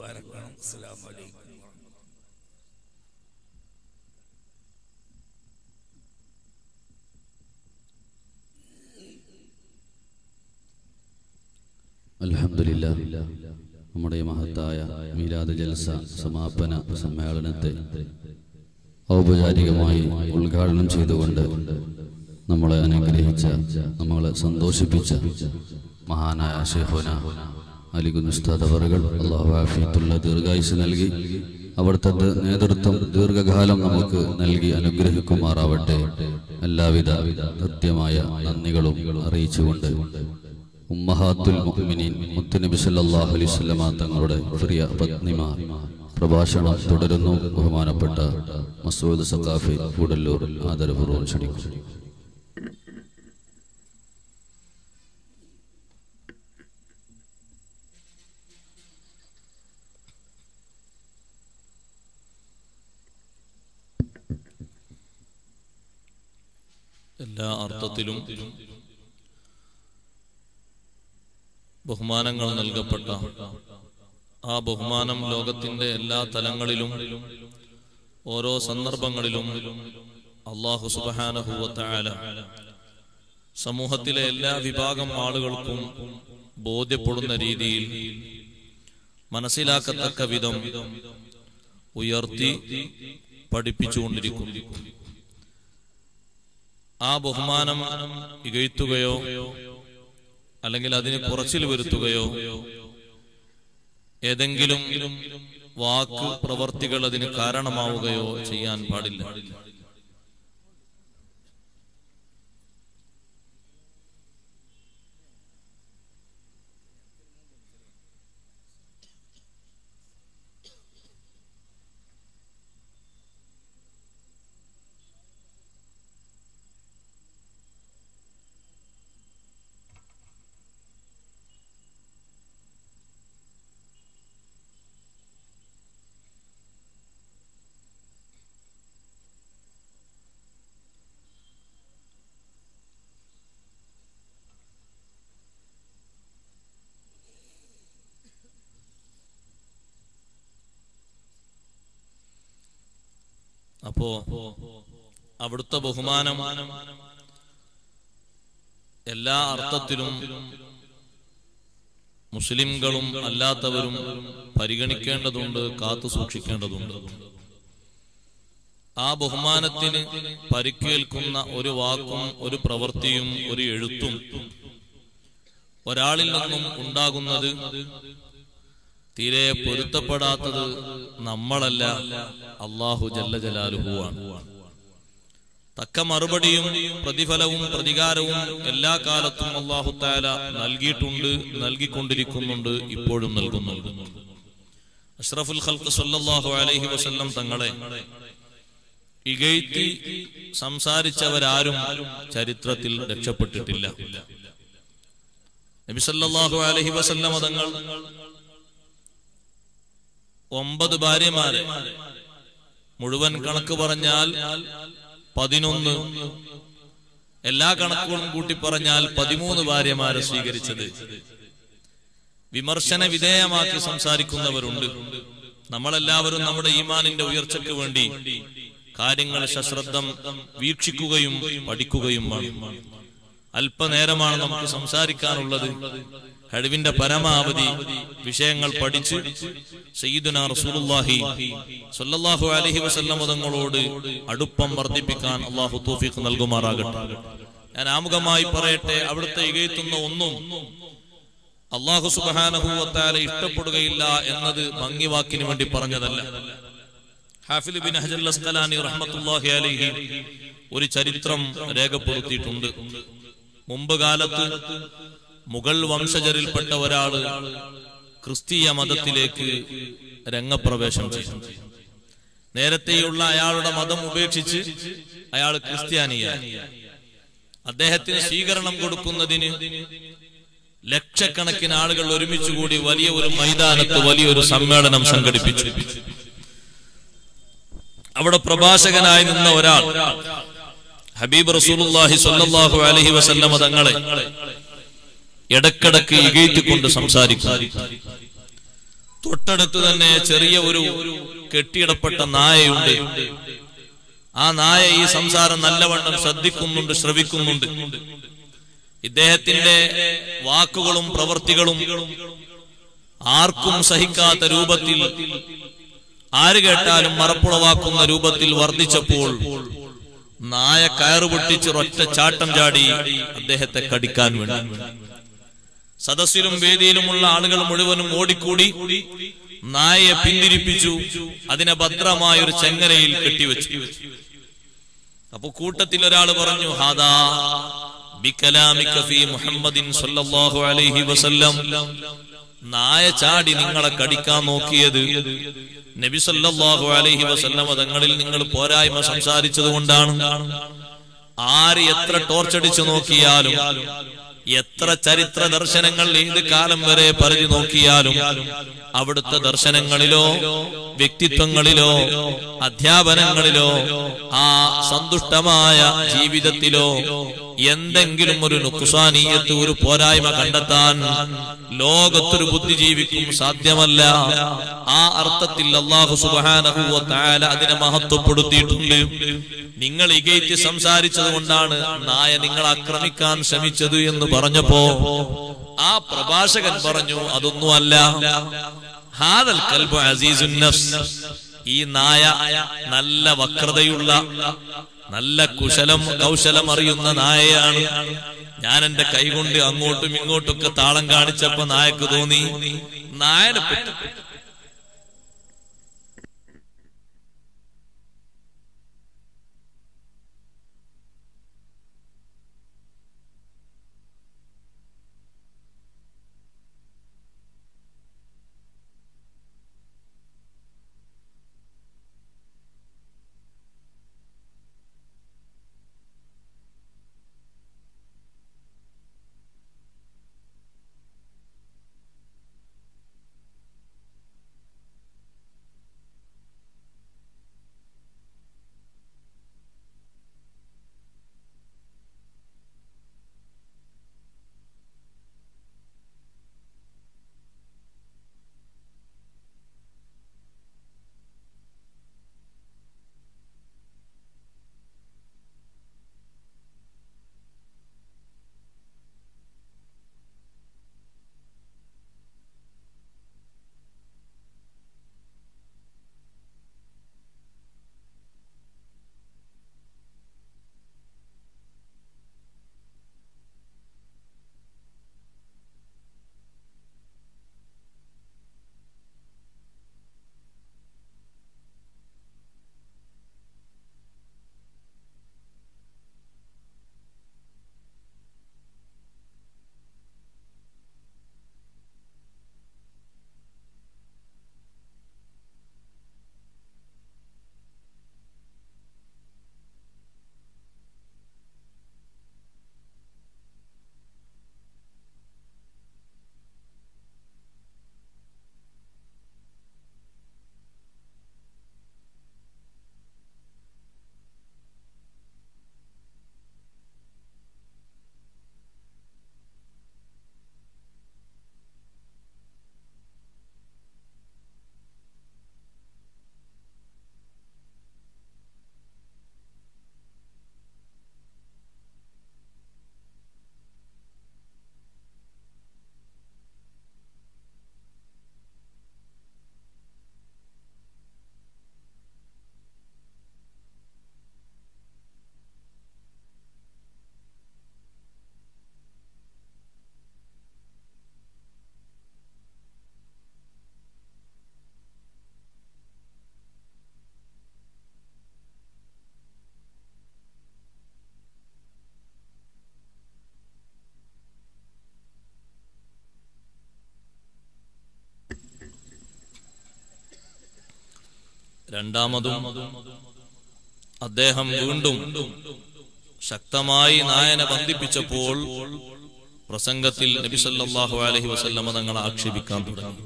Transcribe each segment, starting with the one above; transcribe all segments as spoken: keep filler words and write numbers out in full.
ദ്വാരക്കണം. അസ്സലാമു അലൈക്കും. അൽഹംദുലില്ലാഹ്, നമ്മുടെ മഹത്തായ മീലാദ് ജൽസ സമാപന സമ്മേളനത്തെ ഔപചാരികമായി ഉദ്ഘാടനം ചെയ്തുകൊണ്ട് നമ്മളെ അനുഗ്രഹിച്ച, നമ്മളെ സന്തോഷിപ്പിച്ച മഹാനായ ശൈഖുന അലികുൽ ഉസ്താദ് അവറുകൾ അല്ലാഹു ആഫിയത്തുള്ള ദീർഘായുസ് നൽകി അവിടുത്തെ നേതൃത്വം ദീർഘകാലം നമുക്ക് നൽകി അനുഗ്രഹിക്കുമാറാവട്ടെ. എല്ലാവിധ കൃത്യമായ നന്ദികളും അറിയിച്ചുകൊണ്ട് ഉമ്മഹാത്തുൽ മുഅ്മിനീൻ മുത്തുനബി സല്ലല്ലാഹു അലൈഹി വസല്ലമ തങ്ങളുടെ പ്രിയ പത്നിമാർ പ്രഭാഷണം തുടരുന്നു. ബഹുമാനപ്പെട്ട മസൂദ് സഖാഫി കൂടല്ലൂർ ആദരപൂർവ്വം ക്ഷണിക്കുന്നു. എല്ലാ അർത്ഥത്തിലും ബഹുമാനങ്ങൾ നൽകപ്പെട്ട ആ ബഹുമാനം ലോകത്തിന്റെ എല്ലാ തലങ്ങളിലും ഓരോ സന്ദർഭങ്ങളിലും അല്ലാഹു സുബ്ഹാനഹു വ തആല സമൂഹത്തിലെ എല്ലാ വിഭാഗം ആളുകൾക്കും ബോധ്യപ്പെടുന്ന രീതിയിൽ മനസ്സിലാക്കത്തക്ക വിധം ഉയർത്തി പഠിപ്പിച്ചുകൊണ്ടിരിക്കുന്നു. ആ ബഹുമാനം ഇകഴ്ത്തുകയോ അല്ലെങ്കിൽ അതിന് കുറച്ചിൽ വരുത്തുകയോ ഏതെങ്കിലും വാക്ക് പ്രവർത്തികൾ അതിന് കാരണമാവുകയോ ചെയ്യാൻ പാടില്ല. അപ്പോ അവിടുത്തെ ബഹുമാനം എല്ലാ അർത്ഥത്തിലും മുസ്ലിംകളും അല്ലാത്തവരും പരിഗണിക്കേണ്ടതുണ്ട്, കാത്തു സൂക്ഷിക്കേണ്ടതുണ്ട്. ആ ബഹുമാനത്തിന് പരിക്കേൽക്കുന്ന ഒരു വാക്കും ഒരു പ്രവൃത്തിയും ഒരു എഴുത്തും ഒരാളിൽ നിന്നും ഉണ്ടാകുന്നത് തീരെ പൊരുത്തപ്പെടാത്തത് നമ്മളല്ല, അല്ലാഹു ജല്ല ജലാലുഹു ആണ്. തക്ക മറുപടിയും പ്രതിഫലവും പ്രതികാരവും എല്ലാ കാലത്തും അല്ലാഹു തആല നൽകിയിട്ടുണ്ട്, നൽകിക്കൊണ്ടിരിക്കുന്നുണ്ട്, ഇപ്പോഴും നൽകുന്നുണ്ട്. അഷ്റഫുൽ ഖൽഖ് സല്ലല്ലാഹു അലൈഹി വസല്ലം തങ്ങളെ ഇകഴ്ത്തി സംസാരിച്ചവരാരും ചരിത്രത്തിൽ രക്ഷപ്പെട്ടിട്ടില്ല. നബി സല്ലല്ലാഹു അലൈഹി വസല്ലം തങ്ങൾ ഒമ്പത് ഭാര്യമാരെ, മുഴുവൻ കണക്ക് പറഞ്ഞാൽ പതിനൊന്ന്, എല്ലാ കണക്കുകളും കൂട്ടി പറഞ്ഞാൽ പതിമൂന്ന് ഭാര്യമാരെ സ്വീകരിച്ചത്. വിമർശന വിധേയമാക്കി സംസാരിക്കുന്നവരുണ്ട്. നമ്മളെല്ലാവരും നമ്മുടെ ഈമാനിന്റെ ഉയർച്ചയ്ക്ക് വേണ്ടി കാര്യങ്ങൾ സശ്രദ്ധം വീക്ഷിക്കുകയും പഠിക്കുകയും വേണം. അല്പനേരമാണ് നമുക്ക് സംസാരിക്കാനുള്ളത്. കഴിവിന്റെ പരമാവധി വിഷയങ്ങൾ പഠിച്ച് സയ്യിദുനാ റസൂലുള്ളാഹി സ്വല്ലല്ലാഹു അലൈഹി വസല്ലം തങ്ങളോട് അടുപ്പം വർദ്ധിപ്പിക്കാൻ അല്ലാഹു തൗഫീഖ് നൽകുമാറാകട്ടെ. ഞാൻ ആമുഖമായി പറയട്ടെ, അവിടുത്തെ ഇകഴ്ത്തുന്ന ഒന്നും അല്ലാഹു സുബ്ഹാനഹു വ തആല ഇഷ്ടപ്പെടുകയില്ല എന്നത് ഭംഗിവാക്കിന് വേണ്ടി പറഞ്ഞതല്ല. ഹാഫിദ് ഇബ്നു ഹജർ അസ്ഖലാനി റഹ്മത്തുള്ളാഹി അലൈഹി ഒരു ചരിത്രം രേഖപ്പെടുത്തിയിട്ടുണ്ട്. മുമ്പ് കാലത്ത് മുഗൾ വംശജരിൽപ്പെട്ട ഒരാള് ക്രിസ്തീയ മതത്തിലേക്ക് രംഗപ്രവേശം ചെയ്തു. നേരത്തെയുള്ള അയാളുടെ മതം ഉപേക്ഷിച്ച് അയാൾ ക്രിസ്ത്യാനിയായി. അദ്ദേഹത്തിന് സ്വീകരണം കൊടുക്കുന്നതിന് ലക്ഷക്കണക്കിന് ആളുകൾ ഒരുമിച്ചുകൂടി വലിയ ഒരു മൈതാനത്ത് വലിയൊരു സമ്മേളനം സംഘടിപ്പിച്ചു. അവിടെ പ്രഭാഷകനായി നിന്ന ഒരാൾ ഹബീബ് റസൂലുള്ളാഹി സ്വല്ലല്ലാഹു അലൈഹി വസല്ലം തങ്ങളെ ഇടക്കിടക്ക് ഇകഴ്ത്തിക്കൊണ്ട് സംസാരിക്കും. തൊട്ടടുത്ത് തന്നെ ചെറിയ ഒരു കെട്ടിയിടപ്പെട്ട നായയുണ്ട്. ആ നായ ഈ സംസാരം നല്ലവണ്ണം ശ്രദ്ധിക്കുന്നുണ്ട്, ശ്രവിക്കുന്നുണ്ട്. ഇദ്ദേഹത്തിന്റെ വാക്കുകളും പ്രവൃത്തികളും ആർക്കും സഹിക്കാത്ത രൂപത്തിൽ, ആര് കേട്ടാലും മറപ്പുളവാക്കുന്ന രൂപത്തിൽ വർദ്ധിച്ചപ്പോൾ നായ കയറ് പൊട്ടിച്ച് ഒറ്റ ചാട്ടം ചാടി അദ്ദേഹത്തെ കടിക്കാൻ വേണ്ടി. സദസ്സിലും വേദിയിലുമുള്ള ആളുകൾ മുഴുവനും ഓടിക്കൂടി നായയെ പിന്തിരിപ്പിച്ചു. അതിനെ ഭദ്രമായ ഒരു ചെങ്ങലയിൽ കെട്ടിവെച്ചു. അപ്പൊ കൂട്ടത്തിൽ ഒരാൾ പറഞ്ഞു, ഹാദാ ബികലാമിക ഫീ മുഹമ്മദിൻ സ്വല്ലല്ലാഹു അലൈഹി വസല്ലം. നായ ചാടി നിങ്ങളെ കടിക്കാൻ നോക്കിയത് നബി സല്ലല്ലാഹു അലൈഹി വസല്ലം തങ്ങളിൽ നിങ്ങൾ പോരായ്മ സംസാരിച്ചത് കൊണ്ടാണ്. ആര് എത്ര ടോർച്ചടിച്ചു നോക്കിയാലും, എത്ര ചരിത്ര ദർശനങ്ങൾ ഏത് കാലം വരെ പറഞ്ഞു നോക്കിയാലും, അവിടുത്തെ ദർശനങ്ങളിലോ വ്യക്തിത്വങ്ങളിലോ അധ്യാപനങ്ങളിലോ ആ സന്തുഷ്ടമായ ജീവിതത്തിലോ എന്തെങ്കിലും ഒരു നുക്സാനീയത്ത്, ഒരു പോരായ്മ കണ്ടെത്താൻ ലോകത്തൊരു ബുദ്ധിജീവിക്കും സാധ്യമല്ല. ആ അർത്ഥത്തിൽ അല്ലാഹു സുബ്ഹാനഹു വ തആല അതിനെ മഹത്വപ്പെടുത്തിയിട്ടുണ്ട്. നിങ്ങൾ ഇകയറ്റി സംസാരിച്ചത് കൊണ്ടാണ് നായ നിങ്ങളെ ആക്രമിക്കാൻ ശ്രമിച്ചത് എന്ന് പറഞ്ഞപ്പോ ആ പ്രഭാഷകൻ പറഞ്ഞു, അതൊന്നുമല്ല, ഹാദൽ കൽബു അസീസുൻ നഫ്സ്. ഈ നായ നല്ല വക്രതയുള്ള, നല്ല കുശലം കൗശലം അറിയുന്ന നായയാണ്. ഞാൻ എന്റെ കൈകൊണ്ട് അങ്ങോട്ടും ഇങ്ങോട്ടൊക്കെ താളം കാണിച്ചപ്പോ നായക്ക് തോന്നി നായനെ പെട്ടു. രണ്ടാമതും അദ്ദേഹം വീണ്ടും ശക്തമായി നായനെ ബന്ധിപ്പിച്ചപ്പോൾ പ്രസംഗത്തിൽ നബി സല്ലല്ലാഹു അലൈഹി വസല്ലമ തങ്ങളെ ആക്ഷേപിക്കാൻ തുടങ്ങി.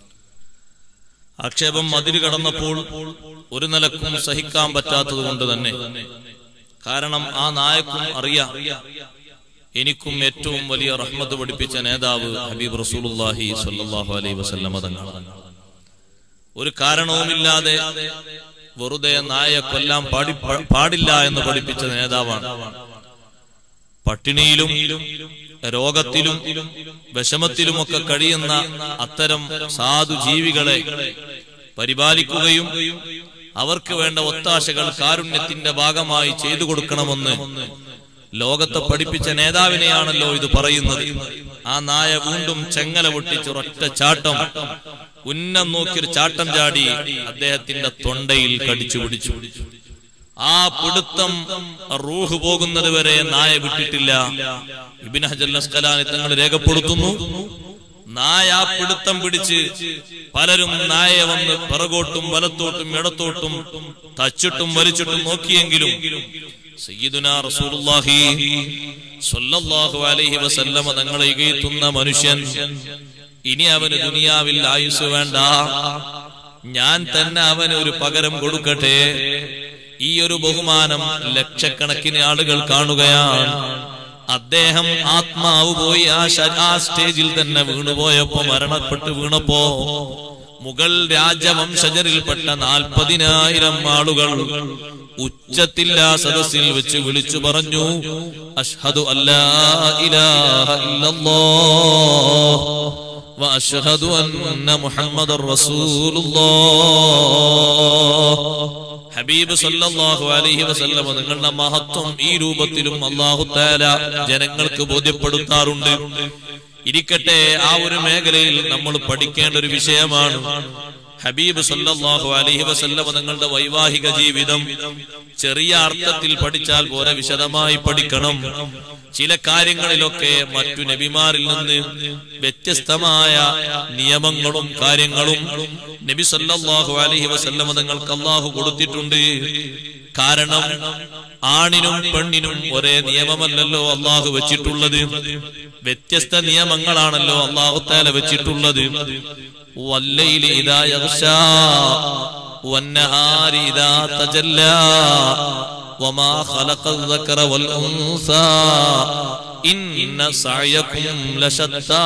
ആക്ഷേപം മതിൽ കടന്നപ്പോൾ ഒരു നിലക്കും സഹിക്കാൻ പറ്റാത്തത് കൊണ്ട് തന്നെ, കാരണം ആ നായക്കും അറിയാം എനിക്കും ഏറ്റവും വലിയ റഹ്മത്ത് പഠിപ്പിച്ച നേതാവ് ഹബീബ് റസൂലുള്ളാഹി സ്വല്ലല്ലാഹു അലൈഹി വസല്ലമ തങ്ങളാണ്. ഒരു കാരണവുമില്ലാതെ വെറുതെ നായയെ കൊല്ലാൻ പാടി പാടില്ല എന്ന് പഠിപ്പിച്ച നേതാവാണ്. പട്ടിണിയിലും രോഗത്തിലും വിഷമത്തിലുമൊക്കെ കഴിയുന്ന അത്തരം സാധു ജീവികളെ പരിപാലിക്കുകയും അവർക്ക് വേണ്ട ഒത്താശകൾ കാരുണ്യത്തിന്റെ ഭാഗമായി ചെയ്തു കൊടുക്കണമെന്ന് ലോകത്തെ പഠിപ്പിച്ച നേതാവിനെയാണല്ലോ ഇത് പറയുന്നത്. ആ നായ വീണ്ടും ചെങ്ങല പൊട്ടിച്ചൊരൊറ്റ ചാട്ടം, ഉന്നം നോക്കിയൊരു ചാട്ടം ചാടി അദ്ദേഹത്തിന്റെ തൊണ്ടയിൽ കടിച്ചു പിടിച്ചു. ആ പിടുത്തം റൂഹ് പോകുന്നത് വരെ നായ വിട്ടിട്ടില്ല. ഇബ്നു ഹജർ അസ്ഖലാനി തങ്ങൾ രേഖപ്പെടുത്തുന്നു, നായ ആ പിടുത്തം പിടിച്ച് പലരും നായയെ വന്ന് പിറകോട്ടും വലത്തോട്ടും ഇടത്തോട്ടും തച്ചിട്ടും വലിച്ചിട്ടും നോക്കിയെങ്കിലും സയ്യിദുനാ റസൂലുള്ളാഹി സ്വല്ലല്ലാഹു അലൈഹി വസല്ലമ തങ്ങളെ ഇകഴ്ത്തുന്ന മനുഷ്യൻ ഇനി അവന് ദുനിയാവിൽ ആയുസ് വേണ്ട, ഞാൻ തന്നെ അവന് ഒരു പകരം കൊടുക്കട്ടെ. ഈ ഒരു ബഹുമാനം ലക്ഷക്കണക്കിന് ആളുകൾ കാണുകയാണ്. അദ്ദേഹം ആത്മാവ് പോയി ആ സ്റ്റേജിൽ തന്നെ വീണുപോയപ്പോ, മരണപ്പെട്ട് വീണപ്പോ മുഗൾ രാജവംശജരിൽപ്പെട്ട നാൽപ്പതിനായിരം ആളുകൾ ഉച്ചത്തിൽ ആ സദസ്സിൽ വെച്ച് വിളിച്ചു പറഞ്ഞു, അഷ്ഹദു അല്ലാ ഇലാഹ ഇല്ലല്ലാഹ് വ അഷ്ഹദു അന്ന മുഹമ്മദർ റസൂലുള്ളാഹ്. ഹബീബ് സല്ലല്ലാഹു അലൈഹി വസല്ലം തങ്ങളുടെ മഹത്വം ഈ രൂപത്തിലും അല്ലാഹു തആല ജനങ്ങൾക്ക് ബോധ്യപ്പെടുത്താറുണ്ട്. ഇരിക്കട്ടെ, ആ ഒരു മേഖലയിൽ നമ്മൾ പഠിക്കേണ്ട ഒരു വിഷയമാണ് ഹബീബ് സല്ലല്ലാഹു അലൈഹി വസല്ലം തങ്ങളുടെ വൈവാഹിക ജീവിതം. ചെറിയ അർത്ഥത്തിൽ പഠിച്ചാൽ പോരെ, വിശദമായി പഠിക്കണം. ചില കാര്യങ്ങളിലൊക്കെ മറ്റു നബിമാരിൽ നിന്ന് വ്യത്യസ്തമായ നിയമങ്ങളും കാര്യങ്ങളും നബി സല്ലല്ലാഹു അലൈഹി വസല്ലം തങ്ങൾക്ക് അല്ലാഹു കൊടുത്തിട്ടുണ്ട്. കാരണം ആണിനും പെണ്ണിനും ഒരേ നിയമമല്ലല്ലോ അല്ലാഹു വെച്ചിട്ടുള്ളത്, വ്യത്യസ്ത നിയമങ്ങളാണല്ലോ അല്ലാഹു തആല വെച്ചിട്ടുള്ളത്. വല്ലൈലി ഇദാ യഗ്ശാ വന്നഹാരി ഇദാ തജല്ലാ വമാ ഖലഖൽ ദക്കറ വൽ ഉൻസാ ഇന്ന സഅയകും ലശത്താ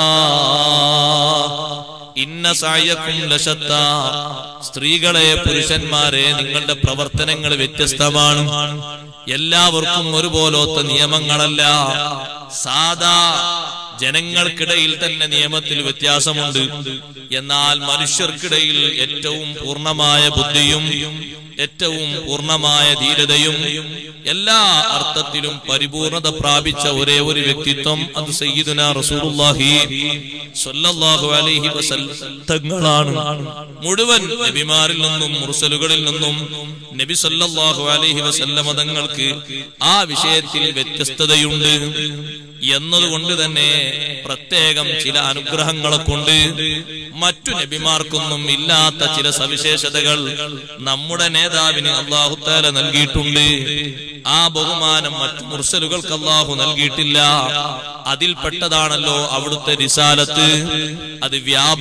ഇന്ന സഅയകും ലശത്താ. സ്ത്രീകളെ, പുരുഷന്മാരെ, നിങ്ങളുടെ പ്രവർത്തനങ്ങൾ വ്യത്യസ്തമാണ്. എല്ലാവർക്കും ഒരുപോലത്തെ നിയമങ്ങളല്ല. സാധാ ജനങ്ങൾക്കിടയിൽ തന്നെ നിയമത്തിൽ വ്യത്യാസമുണ്ട്. എന്നാൽ മനുഷ്യർക്കിടയിൽ ഏറ്റവും പൂർണ്ണമായ ബുദ്ധിയും ഏറ്റവും പൂർണ്ണമായ ധീരതയും എല്ലാ അർത്ഥത്തിലും പരിപൂർണത പ്രാപിച്ച ഒരേ ഒരു വ്യക്തിത്വം അത് സയ്യിദുനാ റസൂലുള്ളാഹി സ്വല്ലല്ലാഹു അലൈഹി വസല്ലം തങ്ങളാണ്. മുഴുവൻ നബിമാരിൽ നിന്നും മുർസലുകളിൽ നിന്നും നബി സല്ലല്ലാഹു അലൈഹി വസല്ലം തങ്ങൾക്ക് ആ വിഷയത്തിൽ വ്യത്യസ്തതയുണ്ട് എന്നതുകൊണ്ട് തന്നെ പ്രത്യേകം ചില അനുഗ്രഹങ്ങളെ കൊണ്ട് മറ്റു നബിമാർക്കൊന്നും ഇല്ലാത്ത ചില സവിശേഷതകൾ നമ്മുടെ നേതാവിന് അല്ലാഹു തആല നൽകിയിട്ടുണ്ട്. ആ ബഹുമാനം മറ്റു മുർസലുകൾക്ക് അല്ലാഹു നൽകിയിട്ടില്ല. അതിൽപ്പെട്ടതാണല്ലോ അവിടുത്തെ റിസാലത്ത്. അത്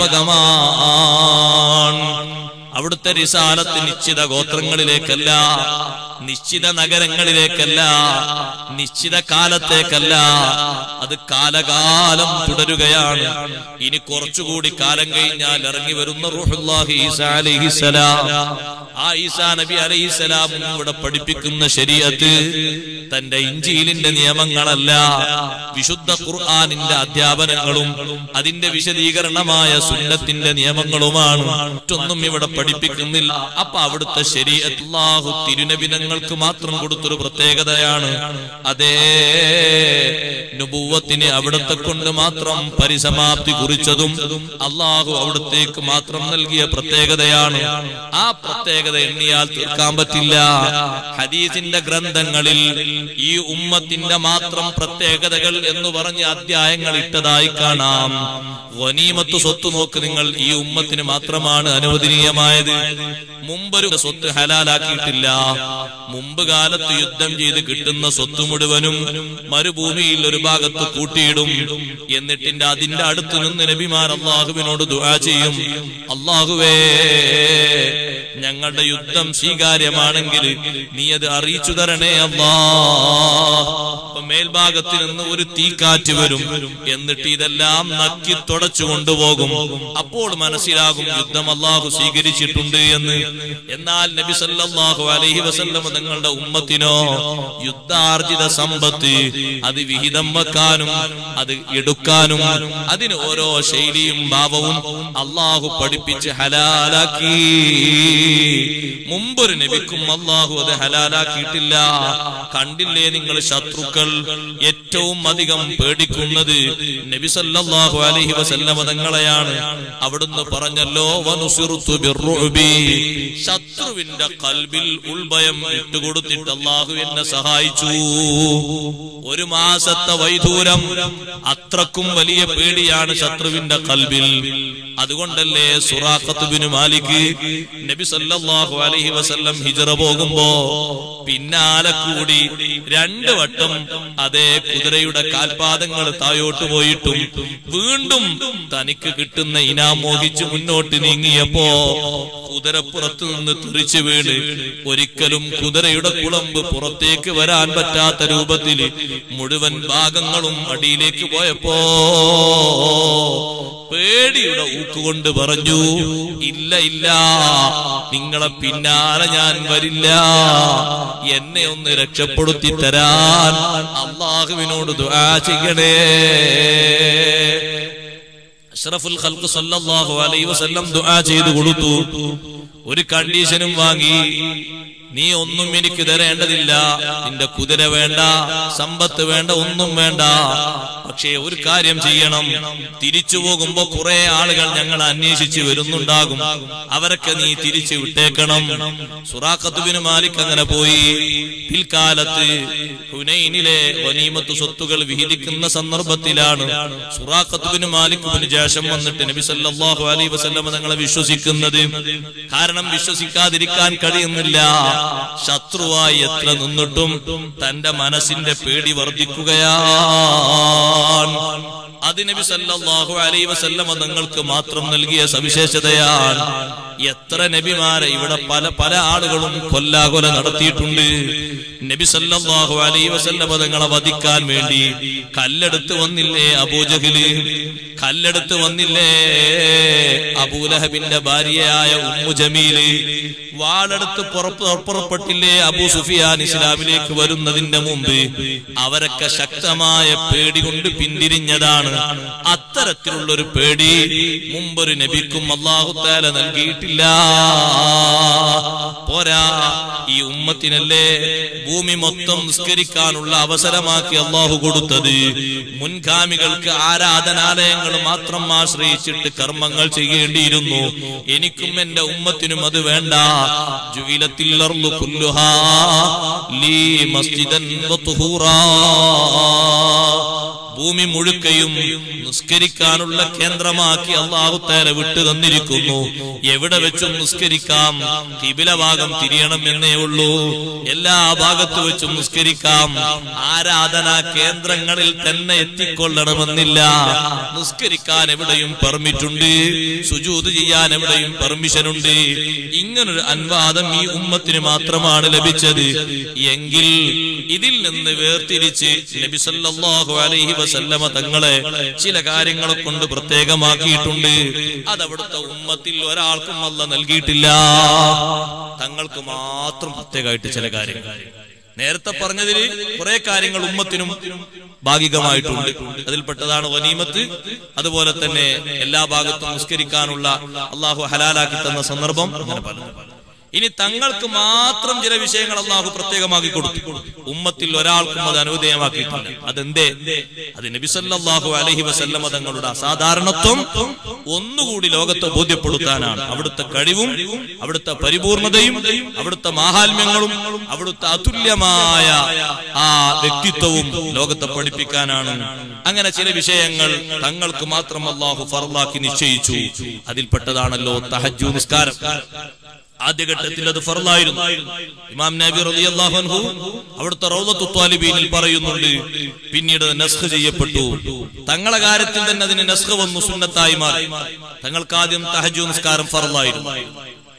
വ്യാപകമാണ്. അവിടുത്തെ റിസാലത്ത് നിശ്ചിത ഗോത്രങ്ങളിലേക്കല്ല, നിശ്ചിത നഗരങ്ങളിലേക്കല്ല, നിശ്ചിത കാലത്തേക്കല്ല, അത് കാലകാലം തുടരുകയാണ്. ഇനി കുറച്ചുകൂടി കാലം കഴിഞ്ഞാൽ ഇറങ്ങി വരുന്ന റൂഹുല്ലാഹി ഈസാ അലൈഹിസ്സലാം, ആ ഈസാ നബി അലൈഹിസ്സലാം ഇവിടെ പഠിപ്പിക്കുന്ന ശരീഅത്ത് തന്റെ ഇഞ്ചീലിന്റെ നിയമങ്ങളല്ല, വിശുദ്ധ ഖുർആനിന്റെ അധ്യാപനങ്ങളും അതിന്റെ വിശദീകരണമായ സുന്നത്തിന്റെ നിയമങ്ങളുമാണ്. മറ്റൊന്നും ഇവിടെ പഠിപ്പിക്കുന്നില്ല. അപ്പൊ അവിടുത്തെ ശരീഅത്ത് അല്ലാഹു തിരുനബി തങ്ങൾക്ക് മാത്രം കൊടുത്തൊരു പ്രത്യേകതയാണ്. അതേ നുബുവത്തിനെ അവിടത്തെ കൊണ്ട് മാത്രം പരിസമാപ്തി കുറിച്ചതും അല്ലാഹു അവിടത്തേക്ക് മാത്രം നൽകിയ പ്രത്യേകതയാണ്. ആ പ്രത്യേകത എണ്ണിയാൽ തീർക്കാൻ പറ്റില്ല. ഹദീസിന്റെ ഗ്രന്ഥങ്ങളിൽ ഈ ഉമ്മത്തിന്റെ മാത്രം പ്രത്യേകതകൾ എന്ന് പറഞ്ഞ അധ്യായങ്ങൾ ഇട്ടതായി കാണാം. ഗനീമത്ത് സ്വത്ത് നോക്ക് നിങ്ങൾ, ഈ ഉമ്മത്തിന് മാത്രമാണ് അനുവദനീയമായത്. മുമ്പൊരു സ്വത്ത് ഹലാലാക്കിയിട്ടില്ല. മുമ്പ് കാലത്ത് യുദ്ധം ചെയ്ത് കിട്ടുന്ന സ്വത്ത് മുഴുവനും മരുഭൂമിയിൽ ഒരു ഭാഗത്ത് കൂട്ടിയിടും. എന്നിട്ടിന്റെ അതിന്റെ അടുത്ത് നിന്ന് നബിമാർ അല്ലാഹുവിനോട് ദുആ ചെയ്യും, അല്ലാഹുവേ ഞങ്ങളുടെ യുദ്ധം സ്വീകാര്യമാണെങ്കിൽ നീ അത് അറിയിച്ചു തരണേ അല്ലാ. മേൽഭാഗത്തിൽ നിന്ന് ഒരു തീക്കാറ്റ് വരും, എന്നിട്ട് ഇതെല്ലാം നക്കി തുടച്ചു കൊണ്ടുപോകും. അപ്പോൾ മനസ്സിലാകും യുദ്ധം അല്ലാഹു സ്വീകരിച്ചിട്ടുണ്ട് എന്ന്. എന്നാൽ നബി സല്ലല്ലാഹു അലൈഹി വസല്ലം തങ്ങളുടെ ഉമ്മത്തിനോ യുദ്ധാർജിത സമ്പത്ത് അത് വിഹിതം വെക്കാനും അത് എടുക്കാനും അതിന് ഓരോ ശൈലിയും ഭാവവും അല്ലാഹു പഠിപ്പിച്ച് ഹലാലാക്കി. മുമ്പൊരു നബിക്കും അല്ലാഹു അത് ഹലാലാക്കിയിട്ടില്ല. കണ്ടില്ലേ നിങ്ങൾ, ശത്രുക്കൾ ഏറ്റവും അധികം പേടിക്കുന്നത് നബി സല്ലല്ലാഹു അലൈഹി വസല്ലം തങ്ങളെയാണ്. അവിടുന്ന് പറഞ്ഞല്ലോ, വനുസിറുതു ബിർറുബി, ശത്രുവിന്റെ ഖൽബിൽ ഉൾഭയം ഇട്ടുകൊടുത്തിട്ട് അല്ലാഹു എന്നെ സഹായിച്ചു. ഒരു മാസത്തെ വൈദൂരം, അത്രക്കും വലിയ പേടിയാണ് ശത്രുവിന്റെ ഖൽബിൽ. അതുകൊണ്ടല്ലേ സുറാഖത്ത് ബിൻ മാലിക് നബി സല്ലല്ലാഹു അലൈഹി വസല്ലം ഹിജ്റ പോകുമ്പോ പിന്നാലെ കൂടി രണ്ട് വട്ടം അതേ കുതിരയുടെ കാൽപാദങ്ങൾ തായോട്ട് പോയിട്ടും വീണ്ടും തനിക്ക് കിട്ടുന്ന ഇനാം മോഹിച്ച് മുന്നോട്ട് നീങ്ങിയപ്പോ കുതിര പുറത്തു നിന്ന് തെറിച്ചു വീണ് ഒരിക്കലും കുതിരയുടെ കുളമ്പ് പുറത്തേക്ക് വരാൻ പറ്റാത്ത രൂപത്തിൽ മുഴുവൻ ഭാഗങ്ങളും അടിയിലേക്ക് പോയപ്പോ പേടിയുടെ ഊക്കുകൊണ്ട് പറഞ്ഞു, ഇല്ല ഇല്ല, നിങ്ങളെ പിന്നാലെ ഞാൻ വരില്ല, എന്നെ ഒന്ന് രക്ഷപ്പെടുത്തി തരാൻ അല്ലാഹുവിനോട് ദുആ ചെയ്യണേ. അഷ്റഫുൽ ഖൽഖ് സല്ലല്ലാഹു അലൈഹി വസല്ലം ദുആ ചെയ്തു കൊടുത്തു. ഒരു കണ്ടീഷനും വാങ്ങി, നീ ഒന്നും എനിക്ക് തരേണ്ടതില്ല, നിന്റെ കുതിര വേണ്ട, സമ്പത്ത് വേണ്ട, ഒന്നും വേണ്ട. പക്ഷേ ഒരു കാര്യം ചെയ്യണം, തിരിച്ചു പോകുമ്പോ കുറെ ആളുകൾ ഞങ്ങൾ അന്വേഷിച്ച് വരുന്നുണ്ടാകും, അവരൊക്കെ നീ തിരിച്ചു വിട്ടേക്കണം. സുറാഖത്ത് ബിൻ മാലിക് അങ്ങനെ പോയി. പിൽക്കാലത്ത് ഹുനൈനിലെ ഗനീമത്ത് സ്വത്തുകൾ വിഹിതിക്കുന്ന സന്ദർഭത്തിലാണ് സുറാഖത്ത് ബിൻ മാലിക്കിന് ശേഷം വന്നിട്ട് നബി സല്ലല്ലാഹു അലൈഹി വസല്ലം തങ്ങളെ വിശ്വസിക്കുന്നത്. കാരണം വിശ്വസിക്കാതിരിക്കാൻ കഴിയുന്നില്ല. ശത്രുവായി എത്ര നിന്നിട്ടും തന്റെ മനസ്സിന്റെ പേടി വർദ്ധിക്കുകയാണ്. അത് നബി സല്ലല്ലാഹു അലൈഹി വസല്ലം തങ്ങൾക്ക് മാത്രം നൽകിയ സവിശേഷതയാണ്. എത്ര നബിമാരെ ഇവിടെ പല പല ആളുകളും കൊല്ലാകൊല നടത്തിയിട്ടുണ്ട്. നബി സല്ലല്ലാഹു അലൈഹി വസല്ലം തങ്ങളെ വധിക്കാൻ വേണ്ടി കല്ലെടുത്ത് വന്നില്ലേ അബൂജഹല്, കല്ലെടുത്ത് വന്നില്ലേ അബൂലഹബിന്റെ ഭാര്യയായ ഉമ്മു ജമീല്, വാളെടുത്ത് പുറപ്പെട്ടില്ലേ അബൂ സുഫിയാൻ ഇസ്ലാമിലേക്ക് വരുന്നതിന്റെ മുമ്പ്. അവരൊക്കെ ശക്തമായ പേടി കൊണ്ട് പിന്തിരിഞ്ഞതാണ്. അത്തരത്തിലുള്ള ഒരു പേടി മുമ്പൊരു നബിക്കും അല്ലാഹു തആല നൽകിയിട്ടില്ല. പോരാ, ഈ ഉമ്മത്തിനല്ലേ ഭൂമി മൊത്തം നിസ്കരിക്കാനുള്ള അവസരമാക്കി അല്ലാഹു കൊടുത്തത്. മുൻഗാമികൾക്ക് ആരാധനാലയങ്ങൾ മാത്രം ആശ്രയിച്ചിട്ട് കർമ്മങ്ങൾ ചെയ്യേണ്ടിയിരുന്നു. എനിക്കും എന്റെ ഉമ്മത്തിനും അത് വേണ്ട. ജുഇലത്തിൽ അർളു കുല്ലുഹാ ലീ മസ്ജിദൻ വതുഹൂറാ, ഭൂമി മുഴുക്കയും നിസ്കരിക്കാനുള്ള കേന്ദ്രമാക്കി അല്ലാഹു തആല വിട്ടു തന്നിരിക്കുന്നു. എവിടെ വെച്ചും നിസ്കരിക്കാം, ഖിബില ഭാഗം തിരിയണം എന്നേ ഉള്ളൂ. എല്ലാ ഭാഗത്തു വെച്ചും നിസ്കരിക്കാം. ആരാധനാ കേന്ദ്രങ്ങളിൽ തന്നെ എത്തിക്കൊള്ളണമെന്നില്ല. നിസ്കരിക്കാൻ എവിടെയും പെർമിറ്റ് ഉണ്ട്, സുജൂദ് ചെയ്യാൻ എവിടെയും പെർമിഷൻ ഉണ്ട്. ഇങ്ങനൊരു അനുവാദം ഈ ഉമ്മത്തിന് മാത്രമാണ് ലഭിച്ചത്. എങ്കിൽ ഇതിൽ നിന്ന് വേർതിരിച്ച് നബി സല്ലല്ലാഹു അലൈഹി വസല്ലമ തങ്ങളെ ചില കാര്യങ്ങളെ കൊണ്ട് പ്രത്യേകമാക്കിയിട്ടുണ്ട്. അതവിടുത്തെ ഉമ്മത്തിൽ ഒരാൾക്കും അല്ലാഹു നൽകിയിട്ടില്ല. തങ്ങൾക്ക് മാത്രം പ്രത്യേകമായിട്ട് ചില കാര്യങ്ങൾ. നേരത്തെ പറഞ്ഞതിൽ കുറെ കാര്യങ്ങൾ ഉമ്മത്തിനും ഭാഗികമായിട്ടുണ്ട്. അതിൽപ്പെട്ടതാണ് ഗനീമത്ത്. അതുപോലെ തന്നെ എല്ലാ ഭാഗത്തും നിസ്കരിക്കാനുള്ള അല്ലാഹു ഹലാലാക്കി തന്ന സന്ദർഭം അങ്ങനെ പറഞ്ഞു. ഇനി തങ്ങൾക്ക് മാത്രം ചില വിഷയങ്ങൾ അല്ലാഹു പ്രത്യേകമാക്കി കൊടുത്തു. ഉമ്മത്തിൽ ഒരാൾക്കും അത് അനുവദനീയമാക്കിയിട്ടില്ല. അതെന്തേ? അത് നബി സല്ലല്ലാഹു അലൈഹി വസല്ലം തങ്ങളുടെ അസാധാരണത്വം ഒന്നുകൂടി ലോകത്തെ ബോധ്യപ്പെടുത്താനാണ്. അവിടുത്തെ കഴിവും അവിടുത്തെ പരിപൂർണതയും അവിടുത്തെ മാഹാത്മ്യങ്ങളും അവിടുത്തെ അതുല്യമായ ആ വ്യക്തിത്വവും ലോകത്തെ പഠിപ്പിക്കാനാണ്. അങ്ങനെ ചില വിഷയങ്ങൾ തങ്ങൾക്ക് മാത്രം അല്ലാഹു ഫർളാക്കി നിശ്ചയിച്ചു. അതിൽപ്പെട്ടതാണല്ലോ തഹജ്ജുദ് നിസ്കാരം. ആദ്യഘട്ടത്തിൽ അത് ഫർളായിരുന്നു. ഇമാം നബി റളിയല്ലാഹു അൻഹു അവിടുത്തെ റൗളത്തു ത്വാലിബീനിൽ പറയുന്നുണ്ട്, പിന്നീട് നസ്ഖ് ചെയ്യപ്പെട്ടു. തങ്ങളുടെ കാര്യത്തിൽ തന്നെ അതിന് നസ്ഖ് വന്നു, സുന്നത്തായി മാറി. തങ്ങൾക്ക് ആദ്യം തഹജ്ജുദ് നിസ്കാരം ഫർളായിരുന്നു.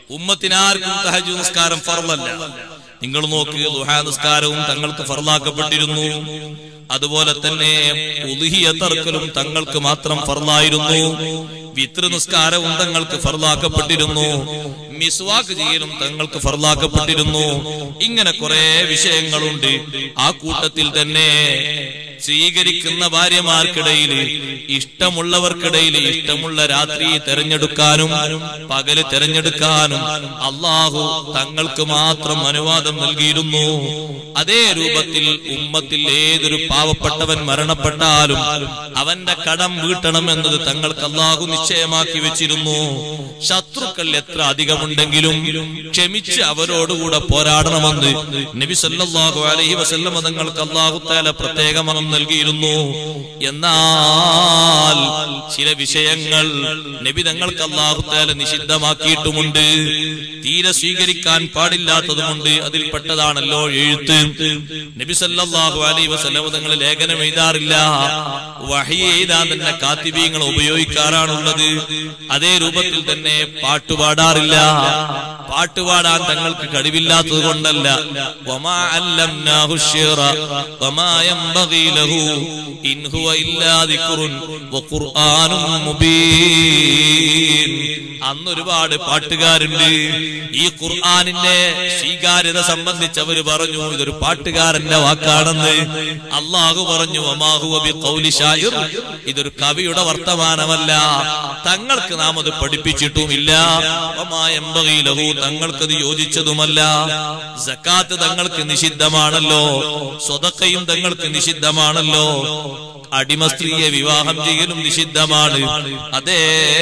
ഉമ്മത്തിനാർക്കും തഹജ്ജുദ് നിസ്കാരം ഫർളല്ല. നിങ്ങൾ നോക്ക്, ദുഹാ നിസ്കാരവും തങ്ങൾക്ക് ഫർളാക്കപ്പെട്ടിരുന്നു. അതുപോലെ തന്നെ ഉദ്ഹിയ്യത്ത് അറുക്കലും തങ്ങൾക്ക് മാത്രം ഫർളായിരുന്നു. വിത്ർ നിസ്കാരവും തങ്ങൾക്ക് ഫർളാക്കപ്പെട്ടിരുന്നു. മിസ്വാക്ക് ചെയ്യലും തങ്ങൾക്ക് ഫർളാക്കപ്പെട്ടിരുന്നു. ഇങ്ങനെ കുറെ വിഷയങ്ങളുണ്ട്. ആ കൂട്ടത്തിൽ തന്നെ സ്വീകരിക്കുന്ന ഭാര്യമാർക്കിടയിൽ ഇഷ്ടമുള്ളവർക്കിടയിൽ ഇഷ്ടമുള്ള രാത്രി തെരഞ്ഞെടുക്കാനും പകല് തെരഞ്ഞെടുക്കാനും അള്ളാഹു തങ്ങൾക്ക് മാത്രം അനുവാദം നൽകിയിരുന്നു. അതേ രൂപത്തിൽ ഉമ്മത്തിൽ ഏതൊരു പാവപ്പെട്ടവൻ മരണപ്പെട്ടാലും അവന്റെ കടം വീട്ടണം എന്നത് തങ്ങൾക്ക് അള്ളാഹു നിശ്ചയമാക്കി വെച്ചിരുന്നു. ശത്രുക്കൾ എത്ര അധികമുണ്ടെങ്കിലും ക്ഷമിച്ച് അവരോടുകൂടെ പോരാടണമെന്ന് നബി സല്ലല്ലാഹു അലൈഹി വസല്ലം തങ്ങൾക്ക് അള്ളാഹു തആല പ്രത്യേക മനം നൽകിയിരുന്നു. എന്നാൽ ചില വിഷയങ്ങൾ നബി തങ്ങൾക്ക് അല്ലാഹു തആല നിഷിദ്ധമാക്കിയിട്ടുമുണ്ട്, തീരെ സ്വീകരിക്കാൻ പാടില്ലാത്തതുമുണ്ട്. അതിൽപ്പെട്ടതാണല്ലോ എഴുത്ത്. നബി സല്ലല്ലാഹു അലൈഹി വസല്ലം തങ്ങൾ ലേഖനം എഴുതാറില്ല, വഹി എഴുതാൻ തന്നെ കാത്തിബീങ്ങൾ ഉപയോഗിക്കാറാണുള്ളത്. അതേ രൂപത്തിൽ തന്നെ പാട്ടുപാടാറില്ല. പാട്ടുപാടാൻ തങ്ങൾക്ക് കഴിവില്ലാത്തത് കൊണ്ടല്ല. വമാ അല്ലംനാഹു ശിറ വമാ യംബഗി ലഹു ഇൻ ഹുവ ഇല്ലാ ദിക്റുൻ വഖുർആനും മുബീൻ. അന്ന് ഒരുപാട് പാട്ടുകാരുണ്ട്. ഈ ഖുർആനിന്റെ സ്വീകാര്യത സംബന്ധിച്ച് അവർ പറഞ്ഞു ഇതൊരു പാട്ടുകാരന്റെ വാക്കാണെന്ന്. അല്ലാഹു പറഞ്ഞു വമാ ഹുവ ബിഖൗലി ശായിർ, ഇതൊരു കവിയുടെ വർത്തമാനമല്ല, തങ്ങൾക്ക് നാം അത് പഠിപ്പിച്ചിട്ടുമില്ല. വമാ യംബഗി ലഹു, തങ്ങൾക്കത് യോജിച്ചതുമല്ല. സക്കാത്ത് തങ്ങൾക്ക് നിഷിദ്ധമാണല്ലോ, സ്വതക്കയും തങ്ങൾക്ക് നിഷിദ്ധമാണല്ലോ, അടിമ സ്ത്രീയെ വിവാഹം ചെയ്യലും നിഷിദ്ധമാണ്. അതേ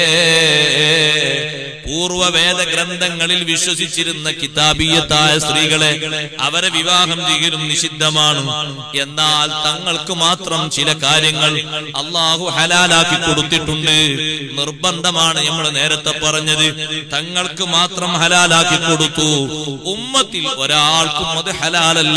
പൂർവവേദ ഗ്രന്ഥങ്ങളിൽ വിശ്വസിച്ചിരുന്ന കിതാബീയത്തായ സ്ത്രീകളെ അവരെ വിവാഹം ചെയ്യലും നിഷിദ്ധമാണ്. എന്നാൽ തങ്ങൾക്ക് മാത്രം ചില കാര്യങ്ങൾ അള്ളാഹു ഹലാലാക്കി കൊടുത്തിട്ടുണ്ട്. നിർബന്ധമാണ്, നമ്മൾ നേരത്തെ പറഞ്ഞത്. തങ്ങൾക്ക് മാത്രം ഹലാലാക്കി കൊടുത്തു, ഉമ്മത്തിൽ ഒരാൾക്കും അത് ഹലാലല്ല.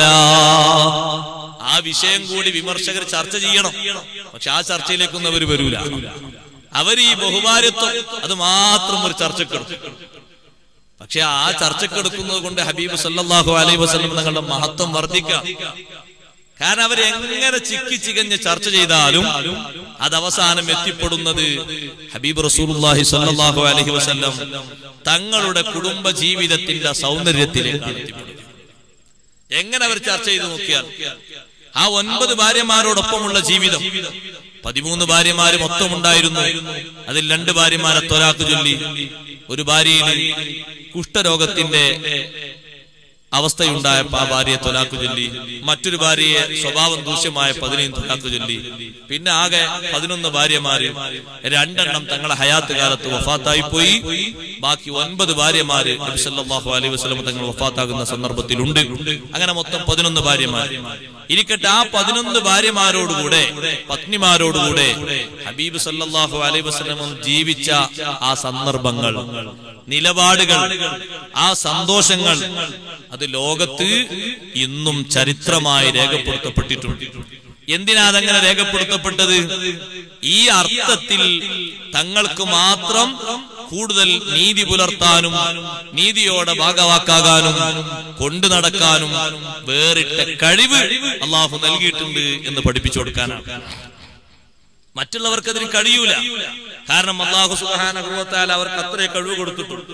ആ വിഷയം കൂടി വിമർശകർ ചർച്ച ചെയ്യണം. പക്ഷെ ആ ചർച്ചയിലേക്കൊന്നും അവർ വരൂല. അവർ ഈ ബഹുഭാര്യത്വം അത് മാത്രം ഒരു ചർച്ചക്കെടുക്കും. പക്ഷെ ആ ചർച്ചക്കെടുക്കുന്നത് കൊണ്ട് ഹബീബ് സല്ലല്ലാഹു അലൈഹി വസല്ലം തങ്ങളുടെ മഹത്വം വർദ്ധിക്കാം. കാരണം അവരെങ്ങനെ ചിക്കി ചികഞ്ഞ് ചർച്ച ചെയ്താലും അത് അവസാനം എത്തിപ്പെടുന്നത് ഹബീബ് റസൂലുള്ളാഹി സ്വല്ലല്ലാഹു അലൈഹി വസല്ലം തങ്ങളുടെ കുടുംബ ജീവിതത്തിന്റെ സൗന്ദര്യത്തിലേക്കാണ് എത്തിപ്പെടുന്നത്. എങ്ങനെ അവർ ചർച്ച ചെയ്ത് നോക്കിയാൽ ആ ഒൻപത് ഭാര്യമാരോടൊപ്പമുള്ള ജീവിതം, പതിമൂന്ന് ഭാര്യമാര് മൊത്തം ഉണ്ടായിരുന്നു. അതിൽ രണ്ട് ഭാര്യമാരെ ത്വലാഖ് ചൊല്ലി. ഒരു ഭാര്യയിൽ കുഷ്ഠരോഗത്തിന്റെ അവസ്ഥയുണ്ടായപ്പോ ആ ഭാര്യയെ ത്വലാഖ് ചൊല്ലി. മറ്റൊരു ഭാര്യയെ സ്വഭാവം ദൂഷ്യമായപ്പോ അതിനെയും ത്വലാഖ് ചൊല്ലി. പിന്നെ ആകെ പതിനൊന്ന് ഭാര്യമാര്, രണ്ടെണ്ണം തങ്ങളെ ഹയാത്ത് കാലത്ത് വഫാത്തായി പോയി. ബാക്കി ഒൻപത് ഭാര്യമാര് നബി സല്ലല്ലാഹു അലൈഹി വസല്ലം തങ്ങൾ വഫാത്താകുന്ന സന്ദർഭത്തിലുണ്ട്. അങ്ങനെ മൊത്തം പതിനൊന്ന് ഭാര്യമാർ ഇരിക്കട്ടെ. ആ പതിനൊന്ന് ഭാര്യമാരോടുകൂടെ പത്നിമാരോടുകൂടെ ഹബീബ് സല്ലല്ലാഹു അലൈഹി വസല്ലം ജീവിച്ച ആ സന്ദർഭങ്ങൾ, നിലപാടുകൾ, ആ സന്തോഷങ്ങൾ അത് ലോകത്ത് ഇന്നും ചരിത്രമായി രേഖപ്പെടുത്തപ്പെട്ടിട്ടുണ്ട്. എന്തിനാ അതങ്ങനെ രേഖപ്പെടുത്തപ്പെട്ടത്? ഈ അർത്ഥത്തിൽ തങ്ങൾക്ക് മാത്രം കൂടുതൽ നീതി പുലർത്താനും നീതിയോടെ ഭാഗവാക്കാകാനും കൊണ്ടു നടക്കാനും വേറിട്ട കഴിവ് അള്ളാഹു നൽകിയിട്ടുണ്ട് എന്ന് പഠിപ്പിച്ചു കൊടുക്കാനാണ്. മറ്റുള്ളവർക്ക് അതിന് കഴിയൂല. കാരണം അള്ളാഹു സുബ്ഹാനഹു വ തആല അവർക്ക് അത്രേ കഴിവ് കൊടുത്തിട്ടുണ്ട്.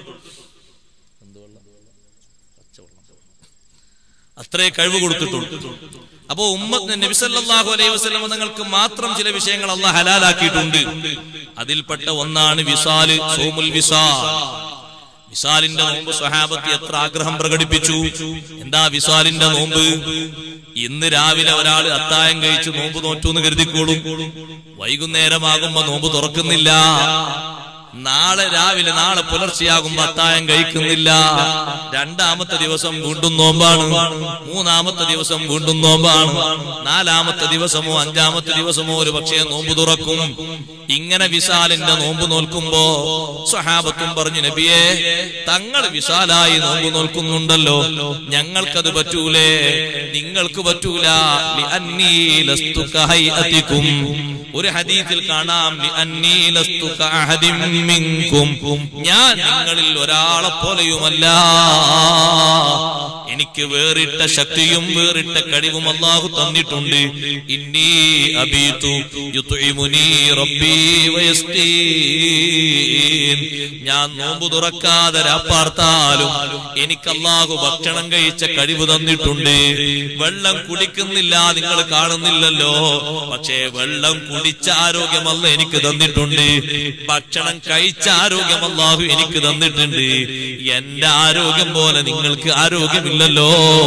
അത്രേ കഴിവ് കൊടുത്തിട്ടുണ്ട്. അപ്പോ ഉമ്മത്ത് നബി സല്ലല്ലാഹു അലൈഹി വസല്ലം തങ്ങൾക്ക് മാത്രം ചില വിഷയങ്ങൾ അല്ലാഹു ഹലാലാക്കിയിട്ടുണ്ട്. അതിൽപ്പെട്ട ഒന്നാണ് വിസാല്, സൗമുൽ വിസാൽ. വിസാലിന്റെ നോമ്പ് സ്വഹാബത്ത് എത്ര ആഗ്രഹം പ്രകടിപ്പിച്ചു. എന്താ വിസാലിന്റെ നോമ്പ്? ഇന്ന് രാവിലെ ഒരാൾ അത്തായം കഴിച്ച് നോമ്പ് നോറ്റു എന്ന് കരുതിക്കോളും, വൈകുന്നേരമാകുമ്പോ നോമ്പ് തുറക്കുന്നില്ല. നാളെ രാവിലെ നാളെ പുലർച്ചെയാകുമ്പോ അത്തായം കഴിക്കുന്നില്ല. രണ്ടാമത്തെ ദിവസം വീണ്ടും നോമ്പാണ്, മൂന്നാമത്തെ ദിവസം വീണ്ടും നോമ്പാണ്, നാലാമത്തെ ദിവസമോ അഞ്ചാമത്തെ ദിവസമോ ഒരു പക്ഷേ നോമ്പ് തുറക്കും. ഇങ്ങനെ വിസാലിന്റെ നോമ്പ് നോൽക്കുമ്പോ സ്വഹാബത്തും പറഞ്ഞു, നബിയെ തങ്ങൾ വിസാലായി നോമ്പ് നോൽക്കുന്നുണ്ടല്ലോ, ഞങ്ങൾക്കത് പറ്റൂലേ? നിങ്ങൾക്ക് പറ്റൂല. ലിഅന്നീ ലസ്തു കഹൈഅതികും. ഒരു ഹദീസിൽ കാണാം ലിഅന്നീ ലസ്തു കഅഹദിൻ മിൻകും, ഞാൻ നിങ്ങളിൽ ഒരാളെ പോലെയുമല്ല. എനിക്ക് വേറിട്ട ശക്തിയും വേറിട്ട കഴിവും അല്ലാഹു തന്നിട്ടുണ്ട്. ഇന്നി അബീതു യുത്ഇമുനി റബ്ബി വയസ്തീൻ, ഞാൻ നോമ്പ് തുറക്കാതെ രാപ്പാർത്താലും എനിക്ക് അല്ലാഹു ഭക്ഷണം കഴിച്ച കഴിവ് തന്നിട്ടുണ്ട്. വെള്ളം കുടിക്കുന്നില്ല, നിങ്ങൾ കാണുന്നില്ലല്ലോ, പക്ഷേ വെള്ളം കുടിച്ച ആരോഗ്യമല്ല എനിക്ക് തന്നിട്ടുണ്ട്. ഭക്ഷണം കഴിച്ച ആരോഗ്യം അല്ലാഹു എനിക്ക് തന്നിട്ടുണ്ട്. എന്റെ ആരോഗ്യം പോലെ നിങ്ങൾക്ക് ആരോഗ്യമില്ലല്ലോ.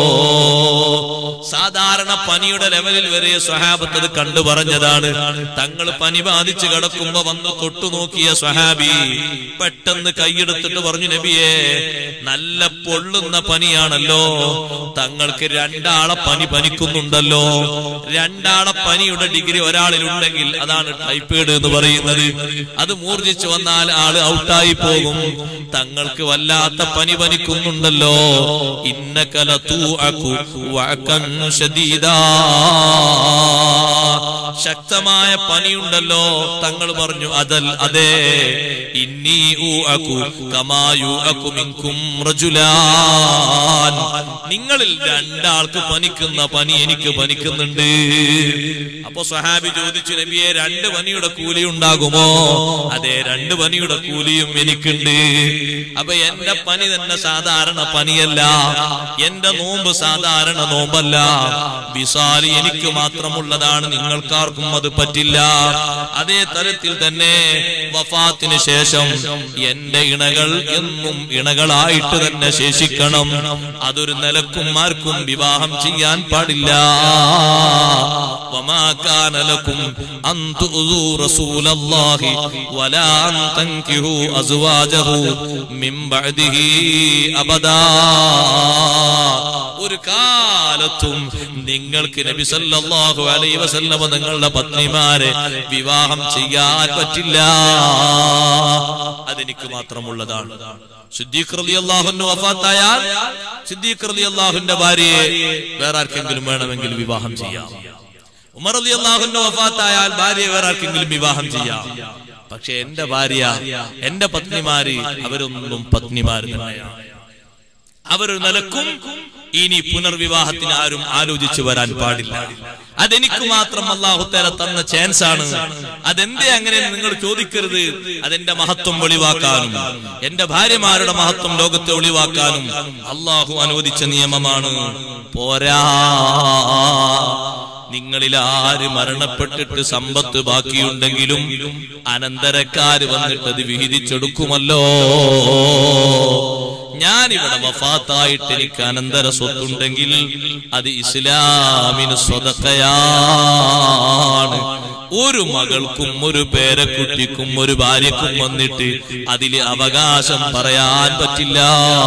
സാധാരണ പനിയുടെ ലെവലിൽ വരെ സ്വഹാബത്ത് അത് കണ്ടു പറഞ്ഞതാണ്. തങ്ങൾ പനി ബാധിച്ച് കിടക്കുമ്പോ വന്ന് തൊട്ടു നോക്കിയ സ്വഹാബി പെട്ടെന്ന് കൈയെടുത്തിട്ട് പറഞ്ഞു, നബിയെ നല്ല പൊള്ളുന്ന പനിയാണല്ലോ, തങ്ങൾക്ക് രണ്ടാളെ പനി പനിക്കുന്നുണ്ടല്ലോ. രണ്ടാളെ പനിയുടെ ഡിഗ്രി ഒരാളിലുണ്ടെങ്കിൽ അതാണ് ടൈഫോയിഡ് എന്ന് പറയുന്നത്. അത് മൂർജിച്ചു വന്നാൽ ആള് ഔട്ടായി പോകും. തങ്ങൾക്ക് വല്ലാത്ത പനി പനിക്കുന്നുണ്ടല്ലോ. ഇന്നക ലതൂഅകു വഅകൻ ശദീദാ, ശക്തമായ പനിയുണ്ടല്ലോ. തങ്ങൾ പറഞ്ഞു, അതൽ അതെ, ഇന്നി ഊഅകു കമാ യൂഅകു മിൻകും റജുലാൻ, നിങ്ങളിൽ രണ്ടാൾക്ക് പനിക്കുന്ന പനി എനിക്ക് പനിക്കുന്നുണ്ട്. അപ്പൊ സ്വഹാബി ചോദിച്ചു, നബിയെ രണ്ട് പനിയുടെ കൂലി ഉണ്ടാകുമോ? അതെ, രണ്ട് പനിയുടെ കൂലിയും എനിക്കുണ്ട്. അപ്പൊ എന്റെ പനി തന്നെ സാധാരണ പനിയല്ല, എന്റെ നോമ്പ് സാധാരണ നോമ്പല്ല. വിസാലി എനിക്ക് മാത്രമുള്ളതാണ്, നിങ്ങൾക്കാർക്കും അത് പറ്റില്ല. അതേ തരത്തിൽ തന്നെ വഫാത്തിന് ശേഷം എന്റെ ഇണകൾ എന്നും ഇണകളായിട്ട് തന്നെ ശേഷിക്കണം. അതൊരു നിലക്കും ആർക്കും വിവാഹം ചെയ്യാൻ പാടില്ല. വമാ കാന ലക്കും അൻ തുഉദൂ റസൂലല്ലാഹി വലാ അൻ തൻകിഹു അസ്വാജഹു മിൻ ബഅദിഹി അബദാ, ഒരു കാലത്തും നിങ്ങൾക്ക് നബി സല്ലല്ലാഹു അലൈഹി വസല്ലം തങ്ങളുടെ പത്നിമാരെ വിവാഹം ചെയ്യാൻ പറ്റില്ല. അതെനിക്ക് മാത്രമുള്ളതാണ്. സിദ്ദീഖ് റളിയല്ലാഹു അൻഹു വഫാത്തായാൽ സിദ്ദീഖ് റളിയല്ലാഹുവിന്റെ ഭാര്യയെ വേറെ ആർക്കെങ്കിലും വേണമെങ്കിൽ വിവാഹം ചെയ്യാം. ഉമർ റളിയല്ലാഹു അൻഹു വഫാത്തായാൽ ഭാര്യയെ വേറെ ആർക്കെങ്കിലും വിവാഹം ചെയ്യാം. പക്ഷെ എന്റെ ഭാര്യ, എന്റെ പത്നിമാര് അവരൊന്നും പത്നിമാര് തന്നെയാണ്. അവരൊരു നിലക്കും ഇനി പുനർവിവാഹത്തിന് ആരും ആലോചിച്ചു വരാൻ പാടില്ല. അതെനിക്ക് മാത്രം അല്ലാഹു തആല തന്ന ചാൻസ് ആണ്. അതെന്തേ അങ്ങനെ നിങ്ങൾ ചോദിക്കരുത്. അതെന്റെ മഹത്വം ഒളിവാക്കാനും എന്റെ ഭാര്യമാരുടെ മഹത്വം ലോകത്തെ ഒളിവാക്കാനും അല്ലാഹു അനുവദിച്ച നിയമമാണ്. പോരാ, നിങ്ങളിൽ ആര് മരണപ്പെട്ടിട്ട് സമ്പത്ത് ബാക്കിയുണ്ടെങ്കിലും അനന്തരക്കാര് വന്നിട്ട് അത് വിഹിതിച്ചെടുക്കുമല്ലോ. ഞാനിവിടെ വഫാത്തായിട്ട് എനിക്ക് അനന്തര സ്വത്തുണ്ടെങ്കിൽ അത് ഇസ്ലാമിന് സ്വതക്കയാണ്. ഒരു മകൾക്കും ഒരു പേരക്കുട്ടിക്കും ഒരു ഭാര്യക്കും വന്നിട്ട് അതില് അവകാശം പറയാൻ പറ്റില്ല.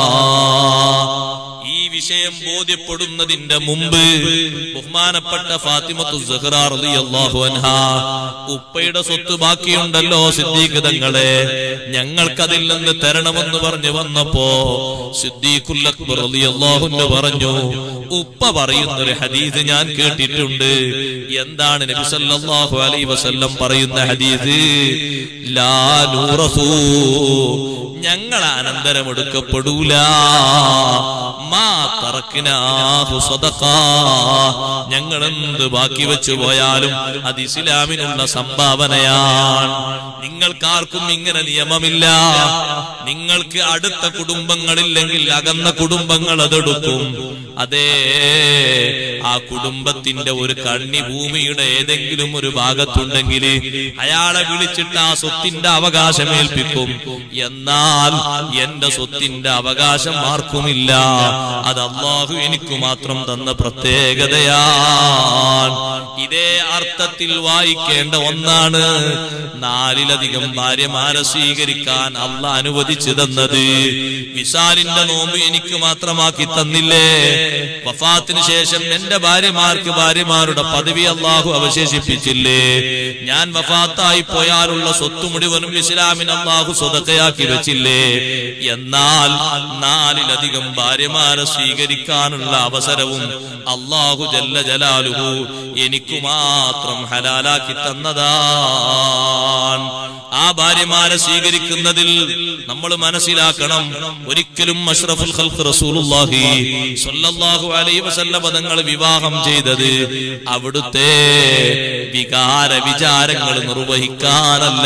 ഈ വിഷയം ബോധ്യപ്പെടുന്നതിന്റെ മുമ്പ് ബഹുമാനപ്പെട്ട ഫാത്തിമത്തു സഹ്റ റളിയല്ലാഹു അൻഹാ, ഉപ്പയുടെ സ്വത്ത് ബാക്കിയുണ്ടല്ലോ സിദ്ദീഖ് തങ്ങളെ, ഞങ്ങൾക്കതിൽ നിന്ന് തരണമെന്ന് പറഞ്ഞു വന്നപ്പോ സിദ്ദീഖുൽ അക്ബർ റളിയല്ലാഹു അൻഹു പറഞ്ഞു, ഉപ്പ പറയുന്നൊരു ഹദീസ് ഞാൻ കേട്ടിട്ടുണ്ട്. എന്താണ് നബി സല്ലല്ലാഹു അലൈഹി വസല്ലം പറയുന്ന ഹദീസ്? ലാ നൂറസൂ, ഞങ്ങൾ അനന്തരം എടുക്കപ്പെടൂല. മാ തറക്നാഹു സദഖ, ഞങ്ങൾ എന്ത് ബാക്കി വെച്ചു പോയാലും അത് ഇസ്ലാമിനുള്ള സംഭാവനയാണ്. നിങ്ങൾക്കാർക്കും ഇങ്ങനെ നിയമമില്ല. നിങ്ങൾക്ക് അടുത്ത കുടുംബങ്ങളില്ലെങ്കിൽ അകന്ന കുടുംബങ്ങൾ അതെടുക്കും. അതേ, ആ കുടുംബത്തിന്റെ ഒരു കണ്ണി ഭൂമിയുടെ ഏതെങ്കിലും ഒരു ഭാഗത്തുണ്ടെങ്കിൽ അയാളെ വിളിച്ചിട്ട് ആ സ്വത്തിന്റെ അവകാശം ഏൽപ്പിക്കും. എന്നാൽ എന്റെ സ്വത്തിന്റെ അവകാശം ആർക്കുമില്ല. അത് അല്ലാഹു എനിക്ക് മാത്രം തന്ന പ്രത്യേകതയാണ്. ഇതേ അർത്ഥത്തിൽ വായിക്കേണ്ട ഒന്നാണ് നാലിലധികം ഭാര്യമാരെ സ്വീകരിക്കാൻ അല്ലാഹു അനുവദിച്ചു തന്നത്. വിസാലിന്റെ നോമ്പ് എനിക്ക് മാത്രമാക്കി തന്നില്ലേ? വഫാത്തിന് ശേഷം എന്റെ ഭാര്യമാർക്ക് ഭാര്യമാരുടെ പദവി അല്ലാഹു അവശേഷിപ്പിച്ചില്ലേ? ഞാൻ വഫാത്തായി പോയാലുള്ള സ്വത്ത് മുഴുവനും ഇസ്ലാമിന് അല്ലാഹു സ്വതക്കയാക്കി വെച്ചില്ലേ? എന്നാൽ നാലിലധികം ഭാര്യമാരെ സ്വീകരിക്കാനുള്ള അവസരവും അല്ലാഹു ജല്ല ജലാലുഹു എനിക്ക് മാത്രം ഹലാലാക്കി തന്നതാണ്. ആ ഭാര്യമാരെ സ്വീകരിക്കുന്നതിൽ നമ്മൾ മനസ്സിലാക്കണം, ഒരിക്കലും അഷ്റഫുൽ ഖൽഖ് റസൂലുള്ളാഹി സ്വല്ലല്ലാഹു അലൈഹി വസല്ലം തങ്ങൾ വിവാഹം ചെയ്തത് അവിടുത്തെ വികാര വിചാരങ്ങൾ നിർവഹിക്കാനല്ല,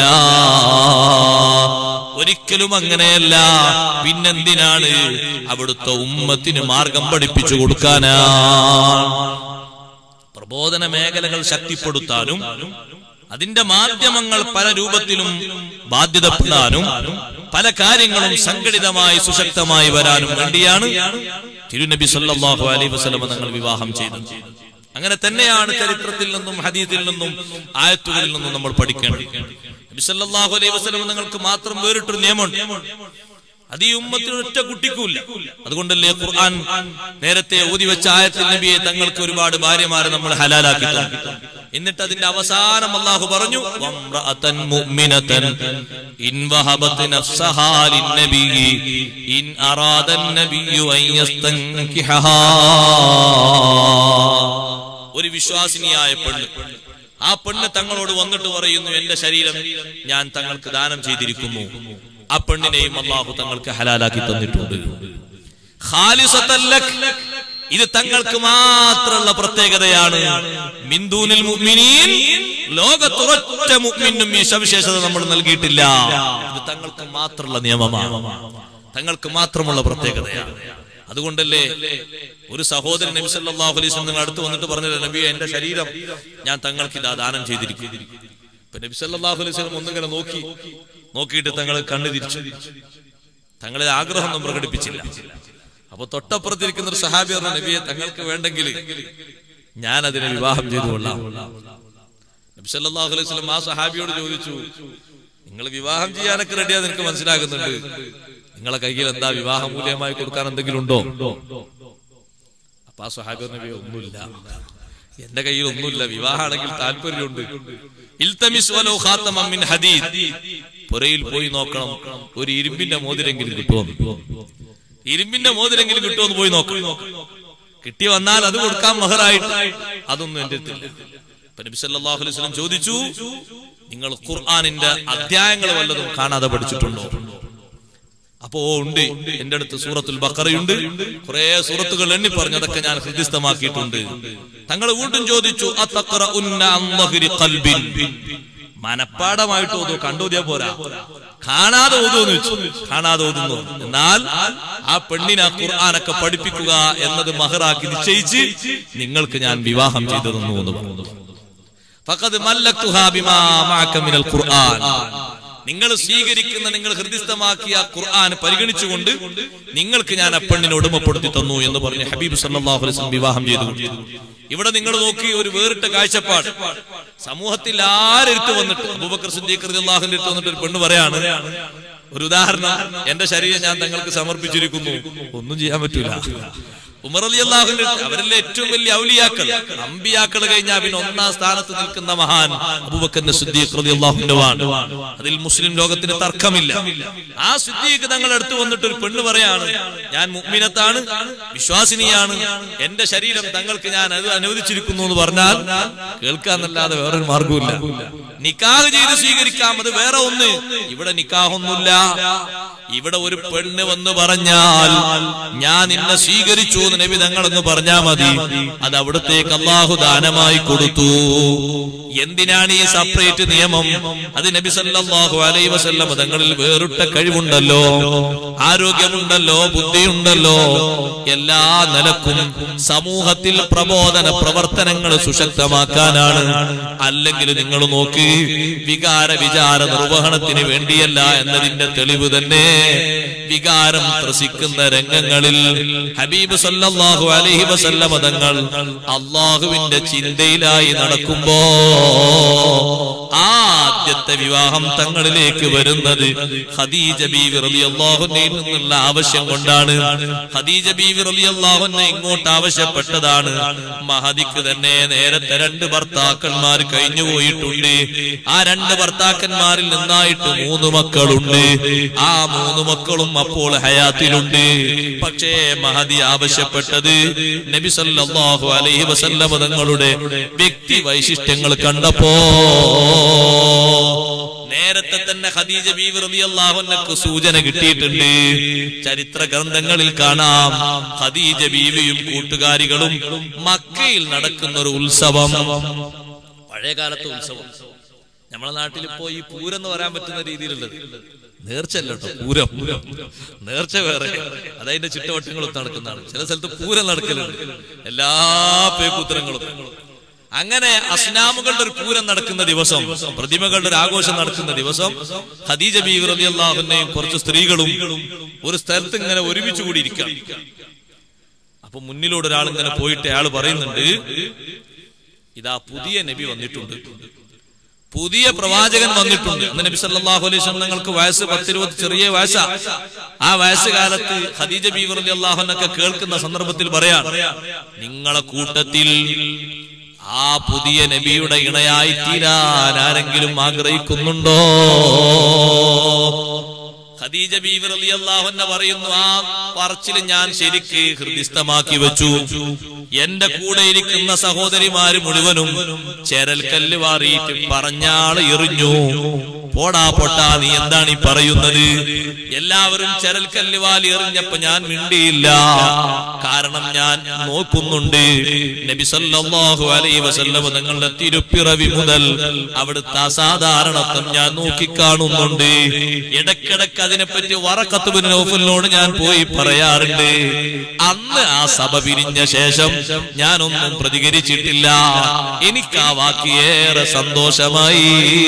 ഒരിക്കലും അങ്ങനെയല്ല. പിന്നെന്തിനാണ്? അവിടുത്തെ ഉമ്മത്തിന് മാർഗം പഠിപ്പിച്ചു കൊടുക്കാനാ. പ്രബോധന മേഖലകൾ ശക്തിപ്പെടുത്താനും അതിന്റെ മാധ്യമങ്ങൾ പല രൂപത്തിലും ബാധ്യതപ്പെടാനും പല കാര്യങ്ങളും സംഘടിതമായി സുശക്തമായി വരാനും വേണ്ടിയാണ് തിരുനബി സല്ലല്ലാഹു അലൈഹി വസല്ലം തങ്ങൾ വിവാഹം ചെയ്തത്. അങ്ങനെ തന്നെയാണ് ചരിത്രത്തിൽ നിന്നും ഹദീസിൽ നിന്നും ആയത്തുകളിൽ നിന്നും നമ്മൾ പഠിക്കേണ്ടത്. നബി സല്ലല്ലാഹു അലൈഹി വസല്ലം തങ്ങൾക്ക് മാത്രം വേറിട്ടൊരു നിയമമുണ്ട്, അത് ഈ ഉമ്മത്തിന് ഒറ്റ കുട്ടിക്കൂല്ല. അതുകൊണ്ടല്ലേ ഖുർആൻ നേരത്തെ ഓതി വെച്ച ആയത്തിൽ നബിയെ തങ്ങൾക്ക് ഒരുപാട് ഭാര്യമാരെ നമ്മൾ ഹലാലാക്കി തന്നു. എന്നിട്ട് അതിന്റെ അവസാനം അല്ലാഹു പറഞ്ഞു, വംറഅതൻ മുഅ്മിനതൻ ഇൻ വഹബത് നഫ്സഹാ ലിന്നബിയ്യി ഇൻ അറാദൻ നബിയ്യു അൻ യസ്തൻകിഹഹാ. ഒരു വിശ്വാസിനിയായ പെണ്ണ്, ആ പെണ്ണ് തങ്ങളോട് വന്നിട്ട് പറയുന്നു, എന്റെ ശരീരം ഞാൻ തങ്ങൾക്ക് ദാനം ചെയ്തിരിക്കുന്നു. ആ പെണ്ണിനെയും അല്ലാഹു തങ്ങൾക്ക് ഹലാലാക്കി തന്നിട്ടുണ്ട്. ഖാലിസതൻ ലക്, ഇത് തങ്ങൾക്ക് മാത്രമുള്ള പ്രത്യേകതയാണ്. മിൻദൂനിൽ മുഅ്മിനീൻ, ലോകത്തൊരൊറ്റ മുഅ്മിനും ഈ സവിശേഷത നമ്മൾ നൽകിയിട്ടില്ല. ഇത് തങ്ങൾക്ക് മാത്രമുള്ള നിയമമാണ്, തങ്ങൾക്ക് മാത്രമുള്ള പ്രത്യേകതയാണ്. അതുകൊണ്ടല്ലേ ഒരു സഹോദരൻ നബി സല്ലല്ലാഹു അലൈഹി വസല്ലം അടുത്ത് വന്നിട്ട് പറഞ്ഞത്, നബിയെ എന്റെ ശരീരം ഞാൻ തങ്ങൾക്ക് ഇതാ ദാനം ചെയ്തിരിക്കുന്നു. ഇപ്പൊ നബി സല്ലല്ലാഹു അലൈഹി വസല്ലം ഒന്നിങ്ങനെ നോക്കി നോക്കിയിട്ട് തങ്ങൾ കണ്ണു തിരിച്ചു, തങ്ങളെ ആഗ്രഹമൊന്നും പ്രകടിപ്പിച്ചില്ല. അപ്പൊ തൊട്ടപ്പുറത്തിരിക്കുന്ന ഒരു സഹാബി പറഞ്ഞ, നബിയെ തങ്ങൾക്ക് വേണ്ടെങ്കിൽ ഞാൻ അതിനെ വിവാഹം ചെയ്തു കൊള്ളാം. നബി സല്ലല്ലാഹു അലൈഹി വസല്ലം ആ സഹാബിയോട് ചോദിച്ചു, നിങ്ങൾ വിവാഹം ചെയ്യാനൊക്കെ റെഡിയാന്ന് എനിക്ക് മനസ്സിലാകുന്നുണ്ട്, നിങ്ങളെ കയ്യിൽ എന്താ വിവാഹ മൂല്യമായി കൊടുക്കാൻ എന്തെങ്കിലും ഉണ്ടോ? അപ്പൊ ആ സഹാബി നബി, ഒന്നുമില്ല, എന്റെ കയ്യിൽ ഒന്നുമില്ല, വിവാഹമാണെങ്കിൽ താല്പര്യമുണ്ട്. ഇൽതമിസ് വലൗ ഖാതമൻ മിൻ ഹദീദ്, പുരയിൽ പോയി നോക്കണം, ഒരു ഇരുമ്പിന്റെ മോതിരെങ്കിലും കിട്ടുമോ, ഇരുമ്പിന്റെ മോതിരെങ്കിലും കിട്ടുമെന്ന് പോയി നോക്കണം. കിട്ടി വന്നാൽ അത് കൊടുക്കാൻ മഹറായിട്ട്, അതൊന്നും എന്റെ അടുത്തില്ല. നബി സല്ലല്ലാഹു അലൈഹി വസല്ലം ചോദിച്ചു, നിങ്ങൾ ഖുർആനിന്റെ അധ്യായങ്ങൾ വല്ലതും കാണാതെ പഠിച്ചിട്ടുണ്ടോ? അപ്പോ ഉണ്ട്, എന്റെ അടുത്ത് സൂറത്തുൽ ബഖറയുണ്ട്, കുറെ സൂറത്തുകൾ എണ്ണി പറഞ്ഞു, അതൊക്കെ ഞാൻ ഹൃദിസ്ഥമാക്കിയിട്ടുണ്ട്. തങ്ങൾ വീണ്ടും ചോദിച്ചു, അതഖറഉന്ന അൻ ളഹരി ഖൽബിൻ, മനപ്പാടമായിട്ട് ഓതോ, കണ്ടോതിയാ പോരാ, കാണാതെ ഓതുമെന്ന് വെച്ചു. കാണാതെ ഓതുന്നു, എന്നാൽ ആ പെണ്ണിനെ ഖുർആനൊക്കെ പഠിപ്പിക്കുക എന്നത് മഹറാക്കി നിശ്ചയിച്ച് നിങ്ങൾക്ക് ഞാൻ വിവാഹം ചെയ്തു തന്നു എന്ന് പറഞ്ഞു. ഫഖദ് മല്ലക്തുഹാ ബിമാ മഅക മിനൽ ഖുർആൻ, നിങ്ങൾ സ്വീകരിക്കുന്ന, നിങ്ങൾ ഹൃദിസ്ഥമാക്കിയ ഖുർആൻ പരിഗണിച്ചുകൊണ്ട് നിങ്ങൾക്ക് ഞാൻ ആ പെണ്ണിനെ ഉടമപ്പെടുത്തി തന്നു എന്ന് പറഞ്ഞ് ഹബീബ് സല്ലല്ലാഹു അലൈഹി വസല്ലം വിവാഹം ചെയ്തു. ഇവിടെ നിങ്ങൾ നോക്കി, ഒരു വേറിട്ട കാഴ്ചപ്പാട്. സമൂഹത്തിൽ ആരെടുത്ത് വന്നിട്ട്, അബൂബക്കർ സിദ്ദീഖ് റളിയല്ലാഹു അൻഹു വന്നിട്ട് ഒരു പെണ്ണ് പറയാണ്, ഒരു ഉദാഹരണം, എന്റെ ശരീരം ഞാൻ തങ്ങൾക്ക് സമർപ്പിച്ചിരിക്കുന്നു, ഒന്നും ചെയ്യാൻ പറ്റൂല. ഉമർ റളിയല്ലാഹു അൻഹു, അവരല്ലേ ഏറ്റവും വലിയ ഔലിയാക്കൾ, അമ്പിയാക്കൾ കഴിഞ്ഞാൽ പിന്നെ ഒന്നാം സ്ഥാനത്ത് നിൽക്കുന്ന മഹാൻ അബൂബക്കർ സിദ്ദീഖ് റളിയല്ലാഹു അൻഹു. അതിൽ മുസ്ലിം ലോകത്തിന് തർക്കമില്ല. ആ സിദ്ദീഖ് തങ്ങൾ അടുത്ത് വന്നിട്ട് ഒരു പെണ്ണ് പറയാണ്, ഞാൻ മുഅ്മിനത്താണ്, വിശ്വാസിനിയാണ്, എന്റെ ശരീരം തങ്ങൾക്ക് ഞാൻ അത് അനുവദിച്ചിരിക്കുന്നു എന്ന് പറഞ്ഞാൽ കേൾക്കാന്നല്ലാതെ വേറൊരു മാർഗവുമില്ല. നിക്കാഹ് ചെയ്ത് സ്വീകരിക്കാം, അത് വേറെ ഒന്ന്. ഇവിടെ നിക്കാഹൊന്നുമില്ല. ഇവിടെ ഒരു പെണ്ണ് വന്ന് പറഞ്ഞാൽ ഞാൻ നിന്നെ സ്വീകരിച്ചു എന്ന് നബി തങ്ങളെന്ന് പറഞ്ഞാൽ മതി, അത് അവിടത്തേക്ക് അല്ലാഹു ദാനമായി കൊടുത്തു. എന്തിനാണ് ഈ സെപ്പറേറ്റ് നിയമം? അത് നബി സല്ലല്ലാഹു അലൈഹി വസല്ലം തങ്ങളിൽ വേറിട്ട കഴിവുണ്ടല്ലോ, ആരോഗ്യമുണ്ടല്ലോ, ബുദ്ധിയുണ്ടല്ലോ, എല്ലാ നിലക്കും സമൂഹത്തിൽ പ്രബോധന പ്രവർത്തനങ്ങൾ സുശക്തമാക്കാനാണ്. അല്ലെങ്കിൽ നിങ്ങൾ നോക്ക്, വികാര വിചാര നിർവഹണത്തിന് വേണ്ടിയല്ല എന്നതിന്റെ തെളിവ് തന്നെ വികാരം ത്രസിക്കുന്ന രംഗങ്ങളിൽ ഹബീബ് സല്ലല്ലാഹു അലൈഹി വസല്ലം തങ്ങൾ അല്ലാഹുവിന്റെ ചിന്തയിലായി നടക്കുമ്പോ ആദ്യത്തെ വിവാഹം തങ്ങളിലേക്ക് വരുന്നത് ഖദീജ ബീവി റളിയല്ലാഹു അൻഹയിൽ നിന്നുള്ള ആവശ്യം കൊണ്ടാണ്. ഖദീജ ബീവി റളിയല്ലാഹു അൻഹ ഇങ്ങോട്ട് ആവശ്യപ്പെട്ടതാണ്. മഹദിക്ക് തന്നെ നേരത്തെ രണ്ട് ഭർത്താക്കന്മാർ കഴിഞ്ഞു പോയിട്ടുണ്ട്. ആ രണ്ട് ഭർത്താക്കന്മാരിൽ നിന്നായിട്ട് മൂന്ന് മക്കളുണ്ട്. ആ മൂന്ന് മക്കളും അപ്പോൾ ഹയാത്തിലുണ്ട്. പക്ഷേ മഹദി ആവശ്യപ്പെട്ട ആവശ്യപ്പെട്ടത് നബി സല്ലല്ലാഹു അലൈഹി വസല്ലം തങ്ങളുടെ വ്യക്തി വൈശിഷ്ട്യങ്ങൾ കണ്ടപ്പോ നേരത്തെ തന്നെ ഖദീജ ബീവി റളിയല്ലാഹു അൻഹയ്ക്ക് സൂചന കിട്ടിയിട്ടുണ്ട്. ചരിത്ര ഗ്രന്ഥങ്ങളിൽ കാണാം ഖദീജ ബീവിയും കൂട്ടുകാരികളും മക്കയിൽ നടക്കുന്ന ഒരു ഉത്സവം, പഴയകാലത്തെ ഉത്സവം. നമ്മളെ നാട്ടിൽ ഇപ്പോ ഈ പൂരം എന്ന് പറയാൻ പറ്റുന്ന രീതിയിലുള്ളത് നേർച്ചല്ല കേട്ടോ, പൂരം. നേർച്ച വേറെ, അതതിന്റെ ചുറ്റുവട്ടങ്ങളും നടക്കുന്നതാണ്. ചില സ്ഥലത്ത് പൂരം നടക്കലുണ്ട്, എല്ലാ പേക്കുത്തരങ്ങളും. അങ്ങനെ അസ്നാമുകളുടെ ഒരു പൂരം നടക്കുന്ന ദിവസം, പ്രതിമകളുടെ ഒരു ആഘോഷം നടക്കുന്ന ദിവസം ഖദീജ ബീവി റളിയല്ലാഹു അൻഹയും കുറച്ച് സ്ത്രീകളും ഒരു സ്ഥലത്ത് ഇങ്ങനെ ഒരുമിച്ച് കൂടിയിരിക്കാം. അപ്പൊ മുന്നിലൂടെ ഒരാൾ ഇങ്ങനെ പോയിട്ട് അയാൾ പറയുന്നുണ്ട്, ഇതാ പുതിയ നബി വന്നിട്ടുണ്ട്, പുതിയ പ്രവാചകൻ വന്നിട്ടുണ്ട്. അന്ന് നബി സല്ലല്ലാഹു അലൈഹി വസല്ലം തങ്ങൾക്ക് വയസ്സ് പത്തിരുപത്, ചെറിയ വയസ്സാ. ആ വയസ്സുകാലത്ത് ഖദീജ ബീവി റളിയല്ലാഹു അൻഹ കേൾക്കുന്ന സന്ദർഭത്തിൽ പറയാം, നിങ്ങളെ കൂട്ടത്തിൽ ആ പുതിയ നബിയുടെ ഇണയായി തീരാൻ ആരെങ്കിലും ആഗ്രഹിക്കുന്നുണ്ടോ? ഖദീജ ബീവി റളിയല്ലാഹു അൻഹ പറയുന്നു, ആ പറച്ചിൽ ഞാൻ ശരിക്ക് ഹൃദിസ്ഥമാക്കി വെച്ചു. എന്റെ കൂടെ ഇരിക്കുന്ന സഹോദരിമാര് മുഴുവനും ചെരൽക്കല്ല് വാറിയിട്ട് പറഞ്ഞാള് എറിഞ്ഞു, പോടാ പൊട്ടാ നീ എന്താണ് ഈ പറയുന്നത്? എല്ലാവരും ചെരൽക്കല്ല് വാലി എറിഞ്ഞപ്പോ ഞാൻ മിണ്ടിയില്ല. കാരണം ഞാൻ നോക്കുന്നുണ്ട് നബി സല്ലല്ലാഹു അലൈഹി വസല്ലം തങ്ങളുടെ തിരുപ്പിറവി മുതൽ അവിടുത്തെ അസാധാരണത്വം ഞാൻ നോക്കിക്കാണുന്നുണ്ട്. ഇടക്കിടക്ക് അതിനെപ്പറ്റി വറഖത്ത് ബിൻ നൗഫലിനോട് ഞാൻ പോയി പറയാറുണ്ട്. അന്ന് ആ സഭ പിരിഞ്ഞ ശേഷം ഞാനൊന്നും പ്രതികരിച്ചിട്ടില്ല. എനിക്ക് ആ വാക്കിയേറെ സന്തോഷമായി.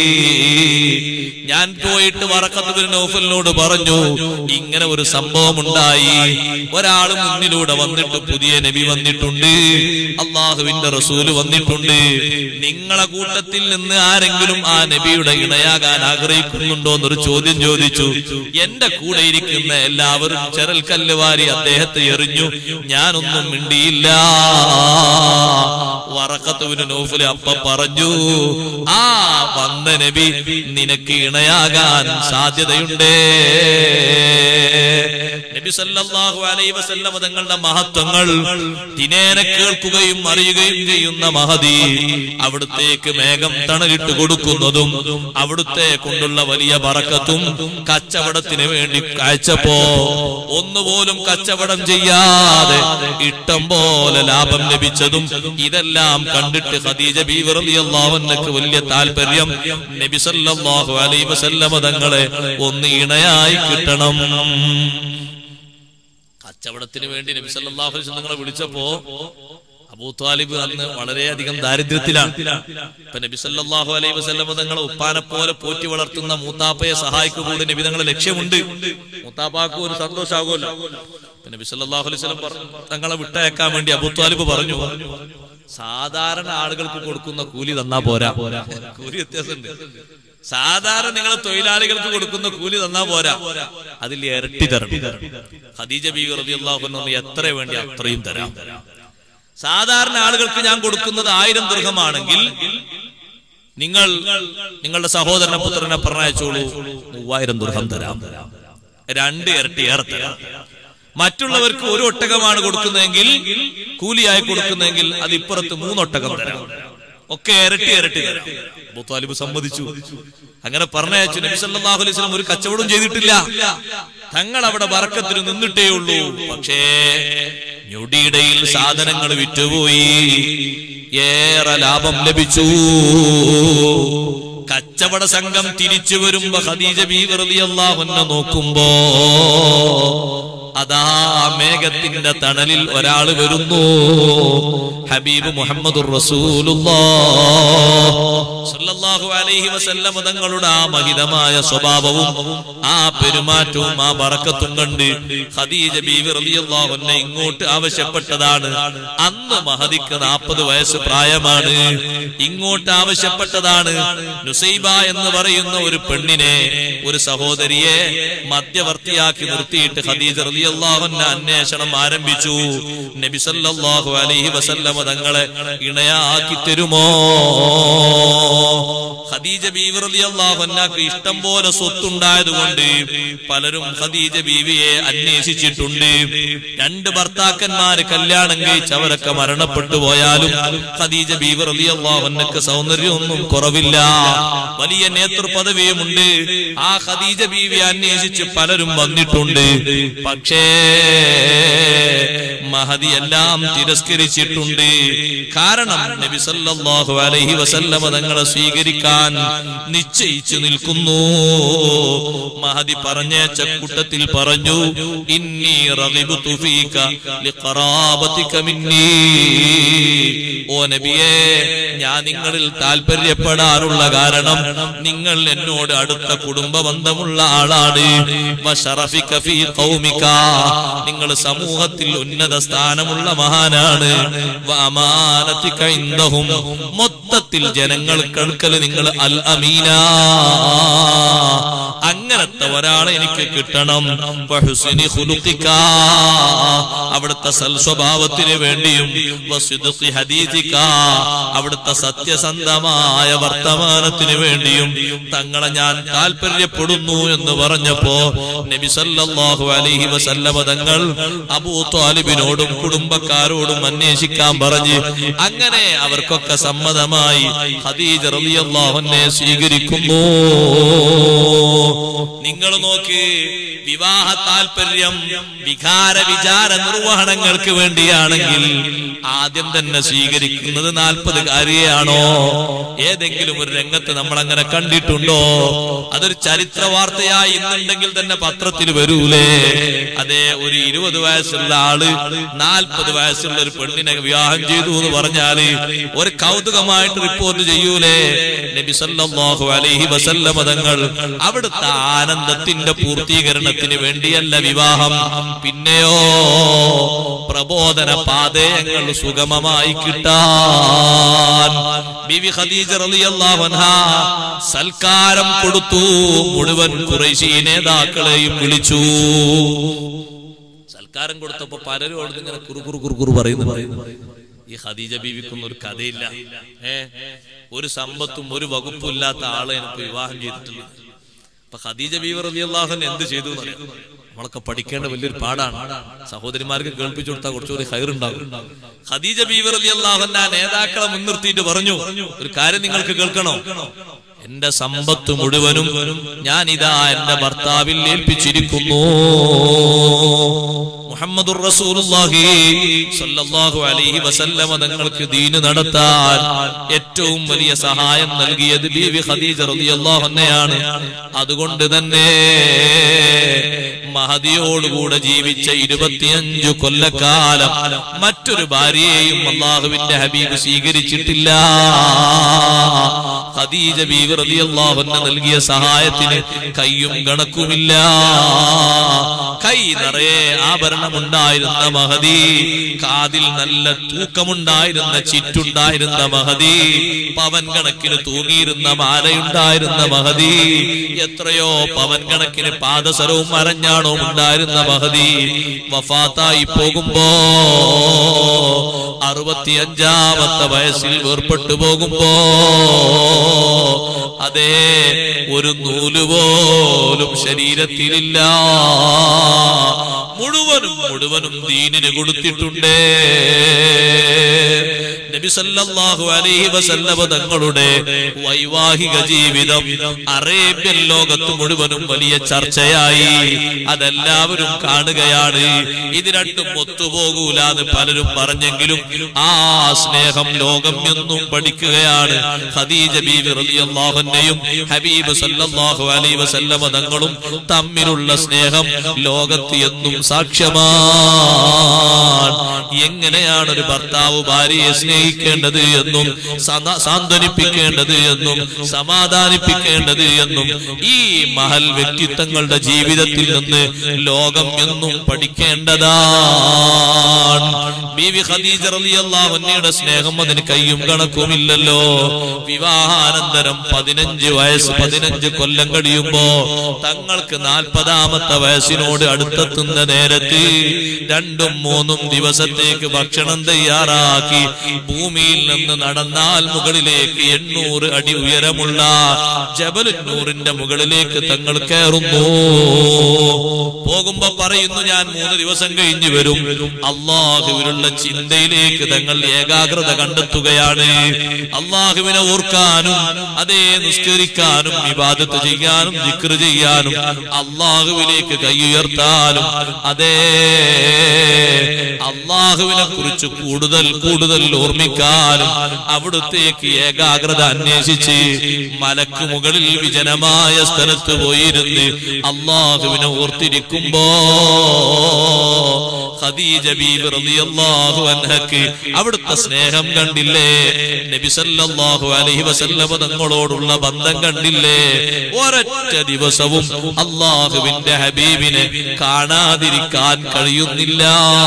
ഞാൻ പോയിട്ട് വറഖത്ത് ബിൻ നൗഫലിനോട് പറഞ്ഞു, ഇങ്ങനെ ഒരു സംഭവം ഉണ്ടായി. ഒരാള് മുന്നിലൂടെ വന്നിട്ട് പുതിയ നബി വന്നിട്ടുണ്ട്, അള്ളാഹുവിന്റെ റസൂല് വന്നിട്ടുണ്ട്. നിങ്ങളെ കൂട്ടത്തിൽ നിന്ന് ആരെങ്കിലും ആ നബിയുടെ ഇണയാകാൻ ആഗ്രഹിക്കുന്നുണ്ടോ എന്നൊരു ചോദ്യം ചോദിച്ചു. എന്റെ കൂടെ ഇരിക്കുന്ന എല്ലാവരും ചെറൽ കല്ല് വാരി അദ്ദേഹത്തെ എറിഞ്ഞു. ഞാനൊന്നും മിണ്ടിയില്ല. വറഖത്ത് ബിൻ നൗഫൽ അപ്പ പറഞ്ഞു, ആ വന്ന നബി നിനക്ക് ഇണയാകാൻ സാധ്യതയുണ്ട്. നബി സല്ലല്ലാഹു അലൈഹി വസല്ലം തങ്ങളുടെ മഹത്വങ്ങൾ ദിനേന കേൾക്കുകയും അറിയുകയും ചെയ്യുന്ന മഹദി അവിടുത്തേക്ക് മേഘം തണലിട്ട് കൊടുക്കുന്നതും അവിടുത്തെ കൊണ്ടുള്ള വലിയ ബറക്കത്തും കച്ചവടത്തിന് വേണ്ടി അയച്ചപ്പോ ഒന്നുപോലും കച്ചവടം ചെയ്യാതെ ഇഷ്ടം പോലെ ലാഭം ലഭിച്ചതും ഇതെല്ലാം കണ്ടിട്ട് ഖദീജ ബീവി റളിയല്ലാഹു അൻഹയ്ക്ക് വലിയ താല്പര്യം. നബി സല്ലല്ലാഹു അലൈഹി വസല്ലം തങ്ങളെ ഒന്ന് ഇണയായി കിട്ടണം. കച്ചവടത്തിന് വേണ്ടി നബി സല്ലല്ലാഹു അലൈഹി വസല്ലം തങ്ങളെ വിളിച്ചപ്പോ അബൂ ത്വാലിബ് അന്ന് വളരെയധികം ദാരിദ്ര്യത്തിലാണ്. ഇപ്പൊ നബി സല്ലല്ലാഹു അലൈഹി വസല്ലം തങ്ങളെ ഉപ്പാനെ പോലെ പോറ്റി വളർത്തുന്ന മൂത്താപ്പയെ സഹായിക്കുകൂടി നബി തങ്ങളെ ലക്ഷ്യമുണ്ട്. മൂത്താപ്പാക്ക് ഒരു സന്തോഷമാകുമല്ലോ. നബി സല്ലല്ലാഹു അലൈഹി വസല്ലം തങ്ങളെ വിട്ടയക്കാൻ വേണ്ടി അബൂ ത്വാലിബ് പറഞ്ഞു, സാധാരണ ആളുകൾക്ക് കൊടുക്കുന്ന കൂലി തന്നാ പോരാ, കൂലി വ്യത്യാസമുണ്ട്. സാധാരണ നിങ്ങൾ തൊഴിലാളികൾക്ക് കൊടുക്കുന്ന കൂലി തന്നാ പോരാ, അതിൽ ഇരട്ടി തരണം. ഖദീജ ബീവി റളിയല്ലാഹു അൻഹ എത്ര വേണ്ടി അത്രയും തരാം. സാധാരണ ആളുകൾക്ക് ഞാൻ കൊടുക്കുന്നത് ആയിരം ദിർഹമാണെങ്കിൽ നിങ്ങൾ നിങ്ങളുടെ സഹോദരനെ പുത്രനെ പറഞ്ഞയച്ചോളൂ, മൂവായിരം ദിർഹം തരാം, രണ്ട് ഇരട്ടി ഏറെ തരാം. മറ്റുള്ളവർക്ക് ഒരു ഒട്ടകമാണ് കൊടുക്കുന്നതെങ്കിൽ, കൂലിയായി കൊടുക്കുന്നതെങ്കിൽ അത് ഇപ്പുറത്ത് മൂന്നൊട്ടകം തരാം, ഒക്കെ ഇരട്ടി ഇരട്ടി തരാം. അബൂ ത്വാലിബ് സമ്മതിച്ചു. അങ്ങനെ പറഞ്ഞയച്ചു. നബി സല്ലല്ലാഹു അലൈഹി വസല്ലം ഒരു കച്ചവടം ചെയ്തിട്ടില്ല. തങ്ങൾ അവിടെ ബറക്കത്തിന് നിന്നിട്ടേ ഉള്ളൂ. പക്ഷേ ഞൊടിയിടയിൽ സാധനങ്ങൾ വിറ്റുപോയി, ഏറെ ലാഭം ലഭിച്ചു. കച്ചവട സംഘം തിരിച്ചു വരുമ്പോ ഖദീജ ബീവി റളിയല്ലാഹു അൻഹ നോക്കുമ്പോ അതാ മേഘത്തിന്റെ തണലിൽ ഒരാൾ വരുന്നു. ഹബീബ് മുഹമ്മദുർ റസൂലുള്ളാഹ് സ്വല്ലല്ലാഹു അലൈഹി വസല്ലം തങ്ങളുടെ ആ മഹിതമായ സ്വഭാവവും ആ പെരുമാറ്റവും ആ ബറക്കത്തും കണ്ട് ഖദീജ ബീവി റളിയല്ലാഹു അൻഹ ഇങ്ങോട്ട് ആവശ്യപ്പെട്ടതാണ്. അന്ന് മഹദിക്ക് നാൽപ്പത് വയസ്സ് പ്രായമാണ്. ഇങ്ങോട്ട് ആവശ്യപ്പെട്ടതാണ്. നുസൈബ എന്ന് പറയുന്ന ഒരു പെണ്ണിനെ, ഒരു സഹോദരിയെ മധ്യവർത്തിയാക്കി നിർത്തിയിട്ട് ഖദീജ റളിയല്ലാഹു അൻഹ അന്വേഷണം ആരംഭിച്ചു. നബി സല്ലല്ലാഹു അലൈഹി വസല്ലം തങ്ങളെ ഇണയാക്കി തരുമോ? ഖദീജ ബീവി റളിയല്ലാഹു അൻഹക്ക് ഇഷ്ടം പോലെ സ്വത്തുണ്ടായതുകൊണ്ട് പലരും ഖദീജ ബീവിയെ അന്വേഷിച്ചിട്ടുണ്ട്. രണ്ട് ഭർത്താക്കന്മാര് കല്യാണം കഴിച്ചവരൊക്കെ മരണപ്പെട്ടു പോയാലും ഖദീജ ബീവി റളിയല്ലാഹു അൻഹക്ക് സൗന്ദര്യമൊന്നും കുറവില്ല, വലിയ നേതൃപദവിയുമുണ്ട്. ആ ഖദീജ ബീവി അന്വേഷിച്ച് പലരും വന്നിട്ടുണ്ട്. പക്ഷേ മഹദി എല്ലാം തിരസ്കരിച്ചിട്ടുണ്ട്. കാരണം നബി സല്ലല്ലാഹു അലൈഹി വസല്ലമ തങ്ങളെ സ്വീകരിക്കാൻ നിശ്ചയിച്ചു നിൽക്കുന്നു. മഹദി പറഞ്ഞേച്ച കൂട്ടത്തിൽ പറഞ്ഞു, ഇന്നി റഗിബ്തു ഫീക ലിഖറാബതിക മിന്നി. ഓ നബിയേ, ഞാൻ നിങ്ങളിൽ താല്പര്യപ്പെടാനുള്ള കാരണം നിങ്ങൾ എന്നോട് അടുത്ത കുടുംബ ബന്ധമുള്ള ആളാണ്. വശറഫിക ഫീ ഖൗമിക, നിങ്ങൾ സമൂഹത്തിൽ ഉന്നത സ്ഥാനമുള്ള മഹാനാണ്. വഅമാനതിക ഇൻദഹും, മൊത്തത്തിൽ ജനങ്ങൾക്കടുക്കൽ നിങ്ങൾ അൽ അമീന, അങ്ങനത്തെ ഒരാളെ എനിക്ക് കിട്ടണം. വഹുസ്നി ഖുലുഖിക, അവിടുത്തെ സൽസ്വഭാവത്തിന് വേണ്ടിയും വസിദ്ഖി ഹദീസിക, അവിടുത്തെ സത്യസന്ധമായ വർത്തമാനത്തിന് വേണ്ടിയും തങ്ങളെ ഞാൻ താല്പര്യപ്പെടുന്നു എന്ന് പറഞ്ഞപ്പോ നബി സല്ലല്ലാഹു അലൈഹി വസല്ലമ തങ്ങൾ അബൂ ത്വാലിബിനോടും കുടുംബക്കാരോടും അന്വേഷിക്കാൻ പറഞ്ഞ് അങ്ങനെ അവർക്കൊക്കെ സമ്മതമായി. ഖദീജ റളിയല്ലാഹു അൻഹയെ സ്വീകരിക്കുന്നു. നിങ്ങൾ നോക്ക്, വിവാഹ താല്പര്യം വികാര വിചാര നിർവഹണങ്ങൾക്ക് വേണ്ടിയാണെങ്കിൽ ആദ്യം തന്നെ സ്വീകരിക്കുന്നത് നാൽപ്പത് കാര്യയാണോ? ഏതെങ്കിലും ഒരു രംഗത്ത് നമ്മൾ അങ്ങനെ കണ്ടിട്ടുണ്ടോ? അതൊരു ചരിത്ര വാർത്തയായി ഇന്നുണ്ടെങ്കിൽ തന്നെ പത്രത്തിൽ വരൂലേ? അതെ, ഒരു ഇരുപത് വയസ്സുള്ള ആള് നാൽപ്പത് വയസ്സുള്ള ഒരു പെണ്ണിനെ വിവാഹം ചെയ്തു എന്ന് പറഞ്ഞാല് ഒരു കൗതുകമായിട്ട് റിപ്പോർട്ട് ചെയ്യൂലേ? നബി സല്ലല്ലാഹു അലൈഹി വസല്ലമ തങ്ങൾ അവിടുത്തെ ആനന്ദത്തിന്റെ പൂർത്തീകരണത്തിന് വേണ്ടിയല്ല വിവാഹം, പിന്നെയോ പ്രബോധന പാതയങ്ങൾ സുഗമമായി കിട്ടാൻ. ബീവി ഖദീജ റളിയല്ലാഹു അൻഹാ സൽക്കാരം കൊടുത്തു. മുഴുവൻ ഖുറൈശി നേതാക്കളെയും വിളിച്ചു. സൽക്കാരം കൊടുത്തപ്പോ പലരും അവിടെ ഇങ്ങനെ കുറു കുറു കുറു കുറു പറയുന്നു പറയുന്നു ഈ ഖദീജ ബീവിക്കൊന്നും ഒരു കഥയില്ല, ഏ ഒരു സമ്പത്തും ഒരു വകുപ്പും ഇല്ലാത്ത ആളെ എനിക്ക് വിവാഹം ചെയ്തിട്ടില്ല. അപ്പൊ ഖദീജ ബീവി റളിയല്ലാഹു അൻഹ എന്ത് ചെയ്തു എന്നറിയാം? നമ്മളൊക്കെ പഠിക്കേണ്ട വലിയൊരു പാടാണ്. സഹോദരിമാർക്ക് കേൾപ്പിച്ചു കൊടുത്താൽ കുറച്ചുകൂടി ഖൈറുണ്ടാകും. ഖദീജ ബീവി റളിയല്ലാഹു അൻഹ നേതാക്കളെ മുൻനിർത്തിയിട്ട് പറഞ്ഞു, ഒരു കാര്യം നിങ്ങൾക്ക് കേൾക്കണോ? എന്റെ സമ്പത്ത് മുഴുവനും ഞാൻ ഇതാ എന്റെ ഭർത്താവിൽ ഏൽപ്പിച്ചിരിക്കുന്നു. മുഹമ്മദുർ റസൂലുള്ളാഹി സ്വല്ലല്ലാഹു അലൈഹി വസല്ലമ തങ്ങൾക്ക് ദീന് നടത്താൻ ഏറ്റവും വലിയ സഹായം നൽകിയത് ബീവി ഖദീജ റളിയല്ലാഹു അൻഹയാണ്. അതുകൊണ്ട് തന്നെ മഹദിയോടുകൂടെ ജീവിച്ച ഇരുപത്തിയഞ്ചു കൊല്ലക്കാലം മറ്റൊരു ഭാര്യയെയും അല്ലാഹുവിന്റെ ഹബീബ് സ്വീകരിച്ചിട്ടില്ല. ഖദീജ ബീവി റളിയല്ലാഹു അൻഹ നൽകിയ സഹായത്തിന് കയ്യും കണക്കുമില്ല. കൈ നിറയെ ആഭരണമുണ്ടായിരുന്ന മഹദി, കാതിൽ നല്ല തൂക്കമുണ്ടായിരുന്ന ചിറ്റുണ്ടായിരുന്ന മഹദി, പവൻ കണക്കിന് തൂങ്ങിയിരുന്ന മാലയുണ്ടായിരുന്ന മഹദി, എത്രയോ പവൻ കണക്കിന് പാദസരവും അരഞ്ഞാണോ ഉണ്ടായിരുന്ന മഹദി വഫാത്തായി പോകുമ്പോ അറുപത്തിയഞ്ചാമത്തെ വയസ്സിൽ വേർപെട്ടു പോകുമ്പോ അതേ ഒരു നൂലുപോലും ശരീരത്തിലില്ല. മുഴുവനും മുഴുവനും ദീനിന് കൊടുത്തിട്ടുണ്ട്. നബി സല്ലല്ലാഹു അലൈഹി വസല്ലമ തങ്ങളുടെ വൈവാഹിക ജീവിതം അറേബ്യൻ ലോകത്ത് മുഴുവനും വലിയ ചർച്ചയായി. അതെല്ലാവരും കാണുകയാണ്. ഇത് രണ്ടും ഒത്തുപോകൂലാന്ന് പലരും പറഞ്ഞെങ്കിലും ആ സ്നേഹം ലോകം എന്നും പഠിക്കുകയാണ്. ഖദീജ ബീവി റളിയല്ലാഹു അൻഹയും ഹബീബ് സല്ലല്ലാഹു അലൈഹി വസല്ലമ തങ്ങളും തമ്മിലുള്ള സ്നേഹം ലോകത്ത് എന്നും സാക്ഷ്യമാണ്. എങ്ങനെയാണ് ഒരു ഭർത്താവ് ഭാര്യയെ സ്നേഹിക്കേണ്ടത് എന്നും സാന്ത്വനിപ്പിക്കേണ്ടത് എന്നും സമാധാനിപ്പിക്കേണ്ടത് എന്നും ഈ മഹൽ വ്യക്തിത്വങ്ങളുടെ ജീവിതത്തിൽ നിന്ന് ലോകം എന്നും പഠിക്കേണ്ടതാണ്. ബീവി ഖദീജ റളിയല്ലാഹു അൻഹയുടെ സ്നേഹം അതിന് കയ്യും കണക്കുമില്ലല്ലോ. വിവാഹാനന്തരം പതിനഞ്ച് വയസ്സ് പതിനഞ്ച് കൊല്ലം കഴിയുമ്പോ തങ്ങൾക്ക് നാൽപ്പതാമത്തെ വയസ്സിനോട് അടുത്തെത്തുന്ന നേരത്ത് രണ്ടും മൂന്നും ദിവസത്തെ ദിവസത്തേക്ക് ഭക്ഷണം തയ്യാറാക്കി ഭൂമിയിൽ നിന്ന് നടന്നാൽ മുകളിലേക്ക് എണ്ണൂറ് അടി ഉയരമുള്ള ജബലുന്നൂറിന്റെ മുകളിലേക്ക് തങ്ങൾ കയറുന്നു. പോകുമ്പോ പറയുന്നു, ഞാൻ മൂന്ന് ദിവസം കഴിഞ്ഞു വരും. അള്ളാഹുവിനുള്ള ചിന്തയിലേക്ക് തങ്ങൾ ഏകാഗ്രത കണ്ടെത്തുകയാണ്. അള്ളാഹുവിനെ ഓർക്കാനും അതേ നിസ്കരിക്കാനും ഇബാദത്ത് ചെയ്യാനും ദിക്ർ ചെയ്യാനും അള്ളാഹുവിലേക്ക് കൈ ഉയർത്താനും അതേ അള്ളാഹുവിനെ കുറിച്ച് കൂടുതൽ കൂടുതൽ ഓർമ്മിക്കാനും അവിടുത്തേക്ക് ഏകാഗ്രത അന്വേഷിച്ച് മലക്ക് മുകളിൽ വിജനമായ സ്ഥലത്ത് പോയിരുന്ന് അള്ളാഹുവിനെ ഓർത്തിരിക്കുമ്പോ ഖദീജ ബീവി റളിയല്ലാഹു അൻഹക്ക് അവിടുത്തെ സ്നേഹം കണ്ടില്ലേ? നബി സല്ലല്ലാഹു അലൈഹി വസല്ലം തങ്ങളോടുള്ള ബന്ധം കണ്ടില്ലേ? ഒരൊറ്റ ദിവസവും അള്ളാഹുവിന്റെ ഹബീബിനെ കാണാതിരിക്കാൻ കഴിയുന്നില്ല.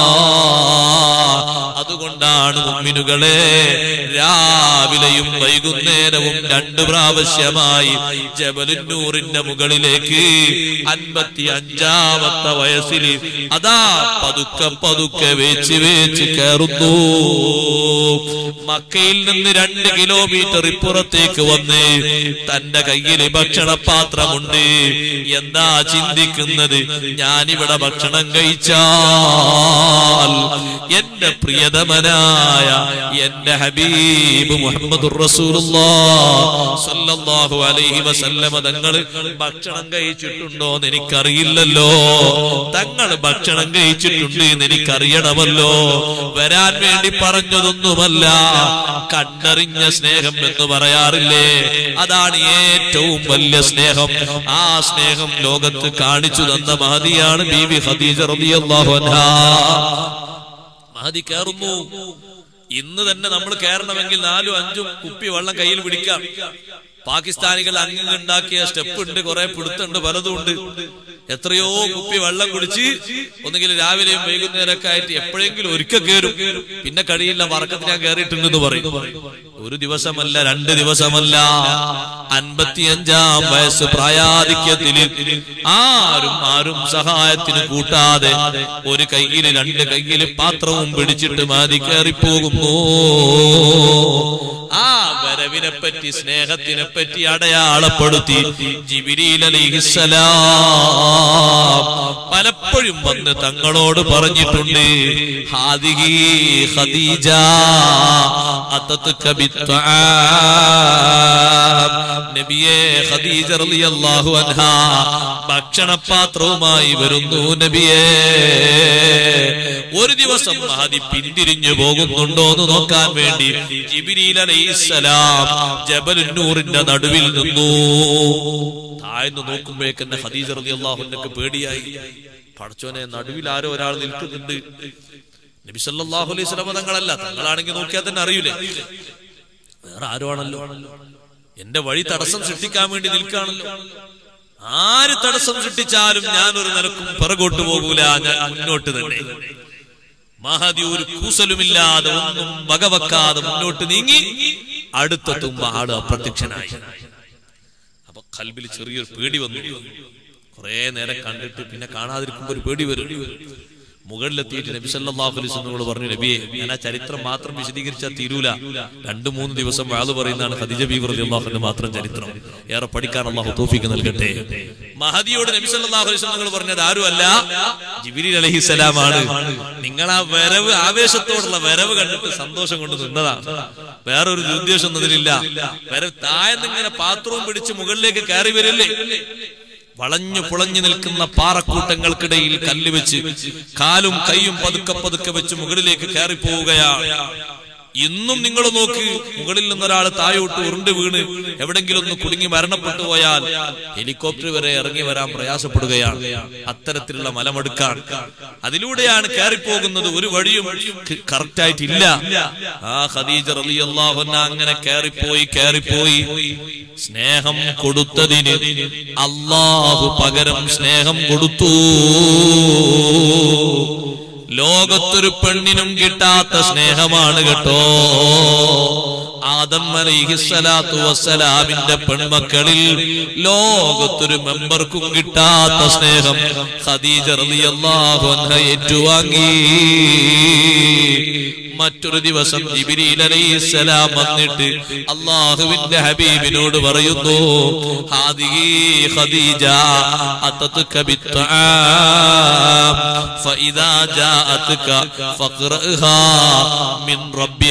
അതുകൊണ്ടാണ് മുഅ്മിനുകളെ രാവിലെയും വൈകുന്നേരവും രണ്ടു പ്രാവശ്യമായി ജബലുന്നൂറിന്റെ മുകളിലേക്ക് അൻപത്തി അഞ്ചാമത്തെ വയസ്സിൽ അതാ പതുക്കെ പതുക്കെ വേച്ച് വേച്ച് കയറുന്നു. മക്കയിൽ നിന്ന് രണ്ട് കിലോമീറ്റർ ഇപ്പുറത്തേക്ക് വന്ന് തന്റെ കയ്യിൽ ഭക്ഷണപാത്രമുണ്ട്. എന്താ ചിന്തിക്കുന്നത്? ഞാനിവിടെ ഭക്ഷണം കഴിച്ചാൽ എന്റെ പ്രിയതമനായ എന്റെ ഹബീബ് മുഹമ്മദുർ റസൂലുള്ളാഹ് സ്വല്ലല്ലാഹു അലൈഹി വസല്ലമ തങ്ങൾ ഭക്ഷണം കഴിച്ചിട്ടുണ്ടോന്ന് എനിക്കറിയില്ലല്ലോ. തങ്ങൾ ഭക്ഷണം കഴിച്ചിട്ടുണ്ട് എന്ന് എനിക്കറിയണമല്ലോ. വരാൻ വേണ്ടി പറഞ്ഞതൊന്നുമല്ല, കണ്ടറിഞ്ഞ സ്നേഹം എന്ന് പറയാറില്ലേ? അതാണ് ഏറ്റവും വലിയ സ്നേഹം. ആ സ്നേഹം ലോകത്ത് കാണിച്ചു തന്ന മഹദിയാണ് ബീവി ഖദീജ റളിയല്ലാഹു അൻഹാ. മഹദി കയറുന്നു. ഇന്ന് തന്നെ നമ്മൾ കയറണമെങ്കിൽ നാലും അഞ്ചും കുപ്പി വെള്ളം കയ്യിൽ പിടിക്കാം. പാകിസ്ഥാനികൾ അങ്ങുണ്ടാക്കിയ സ്റ്റെപ്പ് ഉണ്ട്, കുറെ പിടുത്തുണ്ട്, പലതും ഉണ്ട്. എത്രയോ കുപ്പി വെള്ളം കുടിച്ച് ഒന്നുകിൽ രാവിലെയും വൈകുന്നേരമൊക്കെ ആയിട്ട് എപ്പോഴെങ്കിലും ഒരിക്കൽ കയറും. പിന്നെ കഴിയില്ല, വറക്കത്ത് ഞാൻ കയറിയിട്ടുണ്ടെന്ന് പറയും. ഒരു ദിവസമല്ല, രണ്ട് ദിവസമല്ല, അൻപത്തിയഞ്ചാം വയസ്സ് പ്രായാധിക്യത്തിൽ ആരും ആരും സഹായത്തിന് കൂട്ടാതെ ഒരു കയ്യില് രണ്ട് കയ്യില് പാത്രവും പിടിച്ചിട്ട് മാതി കയറിപ്പോകുന്നു. ആ വരവിനെ പറ്റി സ്നേഹത്തിനെ പറ്റി അടയാളപ്പെടുത്തി ജിബ്രീൽ അലൈഹിസ്സലാം പലപ്പോഴും വന്ന് തങ്ങളോട് പറഞ്ഞിട്ടുണ്ട്, ഹാദിഹി ഖദീജ അതത്ക ബിത്ത്ആം. നബിയേ, ഖദീജ റളിയല്ലാഹു അൻഹാ ഭക്ഷണപാത്രവുമായി വരുന്നു. നബിയേ, ഒരു ദിവസം മഹദി പിന്തിരിഞ്ഞു പോകുന്നുണ്ടോ എന്ന് നോക്കാൻ വേണ്ടി ജിബ്രീൽ അലൈഹിസ്സലാം ജബലുന്നൂറിന്റെ നടുവിൽ നിന്നു. താഴ്ന്നു നോക്കുമ്പോഴേക്കെന്നെ ഖദീജ റളിയല്ലാഹു അൻഹക്ക് പേടിയായി. പടച്ചോനെ, നടുവിൽ ആരോ ഒരാൾ നിൽക്കുന്നുണ്ട്. നബി സല്ലല്ലാഹു അലൈഹി വസല്ലം തങ്ങളല്ല, തങ്ങളാണെങ്കിൽ നോക്കിയാൽ തന്നെ അറിയൂലേ, വേറെ ആരോ ആണല്ലോ. എന്റെ വഴി തടസ്സം സൃഷ്ടിക്കാൻ വേണ്ടി നിൽക്കുകയാണല്ലോ. ആര് തടസ്സം സൃഷ്ടിച്ചാലും ഞാൻ ഒരു നിലക്കും പിറകോട്ട് പോകൂല, ഞാൻ മുന്നോട്ട് തന്നെ. മഹദി ഒരു കൂസലുമില്ലാതെ ഒന്നും വകവെക്കാതെ മുന്നോട്ട് നീങ്ങി അടുത്തെത്തുമ്പോ ആള് അപ്രത്യക്ഷനായി. അപ്പൊ ഖൽബിൽ ചെറിയൊരു പേടി വന്നു. കുറെ നേരം കണ്ടിട്ട് പിന്നെ കാണാതിരിക്കുമ്പോ ഒരു പേടി വരും. മുകളിലെത്തിയിട്ട് നബി സല്ലല്ലാഹു അലൈഹി വസല്ലം പറഞ്ഞു, നബിയെ, ഞാൻ ആ ചരിത്രം മാത്രം വിശദീകരിച്ചാൽ തീരൂല. രണ്ടു മൂന്ന് ദിവസം വാള് പറയുന്നതാണ് ഖദീജ ബീവി റളിയല്ലാഹു അൻഹ മാത്രം ചരിത്രം. ഏറെ പഠിക്കാൻ അല്ലാഹു തൗഫീഖ് നൽകട്ടെ. മഹദിയോട് നബി സല്ലല്ലാഹു അലൈഹി വസല്ലം പറഞ്ഞത് ആരുമല്ല, ജിബ്രീൽ അലൈഹിസ്സലാമാണ്. നിങ്ങൾ ആ വരവ്, ആവേശത്തോടുള്ള വരവ് കണ്ടിട്ട് സന്തോഷം കൊണ്ട് നിന്നതാണ്, വേറൊരു ഉദ്ദേശം ഒന്നുമില്ല. വരവ് താഴ്ന്നിങ്ങനെ പാത്രവും പിടിച്ച് മുകളിലേക്ക് കയറി വരില്ലേ? വളഞ്ഞു പുളഞ്ഞു നിൽക്കുന്ന പാറക്കൂട്ടങ്ങൾക്കിടയിൽ കല്ല് വെച്ച് കാലും കൈയും പതുക്കെ പതുക്കെ വെച്ച് മുകളിലേക്ക് കയറി പോവുകയാണ്. ഇന്നും നിങ്ങൾ നോക്ക്, മുകളിൽ നിന്നൊരാൾ താഴോട്ട് ഉരുണ്ട് വീണ് എവിടെങ്കിലും ഒന്ന് കുടുങ്ങി മരണപ്പെട്ടു പോയാൽ ഹെലികോപ്റ്റർ വരെ ഇറങ്ങി വരാൻ പ്രയാസപ്പെടുകയാണ്. അത്തരത്തിലുള്ള മലമടുക്കാൻ അതിലൂടെയാണ് കയറിപ്പോകുന്നത്. ഒരു വഴിയും കറക്റ്റ് ആയിട്ടില്ല. ആ ഖദീജ റളിയല്ലാഹു അൻഹ അങ്ങനെ കയറിപ്പോയി കയറിപ്പോയി സ്നേഹം കൊടുത്തതിന് അല്ലാഹു പകരം സ്നേഹം കൊടുത്തു. ലോകത്തൊരു പെണ്ണിനും കിട്ടാത്ത സ്നേഹമാണ് കേട്ടോ. ആദം അലൈഹിസ്സലാത്തു വസ്സലാമിന്റെ പെൺമക്കളിൽ ലോകത്തൊരു മെമ്പർക്കും കിട്ടാത്ത സ്നേഹം ഖദീജ റളിയല്ലാഹു അൻഹ ഏറ്റുവാങ്ങി. മറ്റൊരു ദിവസം ജിബ്രീൽ അലൈഹിസ്സലാം വന്നിട്ട് അല്ലാഹുവിന്റെ ഹബീബിനോട് പറയുന്നു, ഹാദിഹി ഖദീജ അതതുക ബിത്ത്ആം ഫഇദാ ജാഅതുക ഫഖ്റഅഹാ മിൻ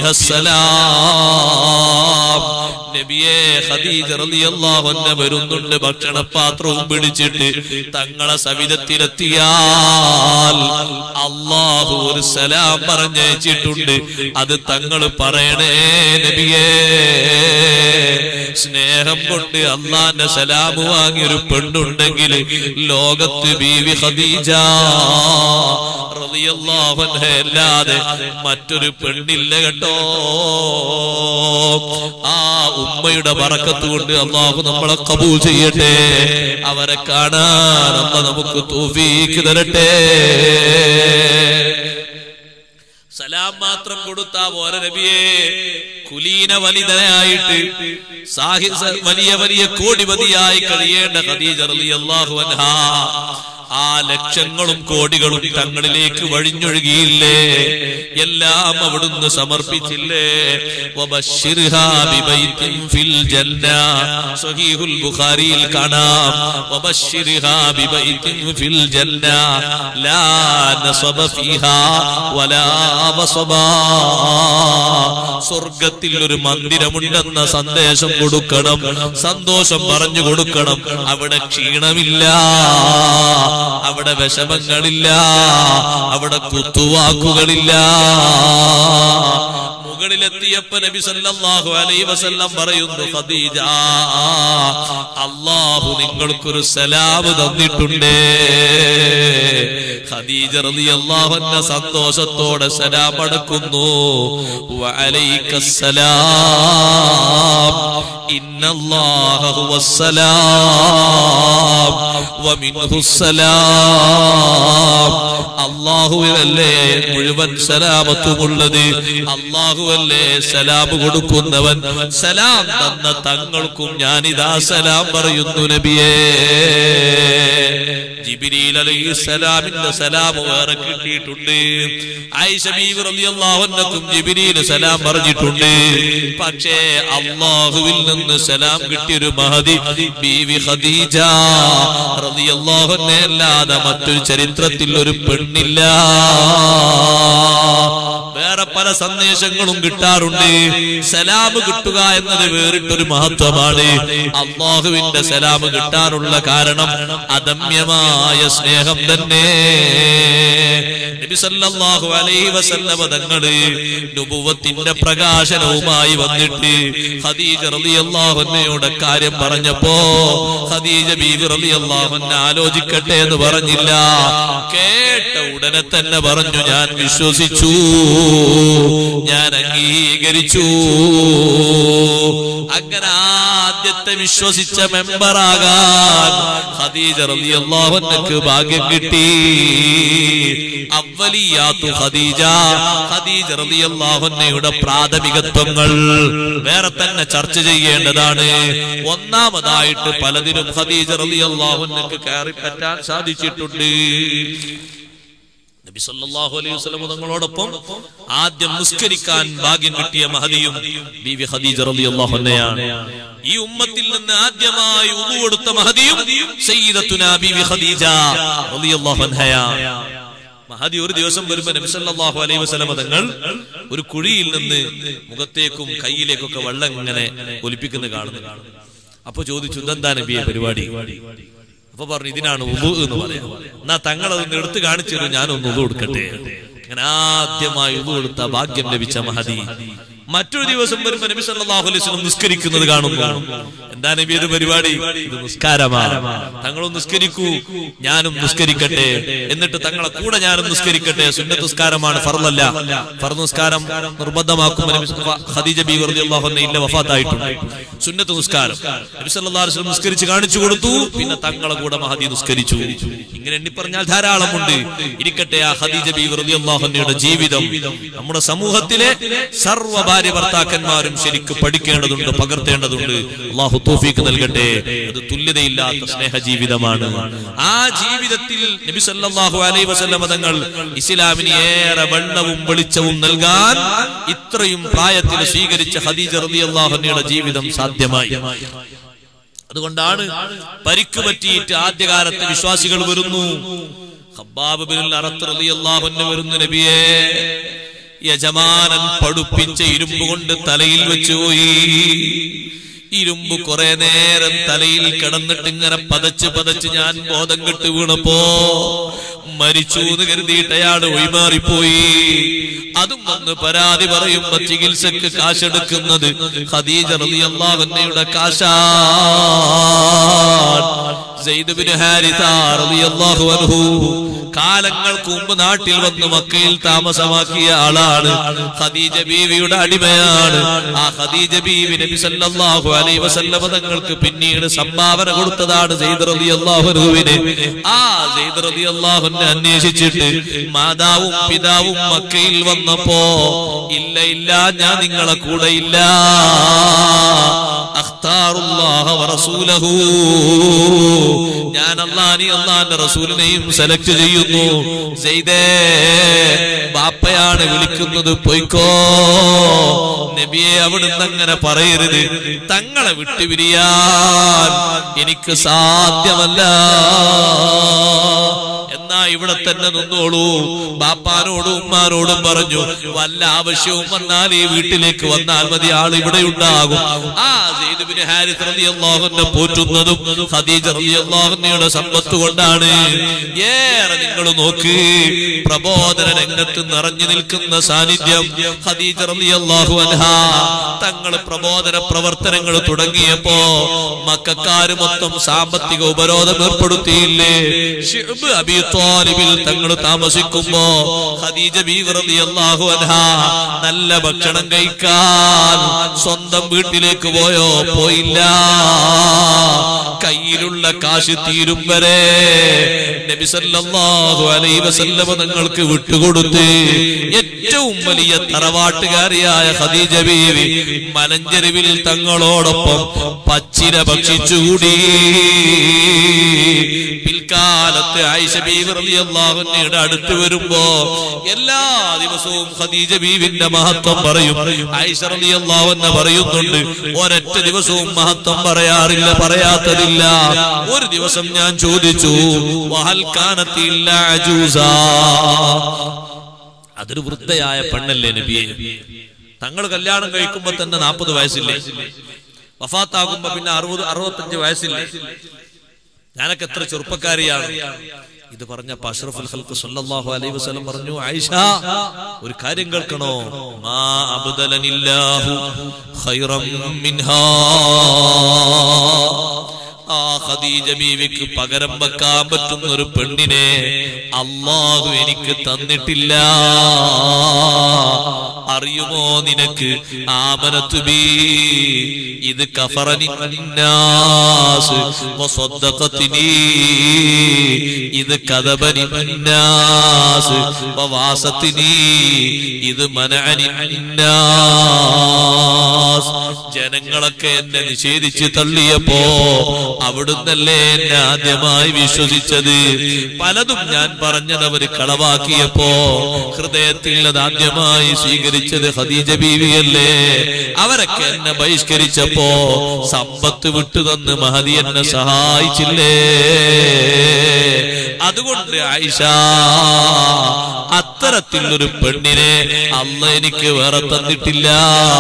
റബ്ബിഹസ്സലാം. നബിയേ, ഖദീജ റളിയല്ലാഹു അൻഹ വരുന്നുണ്ട് ഭക്ഷണപാത്രവും പിടിച്ചിട്ട്. തങ്ങളെ സവിധത്തിലെത്തിയാൽ അല്ലാഹു ഒരു സലാം പറഞ്ഞയച്ചിട്ടുണ്ട്, അത് തങ്ങൾ പറയണേ നബിയേ. സ്നേഹം കൊണ്ട് അല്ലാഹുവിന്റെ സലാം വാങ്ങിയൊരു പെണ്ണുണ്ടെങ്കിൽ ലോകത്ത് ബീവി ഖദീജ റളിയല്ലാഹു അൻഹ അല്ലാതെ മറ്റൊരു പെണ്ണില്ല കേട്ടോ. ആ ഉമ്മയുടെ ബറക്കത്ത് കൊണ്ട് അല്ലാഹു നമ്മളെ ഖബൂൽ ചെയ്യട്ടെ. അവരെ കാണാൻ അല്ലാഹു നമുക്ക് തൗഫീഖ് തരട്ടെ. സലാം മാത്രം കൊടുത്താ പോരെ നബിയേ. കുലീന വനിതയായിട്ട് സാഹിസ വലിയ വലിയ കോടിപതിയായി കഴിയേണ്ട ഖദീജ റളിയല്ലാഹു അൻഹാ ആ ലക്ഷങ്ങളും കോടികളും തങ്ങളിലേക്ക് വഴിഞ്ഞൊഴുകിയില്ലേ? എല്ലാം അവിടുന്ന് സമർപ്പിച്ചില്ലേ? വബശ്ശിർഹാ ബിബൈത്തിൻ ഫിൽ ജന്ന. സ്വഹീഹുൽ ബുഖാരിയിൽ കാണാം, വബശ്ശിർഹാ ബിബൈത്തിൻ ഫിൽ ജന്ന ലാ നസബ ഫീഹാ വലാ വസബ. സ്വർഗ്ഗത്തിൽ ഒരു മന്ദിരമുണ്ടെന്ന സന്ദേശം കൊടുക്കണം, സന്തോഷം പറഞ്ഞു കൊടുക്കണം. അവിടെ ക്ഷീണമില്ല, അവിടെ വിഷമങ്ങളില്ല, അവിടെ കുത്തുവാക്കുകളില്ല. മുകളിലെത്തിയപ്പോ നബി സല്ലല്ലാഹു അലൈഹി വസല്ലം പറയുന്നു, ഖദീജ, അല്ലാഹു നിങ്ങൾക്കൊരു സലാം തന്നിട്ടുണ്ട്. ഖദീജ റളിയല്ലാഹു അൻഹ സന്തോഷത്തോടെ സലാം അടക്കുന്നു. വഅലൈക്കസ്സലാം ഇന്നല്ലാഹ ഹുവസ്സലാം വമിൻഹുസ്സലാം. അല്ലാഹുവല്ലേ മുഴുവൻ സലാമത്തുമുള്ളത്, അല്ലാഹുവല്ലേ സലാം കൊടുക്കുന്നവൻ. സലാം തന്ന തങ്ങൾക്കും ഞാനിതാ സലാം പറയുന്നു നബിയേ. ജിബ്രീൽ അലൈഹിസ്സലാമിന്റെ സലാം വേറെ കിട്ടിയിട്ടുണ്ട്. ആയിഷ ബീവി റളിയല്ലാഹു അൻഹക്കും ജിബ്രീൽ സലാം പറഞ്ഞിട്ടുണ്ട്. പക്ഷേ അല്ലാഹുവിൽ നിന്ന് സലാം കിട്ടിയൊരു മഹദി ബീവി ഖദീജ റളിയല്ലാഹു അൻഹ അല്ലാതെ മറ്റൊരു ചരിത്രത്തിൽ ഒരു പെണ്ണില്ല. വേറെ പല സന്ദേശങ്ങളും കിട്ടാറുണ്ട്. സലാം കിട്ടുക എന്നത് വേറിട്ടൊരു മഹത്വമാണ്. അല്ലാഹുവിന്റെ സലാം കിട്ടാനുള്ള കാരണം അദമ്യമായ സ്നേഹം തന്നെ. നബി സല്ലല്ലാഹു അലൈഹി വസല്ലം തങ്ങള് നുബുവത്തിന്റെ പ്രകാശനവുമായി വന്നിട്ട് ഖദീജ റളിയല്ലാഹു അൻഹയുടെ കാര്യം പറഞ്ഞപ്പോ ഖദീജ ബീവി റളിയല്ലാഹു അൻഹ ആലോചിക്കട്ടെ എന്ന് പറഞ്ഞില്ല. കേട്ട ഉടനെ തന്നെ പറഞ്ഞു, ഞാൻ വിശ്വസിച്ചു, ഞാൻ അംഗീകരിച്ചു. അങ്ങനെ ആദ്യത്തെ വിശ്വസിച്ച മെമ്പറാകാൻ ഖദീജ റളിയല്ലാഹു അൻഹക്ക് ഭാഗ്യം കിട്ടി. അവ്വലിയാത്തു ഖദീജ, ഖദീജ റളിയല്ലാഹു അൻഹയുടെ പ്രാഥമികത്വങ്ങൾ വേറെ തന്നെ ചർച്ച ചെയ്യേണ്ടതാണ്. ഒന്നാമതായിട്ട് പലതിനും ഖദീജ റളിയല്ലാഹു അൻഹക്ക് കയറി പറ്റാൻ സാധിച്ചിട്ടുണ്ട്. നബി സല്ലല്ലാഹു അലൈഹി വസല്ലം തങ്ങളോടൊപ്പം ആദ്യം നിസ്കരിക്കാൻ ഭാഗ്യം കിട്ടിയ മഹദിയും ബീവി ഖദീജ റളിയല്ലാഹു അൻഹയാണ്. ഈ ഉമ്മത്തിൽ നിന്ന് ആദ്യമായി ഉളു കൊടുത്ത മഹദിയും സയ്യിദത്തുനാ ബീവി ഖദീജ റളിയല്ലാഹു അൻഹയാണ്. മഹദി ഒരു ദിവസം വരുമ്പോൾ നബി സല്ലല്ലാഹു അലൈഹി വസല്ലം തങ്ങൾ ഒരു കുഴിയിൽ നിന്ന് മുഖത്തേക്കും കയ്യിലേക്കൊക്കെ വെള്ളം ഇങ്ങനെ ഒലിപ്പിക്കുന്നത് കാണുന്നു. അപ്പൊ ചോദിച്ചു, ഇതെന്താ നബിയെ പരിപാടി? അപ്പൊ പറഞ്ഞു, ഇതിനാണ് ഉളു എന്ന് പറയാം. എന്നാ തങ്ങൾ അതൊന്ന് എടുത്തു കാണിച്ചു തരും, ഞാനൊന്ന് ഉളു കൊടുക്കട്ടെ. അങ്ങനെ ആദ്യമായി ഉളു കൊടുത്ത ഭാഗ്യം ലഭിച്ച മഹദി. മറ്റൊരു ദിവസം വരുമ്പോൾ നബി സല്ലല്ലാഹു അലൈഹി വസല്ലം നിസ്കരിക്കുന്നത് കാണുന്നു. എന്താ നബി ഇത് പരിപാടി? ഇത് നിസ്കാരമാണ്. തങ്ങളും നിസ്കരിക്കൂ, ഞാനും നിസ്കരിക്കട്ടെ, എന്നിട്ട് തങ്ങളെ കൂടെ ഞാനും നിസ്കരിക്കട്ടെ. സുന്നത്ത് നിസ്കാരമാണ്, ഫർളല്ല. ഫർള് നിസ്കാരം നിർബന്ധമാക്കും ഖദീജ ബീവി റളിയല്ലാഹു അൻഹ ഇല്ല വഫാത്തായിട്ടുണ്ട്. സുന്നത്ത് നിസ്കാരം നബി സല്ലല്ലാഹു അലൈഹി വസല്ലം നിസ്കരിച്ച് കാണിച്ചു കൊടുത്തു. പിന്നെ തങ്ങളെ കൂടെ മഹദി നിസ്കരിച്ചു. ഇങ്ങനെ എണ്ണി പറഞ്ഞാൽ ധാരാളമുണ്ട്. ഇരിക്കട്ടെ, ആ ഖദീജ ബീവി റളിയല്ലാഹു അൻഹയുടെ ജീവിതം നമ്മുടെ സമൂഹത്തിലെ സർവ്വ ഭാര്യ ഭർത്താക്കന്മാരും ശരിക്ക് പഠിക്കേണ്ടതുണ്ട്, പകർത്തേണ്ടതുണ്ട്. അല്ലാഹു തൗഫീഖ് നൽകട്ടെ. അത് തുല്യതയില്ലാത്ത സ്നേഹ ജീവിതമാണ്. ആ ജീവിതത്തിൽ നബി സല്ലല്ലാഹു അലൈഹി വസല്ലം തങ്ങൾ ഇസ്ലാമിന് ഏറെ വെള്ളവും വെളിച്ചവും നൽകാൻ ഇത്രയും പ്രായത്തിൽ സ്വീകരിച്ച ഖദീജ റളിയല്ലാഹു അൻഹയുടെ ജീവിതം സാധ്യമായി. അതുകൊണ്ടാണ് പരിക്ക് പറ്റിയിട്ട് ആദ്യകാലത്ത് വിശ്വാസികൾ വരുന്നു. ഖബ്ബാബ് ബിൻ അറത്ത് റളിയല്ലാഹു അൻഹു വരുന്നു, നബിയേ, യജമാനൻ പഠിപ്പിച്ച ഇരുമ്പ് കൊണ്ട് തലയിൽ വെച്ചുപോയി. ഇരുമ്പ് കുറെ നേരം തലയിൽ കിടന്നിട്ട് ഇങ്ങനെ പതച്ച് പതച്ച് ഞാൻ ബോധം കെട്ട് വീണപ്പോ മരിച്ചു എന്ന് കരുതിയിട്ട് അയാൾ ഒഴിമാറിപ്പോയി. അതും വന്ന് പരാതി പറയുമ്പോ ചികിത്സക്ക് കാശെടുക്കുന്നത് ഖദീജ റളിയല്ലാഹു അൻഹയുടെ കാശാണ്. സയ്യിദ് ബിൻ ഹാരിസ റളിയല്ലാഹു അൻഹു കാലങ്ങൾക്ക് മുമ്പ് നാട്ടിൽ വന്ന് മക്കയിൽ താമസമാക്കിയ ആളാണ്. ഖദീജ ബീവിയുടെ അടിമയാണ്. ആ ഖദീജ ബീവി നബി സല്ലല്ലാഹു അലൈഹി വസല്ലം തങ്ങൾക്ക് പിന്നീട് സംഭാവന കൊടുത്തതാണ് സയ്യിദ് റളിയല്ലാഹു അൻഹുവിനെ. ആ സയ്യിദ് റളിയല്ലാഹു അൻഹു അന്വേഷിച്ചിട്ട് മാതാവും പിതാവും മക്കയിൽ വന്നപ്പോ, ഇല്ല ഇല്ല, ഞാൻ നിങ്ങളെ കൂടെ ഇല്ല, അഖ്താറുല്ലാഹ വറസൂലഹു, ഞാൻ അല്ലാഹുവിനെയും അല്ലാഹുവിന്റെ റസൂലിനെയും സെലക്ട് ചെയ്യുന്നു. സയ്യിദേ, ബാപ്പയാണ് വിളിക്കുന്നത്, പോയിക്കോ. നബിയെ, അവിടുന്ന് അങ്ങനെ പറയരുത്, തങ്ങളെ വിട്ടുപിരിയാൻ എനിക്ക് സാധ്യമല്ല. എന്നാ ഇവിടെ തന്നെ നിന്നോളൂ. ബാപ്പാനോടും ഉമ്മാനോടും പറഞ്ഞു, വല്ല ആവശ്യവും വന്നാൽ ഈ വീട്ടിലേക്ക് വന്നാൽ മതി, ആൾ ഇവിടെ ഉണ്ടാകും. ആ സയ്യിദ് ബിൻ ഹാരിസ് റളിയല്ലാഹു അൻഹു പോറ്റുന്നതും ഖദീജ റളിയല്ലാഹു അൻഹയുടെ സമ്പത്ത് കൊണ്ടാണ്. ഏറെ നിങ്ങൾ നോക്ക്, പ്രബോധന രംഗത്ത് നിറഞ്ഞു നിൽക്കുന്ന സാന്നിധ്യം ഖദീജ റളിയല്ലാഹു അൻഹ. തങ്ങൾ പ്രബോധന പ്രവർത്തനങ്ങൾ തുടങ്ങിയപ്പോ മക്കക്കാര് മൊത്തം സാമ്പത്തിക ഉപരോധം ഏർപ്പെടുത്തിയില്ലേ? ശിഅബ് അബീ ത്വാലിബിൽ തങ്ങൾ താമസിക്കുമ്പോ ഖദീജ ബീവി റളിയല്ലാഹു അൻഹ നല്ല ഭക്ഷണം കഴിക്കാൻ സ്വന്തം വീട്ടിലേക്ക് പോയോ? പോയില്ല. കയ്യിലുള്ള കാശ് തീരും വരെ നബി സല്ലല്ലാഹു അലൈഹി വസല്ലം തങ്ങൾക്ക് വിട്ടുകൊടുത്ത് ഏറ്റവും വലിയ തറവാട്ടുകാരിയായ ഖദീജ ബീവി മലഞ്ചെരുവിൽ തങ്ങളോടൊപ്പം പച്ചില ഭക്ഷിച്ചുകൂടി. പിൽക്കാലത്ത് ആയിഷ ബീവി റളിയല്ലാഹു അൻഹയുടെ അടുത്ത് വരുമ്പോ എല്ലാ ദിവസവും ഖദീജ ബീവിന്റെ മഹത്വം പറയും. ആയിഷ റളിയല്ലാഹു അൻഹ പറയുന്നുണ്ട്, ഒരൊറ്റ ദിവസവും മഹത്വം പറയാറില്ല, പറയാത്തതില്ല. ഒരു ദിവസം ഞാൻ ചോദിച്ചു, വഹൽ കാനത്തി ഇല്ലാ അജൂസാ, അതൊരു വൃദ്ധയായ പെണ്ണല്ലേ നബിയെ? തങ്ങൾ കല്യാണം കഴിക്കുമ്പോ തന്നെ നാൽപ്പത് വയസ്സില്ലേ? വഫാത്താകുമ്പോ പിന്നെ അറുപത് അറുപത്തഞ്ച് വയസ്സില്ലേ? ഞാനൊക്കെ എത്ര ചെറുപ്പക്കാരിയാണ്. ഇത് പറഞ്ഞപ്പോ അഷ്റഫുൽ ഖൽഖ് സല്ലല്ലാഹു അലൈഹി വസല്ലം പറഞ്ഞു, ആയിഷ, ഒരു കാര്യം കേൾക്കണോ? മാ അബ്ദലനില്ലാഹു ഖൈറൻ മിൻഹാ, ആ ഖദീജ ബീവിക്ക് പകരം വെക്കാൻ പറ്റുന്ന ഒരു പെണ്ണിനെ അല്ലാഹു എനിക്ക് തന്നിട്ടില്ല. അറിയുമോ നിനക്ക്? ആമനതു ബി, ഇത് കഫറനി നാസ് വസദ്ദഖതിനി, ഇത് കദബനി നാസ് വവാസതിനി, ഇത് മനഅനി നാസ്. ജനങ്ങളൊക്കെ എന്നെ നിഷേധിച്ച് തള്ളിയപ്പോ അവിടുന്നല്ലേ എന്നെ ആദ്യമായി വിശ്വസിച്ചത്. പലതും ഞാൻ പറഞ്ഞത് അവര് കളവാക്കിയപ്പോ ഹൃദയത്തിൽ അത് ആദ്യമായി സ്വീകരിച്ചത് ഖദീജ ബീവിയല്ലേ. അവരൊക്കെ എന്നെ ബഹിഷ്കരിച്ചപ്പോ സമ്പത്ത് വിട്ടുതന്ന് മഹദി എന്നെ സഹായിച്ചില്ലേ. അതുകൊണ്ട് ആയിഷ, അത്തരത്തിലൊരു പെണ്ണിനെ അല്ലാഹ് എനിക്ക് വേറെ തന്നിട്ടില്ല.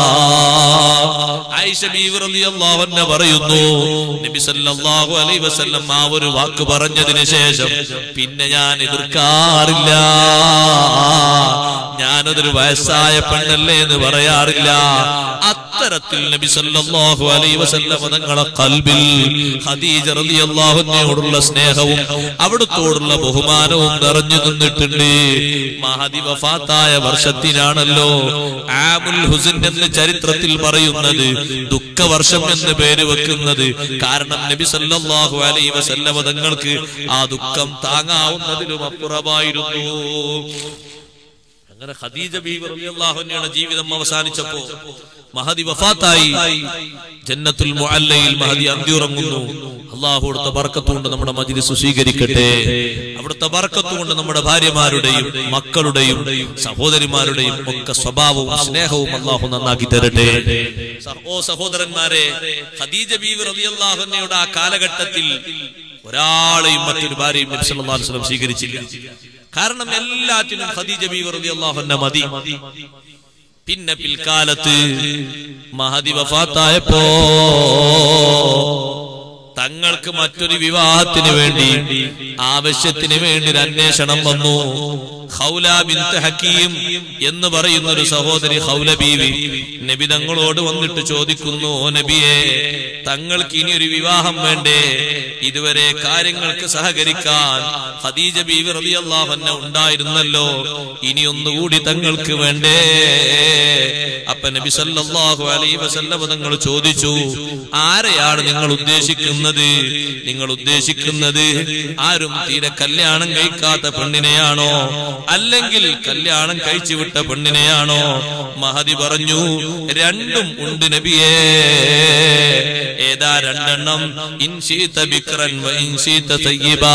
ആയിഷ ബീവി റളിയല്ലാഹു അൻഹ പറയുന്നു, നബി സല്ലല്ലാഹു അലൈഹി വസല്ലം ആ ഒരു വാക്ക് പറഞ്ഞതിന് ശേഷം പിന്നെ ഞാൻ എതിർക്കാറില്ല. ഞാൻ ഞാനതൊരു വയസ്സായ പെണ്ണല്ലേ എന്ന് പറയാറില്ല. അത്തരത്തിൽ നബി സല്ലല്ലാഹു അലൈഹി വസല്ലം തങ്ങളുടെ ഖൽബിൽ ഖദീജ റളിയല്ലാഹു അൻഹയോടുള്ള സ്നേഹവും അവിടുത്തോടുള്ള ബഹുമാനവും നിറഞ്ഞു നിന്നിട്ടുണ്ട്. മഹദി വഫാത്തായ വർഷത്തിനാണല്ലോ ആമുൽ ഹുസ്ൻ എന്ന് ചരിത്രത്തിൽ പറയുന്നത്, ദുഃഖവർഷം എന്ന് പേര് വെക്കുന്നത്. കാരണം നബി സല്ലല്ലാഹു അലൈഹി വസല്ലം തങ്ങൾക്ക് ആ ദുഃഖം താങ്ങാവുന്നതിലും അപ്പുറമായിരുന്നു. അങ്ങനെ ഖദീജ ബീവി റളിയല്ലാഹു അൻഹയുടെ ജീവിതം അവസാനിച്ചപ്പോ മഹദി വഫാത്തായി. ജന്നത്തുൽ മുഅല്ലയിൽ മഹദി അന്തിയുറങ്ങുന്നു. അല്ലാഹു അവിടുത്തെ ബർക്കത്ത് കൊണ്ട് നമ്മുടെ മജ്ലിസ് സ്വീകരിക്കട്ടെ. അവിടുത്തെ ബർക്കത്ത് കൊണ്ട് നമ്മുടെ ഭാര്യമാരുടെയും മക്കളുടെയും സഹോദരിമാരുടെയും ഒക്കെ സ്വഭാവവും സ്നേഹവും അല്ലാഹു നന്നാക്കി തരട്ടെ. ഓ സഹോദരന്മാരെ, ഖദീജ ബീവി റളിയല്ലാഹു അൻഹയുടെ ആ കാലഘട്ടത്തിൽ ഒരാളെയും മറ്റൊരു ഭാര്യയും നബി സല്ലല്ലാഹു അലൈഹി വസല്ലം സ്വീകരിച്ചില്ല. കാരണം എല്ലാറ്റിനും ഖദീജ ബീവി റളിയല്ലാഹു അൻഹ മതി. പിന്നെ പിൽക്കാലത്ത് മഹദി വഫാത്തായപ്പോ തങ്ങൾക്ക് മറ്റൊരു വിവാഹത്തിന് വേണ്ടി ആവശ്യത്തിന് വേണ്ടി ഒരു അന്വേഷണം വന്നു. ഖൗല ബിൻത് ഹക്കീം എന്ന് പറയുന്ന ഒരു സഹോദരി ഖൗല ബീവി നബി തങ്ങളോട് വന്നിട്ട് ചോദിക്കുന്നു, ഓ നബിയെ, തങ്ങൾക്ക് ഇനി ഒരു വിവാഹം വേണ്ടേ? ഇതുവരെ കാര്യങ്ങൾക്ക് സഹകരിക്കാൻ ഖദീജ ബീവി റളിയല്ലാഹു അൻഹ ഉണ്ടായിരുന്നല്ലോ, ഇനി ഒന്നുകൂടി തങ്ങൾക്ക് വേണ്ടേ? അപ്പൊ നബി സല്ലല്ലാഹു അലൈഹി വസല്ലം തങ്ങൾ ചോദിച്ചു, ആരെയാണ് നിങ്ങൾ ഉദ്ദേശിക്കുന്നത്? നിങ്ങൾ ഉദ്ദേശിക്കുന്നത് ആരും തീരെ കല്യാണം കഴിക്കാത്ത പെണ്ണിനെയാണോ, അല്ലെങ്കിൽ കല്യാണം കഴിച്ചു വിട്ട പെണ്ണിനെയാണോ? മഹദി പറഞ്ഞു, രണ്ടും ഉണ്ട് നബിയേ. ഏതാ രണ്ടെണ്ണം? ഇൻശീത ബിക്റൻ വ ഇൻശീത തയ്യിബാ.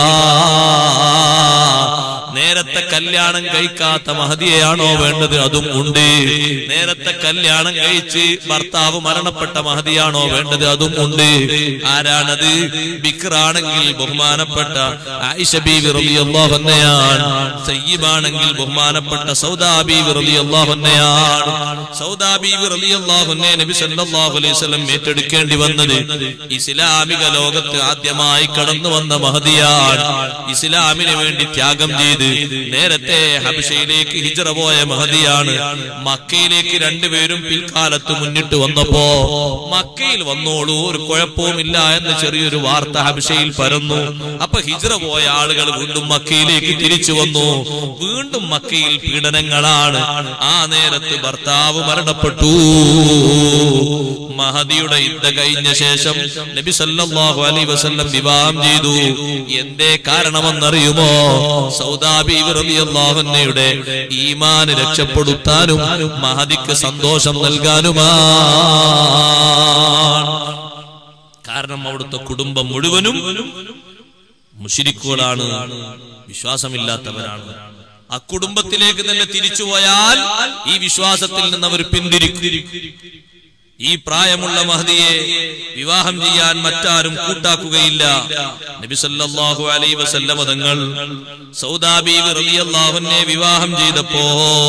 നേരത്തെ കല്യാണം കഴിക്കാത്ത മഹദിയെയാണോ വേണ്ടത്? അതും ഉണ്ട്. നേരത്തെ കല്യാണം കഴിച്ച് ഭർത്താവ് മരണപ്പെട്ട മഹദിയാണോ വേണ്ടത്? അതും ഉണ്ട്. ആരാണത്? ബിക്റാണെങ്കിൽ ബഹുമാനപ്പെട്ട ആയിഷ ബീവി റളിയല്ലാഹു അൻഹയാണ്. തയ്യിബാണെങ്കിൽ ബഹുമാനപ്പെട്ട സൗദാ ബീവി റളിയല്ലാഹു അൻഹയാണ്. സൗദാ ബീവി റളിയല്ലാഹു അൻഹയെ നബി സല്ലല്ലാഹു അലൈഹി വസല്ലം ഏറ്റെടുക്കേണ്ടി വന്നത് ഇസ്ലാമിക ലോകത്ത് ആദ്യമായി കടന്നു വന്ന മഹദിയാണ്. ഇസ്ലാമിന് വേണ്ടി ത്യാഗം ചെയ്ത് നേരത്തെ ഹബശയിലേക്ക് ഹിജ്റ പോയ മഹദിയാണ്. മക്കയിലേക്ക് രണ്ടുപേരും പിൽക്കാലത്ത് മുന്നിട്ട് വന്നപ്പോ മക്കയിൽ വന്നോളൂ, ഒരു കുഴപ്പവുമില്ല എന്ന് ചെറിയൊരു വാർത്ത ഹബശയിൽ പരന്നു. അപ്പൊ ഹിജ്റ പോയ ആളുകൾ വീണ്ടും മക്കയിലേക്ക് തിരിച്ചു വന്നു. വീണ്ടും മക്കയിൽ പീഡനങ്ങളാണ്. ആ നേരത്ത് ഭർത്താവ് മരണപ്പെട്ടു. മഹദിയുടെ യുദ്ധ കഴിഞ്ഞ ശേഷം നബി സല്ലല്ലാഹു അലൈഹി വസല്ലം വിവാഹം ചെയ്തു. എന്തേ കാരണമെന്നറിയുമോ? സൗദാ ബീവി റളിയല്ലാഹു അൻഹയുടെ ഈമാൻ രക്ഷപ്പെടുത്താനും മഹദിക്ക് സന്തോഷം നൽകാനുമാണ്. കാരണം അവിടുത്തെ കുടുംബം മുഴുവനും മുശ്രിക്കുകളാണ്, വിശ്വാസമില്ലാത്തവരാണ്. ആ കുടുംബത്തിലേക്ക് തന്നെ തിരിച്ചുപോയാൽ ഈ വിശ്വാസത്തിൽ നിന്ന് അവർ പിന്തിരിക്കും. ഈ പ്രായമുള്ള മഹദിയെ വിവാഹം ചെയ്യാൻ മറ്റാരും കൂട്ടാക്കുകയില്ല. നബി സല്ലല്ലാഹു അലൈഹി വസല്ലം തങ്ങൾ സൗദാ ബീവി റളിയല്ലാഹു അൻഹയെ വിവാഹം ചെയ്തപ്പോ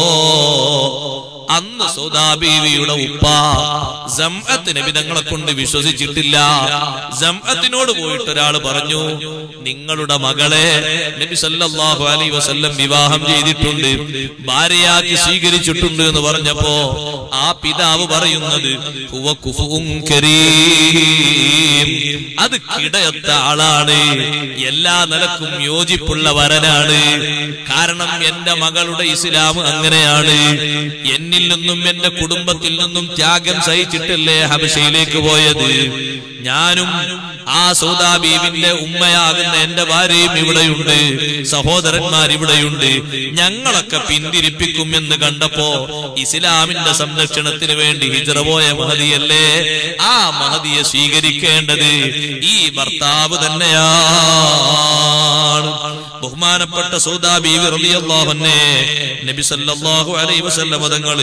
അന്ന് സൗദാ ബീവിയുടെ ഉപ്പ സംഅത്ത് നബി തങ്ങളെ കൊണ്ട് വിശ്വസിച്ചിട്ടില്ല. സംഅത്തിനോട് പോയിട്ട് ഒരാൾ പറഞ്ഞു, നിങ്ങളുടെ മകളെ നബി സല്ലല്ലാഹു അലൈഹി വസല്ലം വിവാഹം ചെയ്തിട്ടുണ്ട്, ഭാര്യയാക്കി സ്വീകരിച്ചിട്ടുണ്ട് എന്ന് പറഞ്ഞപ്പോ ആ പിതാവ് പറയുന്നത് ഹുവ കുഫുഉൻ കരീം, അത് കിടയത്ത ആളാണ്, എല്ലാ നിലക്കും യോജിപ്പുള്ള വരനാണ്. കാരണം എന്റെ മകളുടെ ഇസ്ലാം അങ്ങനെയാണ്. എന്നിൽ നിന്നും എന്റെ കുടുംബത്തിൽ നിന്നും ത്യാഗം സഹിച്ചിട്ടല്ലേ ഹബശയിലേക്ക് പോയത്. ഞാനും ആ സൗദാ ബീവിന്റെ ഉമ്മയാകുന്ന എന്റെ ഭാര്യയും ഇവിടെയുണ്ട്, സഹോദരന്മാർ ഇവിടെയുണ്ട്. ഞങ്ങളൊക്കെ പിന്തിരിപ്പിക്കും എന്ന് കണ്ടപ്പോ ഇസ്ലാമിന്റെ സംരക്ഷണത്തിന് വേണ്ടി ഹിജ്റ പോയ മഹദിയല്ലേ, ആ മഹദിയെ സ്വീകരിക്കേണ്ടത് ഈ ഭർത്താവ് തന്നെയാണ്. ബഹുമാനപ്പെട്ട സൗദാ ബീവി റളിയല്ലാഹു അൻഹയെ നബി സല്ലല്ലാഹു അലൈഹി വസല്ലം തങ്ങൾ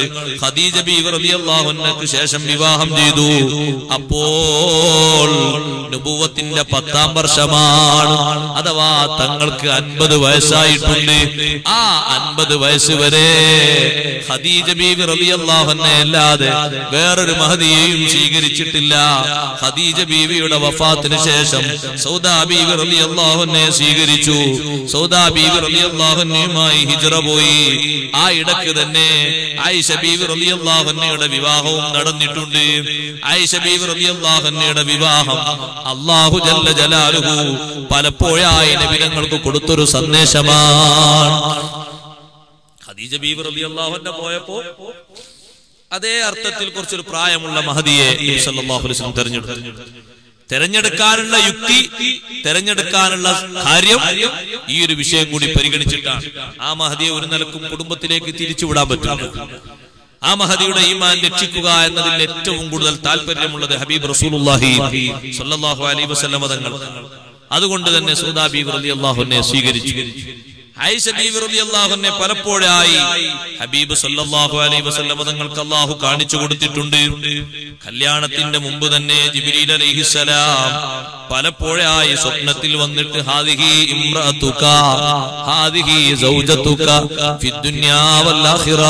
ഖദീജ ബീവി റളിയല്ലാഹു അൻഹയ്ക്ക് ശേഷം വിവാഹം ചെയ്തു. അപ്പോൾ നുബുവത്തിന്റെ പത്താം വർഷമാണ്, അഥവാ തങ്ങൾക്ക് അൻപത് വയസ്സായിട്ടുണ്ട്. ആ അൻപത് വയസ്സ് വരെ ഖദീജ ബീവി റളിയല്ലാഹു അൻഹ അല്ലാതെ വേറൊരു മഹദിയെയും സ്വീകരിച്ചിട്ടില്ല. ഖദീജ ബീവിയുടെ വഫാത്തിന് ശേഷം സൗദാ ബീവി റളിയല്ലാഹു അൻഹയെ സ്വീകരിച്ചു. സൗദാ ബീവി റളിയല്ലാഹു അൻഹയുമായി ഹിജ്റ പോയി. ആ ഇടയ്ക്ക് തന്നെ ആയിഷ ബീവി റളിയല്ലാഹു അൻഹയുടെ വിവാഹവും നടന്നിട്ടുണ്ട്. ആയിഷ ബീവി റളിയല്ലാഹു അൻഹയുടെ വിവാഹം അല്ലാഹു ജല്ല ജലാലുഹു പലപ്പോഴായി നബി തങ്ങൾക്ക് കൊടുത്തൊരു സന്ദേശമാണ്. ഖദീജ ബീവി റളിയല്ലാഹു അൻഹ പോയപ്പോ അതേ അർത്ഥത്തിൽ കുറച്ചൊരു പ്രായമുള്ള മഹദിയെ നബി സല്ലല്ലാഹു അലൈഹി വസല്ലം തെരഞ്ഞെടുത്തു. തെരഞ്ഞെടുക്കാനുള്ള യുക്തി, തെരഞ്ഞെടുക്കാനുള്ള കാര്യം ഈ ഒരു വിഷയം കൂടി പരിഗണിച്ചിട്ടാണ്. ആ മഹദിയെ ഒരു നിലക്കും കുടുംബത്തിലേക്ക് തിരിച്ചുവിടാൻ പറ്റില്ല. ആ മഹദിയുടെ ഈമാൻ രക്ഷിക്കുക എന്നതിൽ ഏറ്റവും കൂടുതൽ താല്പര്യമുള്ളത് ഹബീബ് റസൂലുള്ളാഹി സ്വല്ലല്ലാഹു അലൈഹി വസല്ലം തങ്ങൾ. അതുകൊണ്ട് തന്നെ സൗദാ ബീവി റളിയല്ലാഹു അൻഹയെ സ്വീകരിച്ചു. ആയിഷ ബീവി റളിയല്ലാഹു അൻഹ പലപ്പോഴായി ഹബീബ് സല്ലല്ലാഹു അലൈഹി വസല്ലം തങ്ങൾക്ക് അല്ലാഹു കാണിച്ചു കൊടുത്തിട്ടുണ്ട്. കല്യാണത്തിന്റെ മുമ്പ് തന്നെ ജിബ്രീൽ അലൈഹിസ്സലാം പലപ്പോഴായി സ്വപ്നത്തിൽ വന്നിട്ട് ഹാദിഹി ഇംറഅതുക ഹാദിഹി സൗജതുക ഫിദ്ദുനിയാ വൽ ആഖിറ,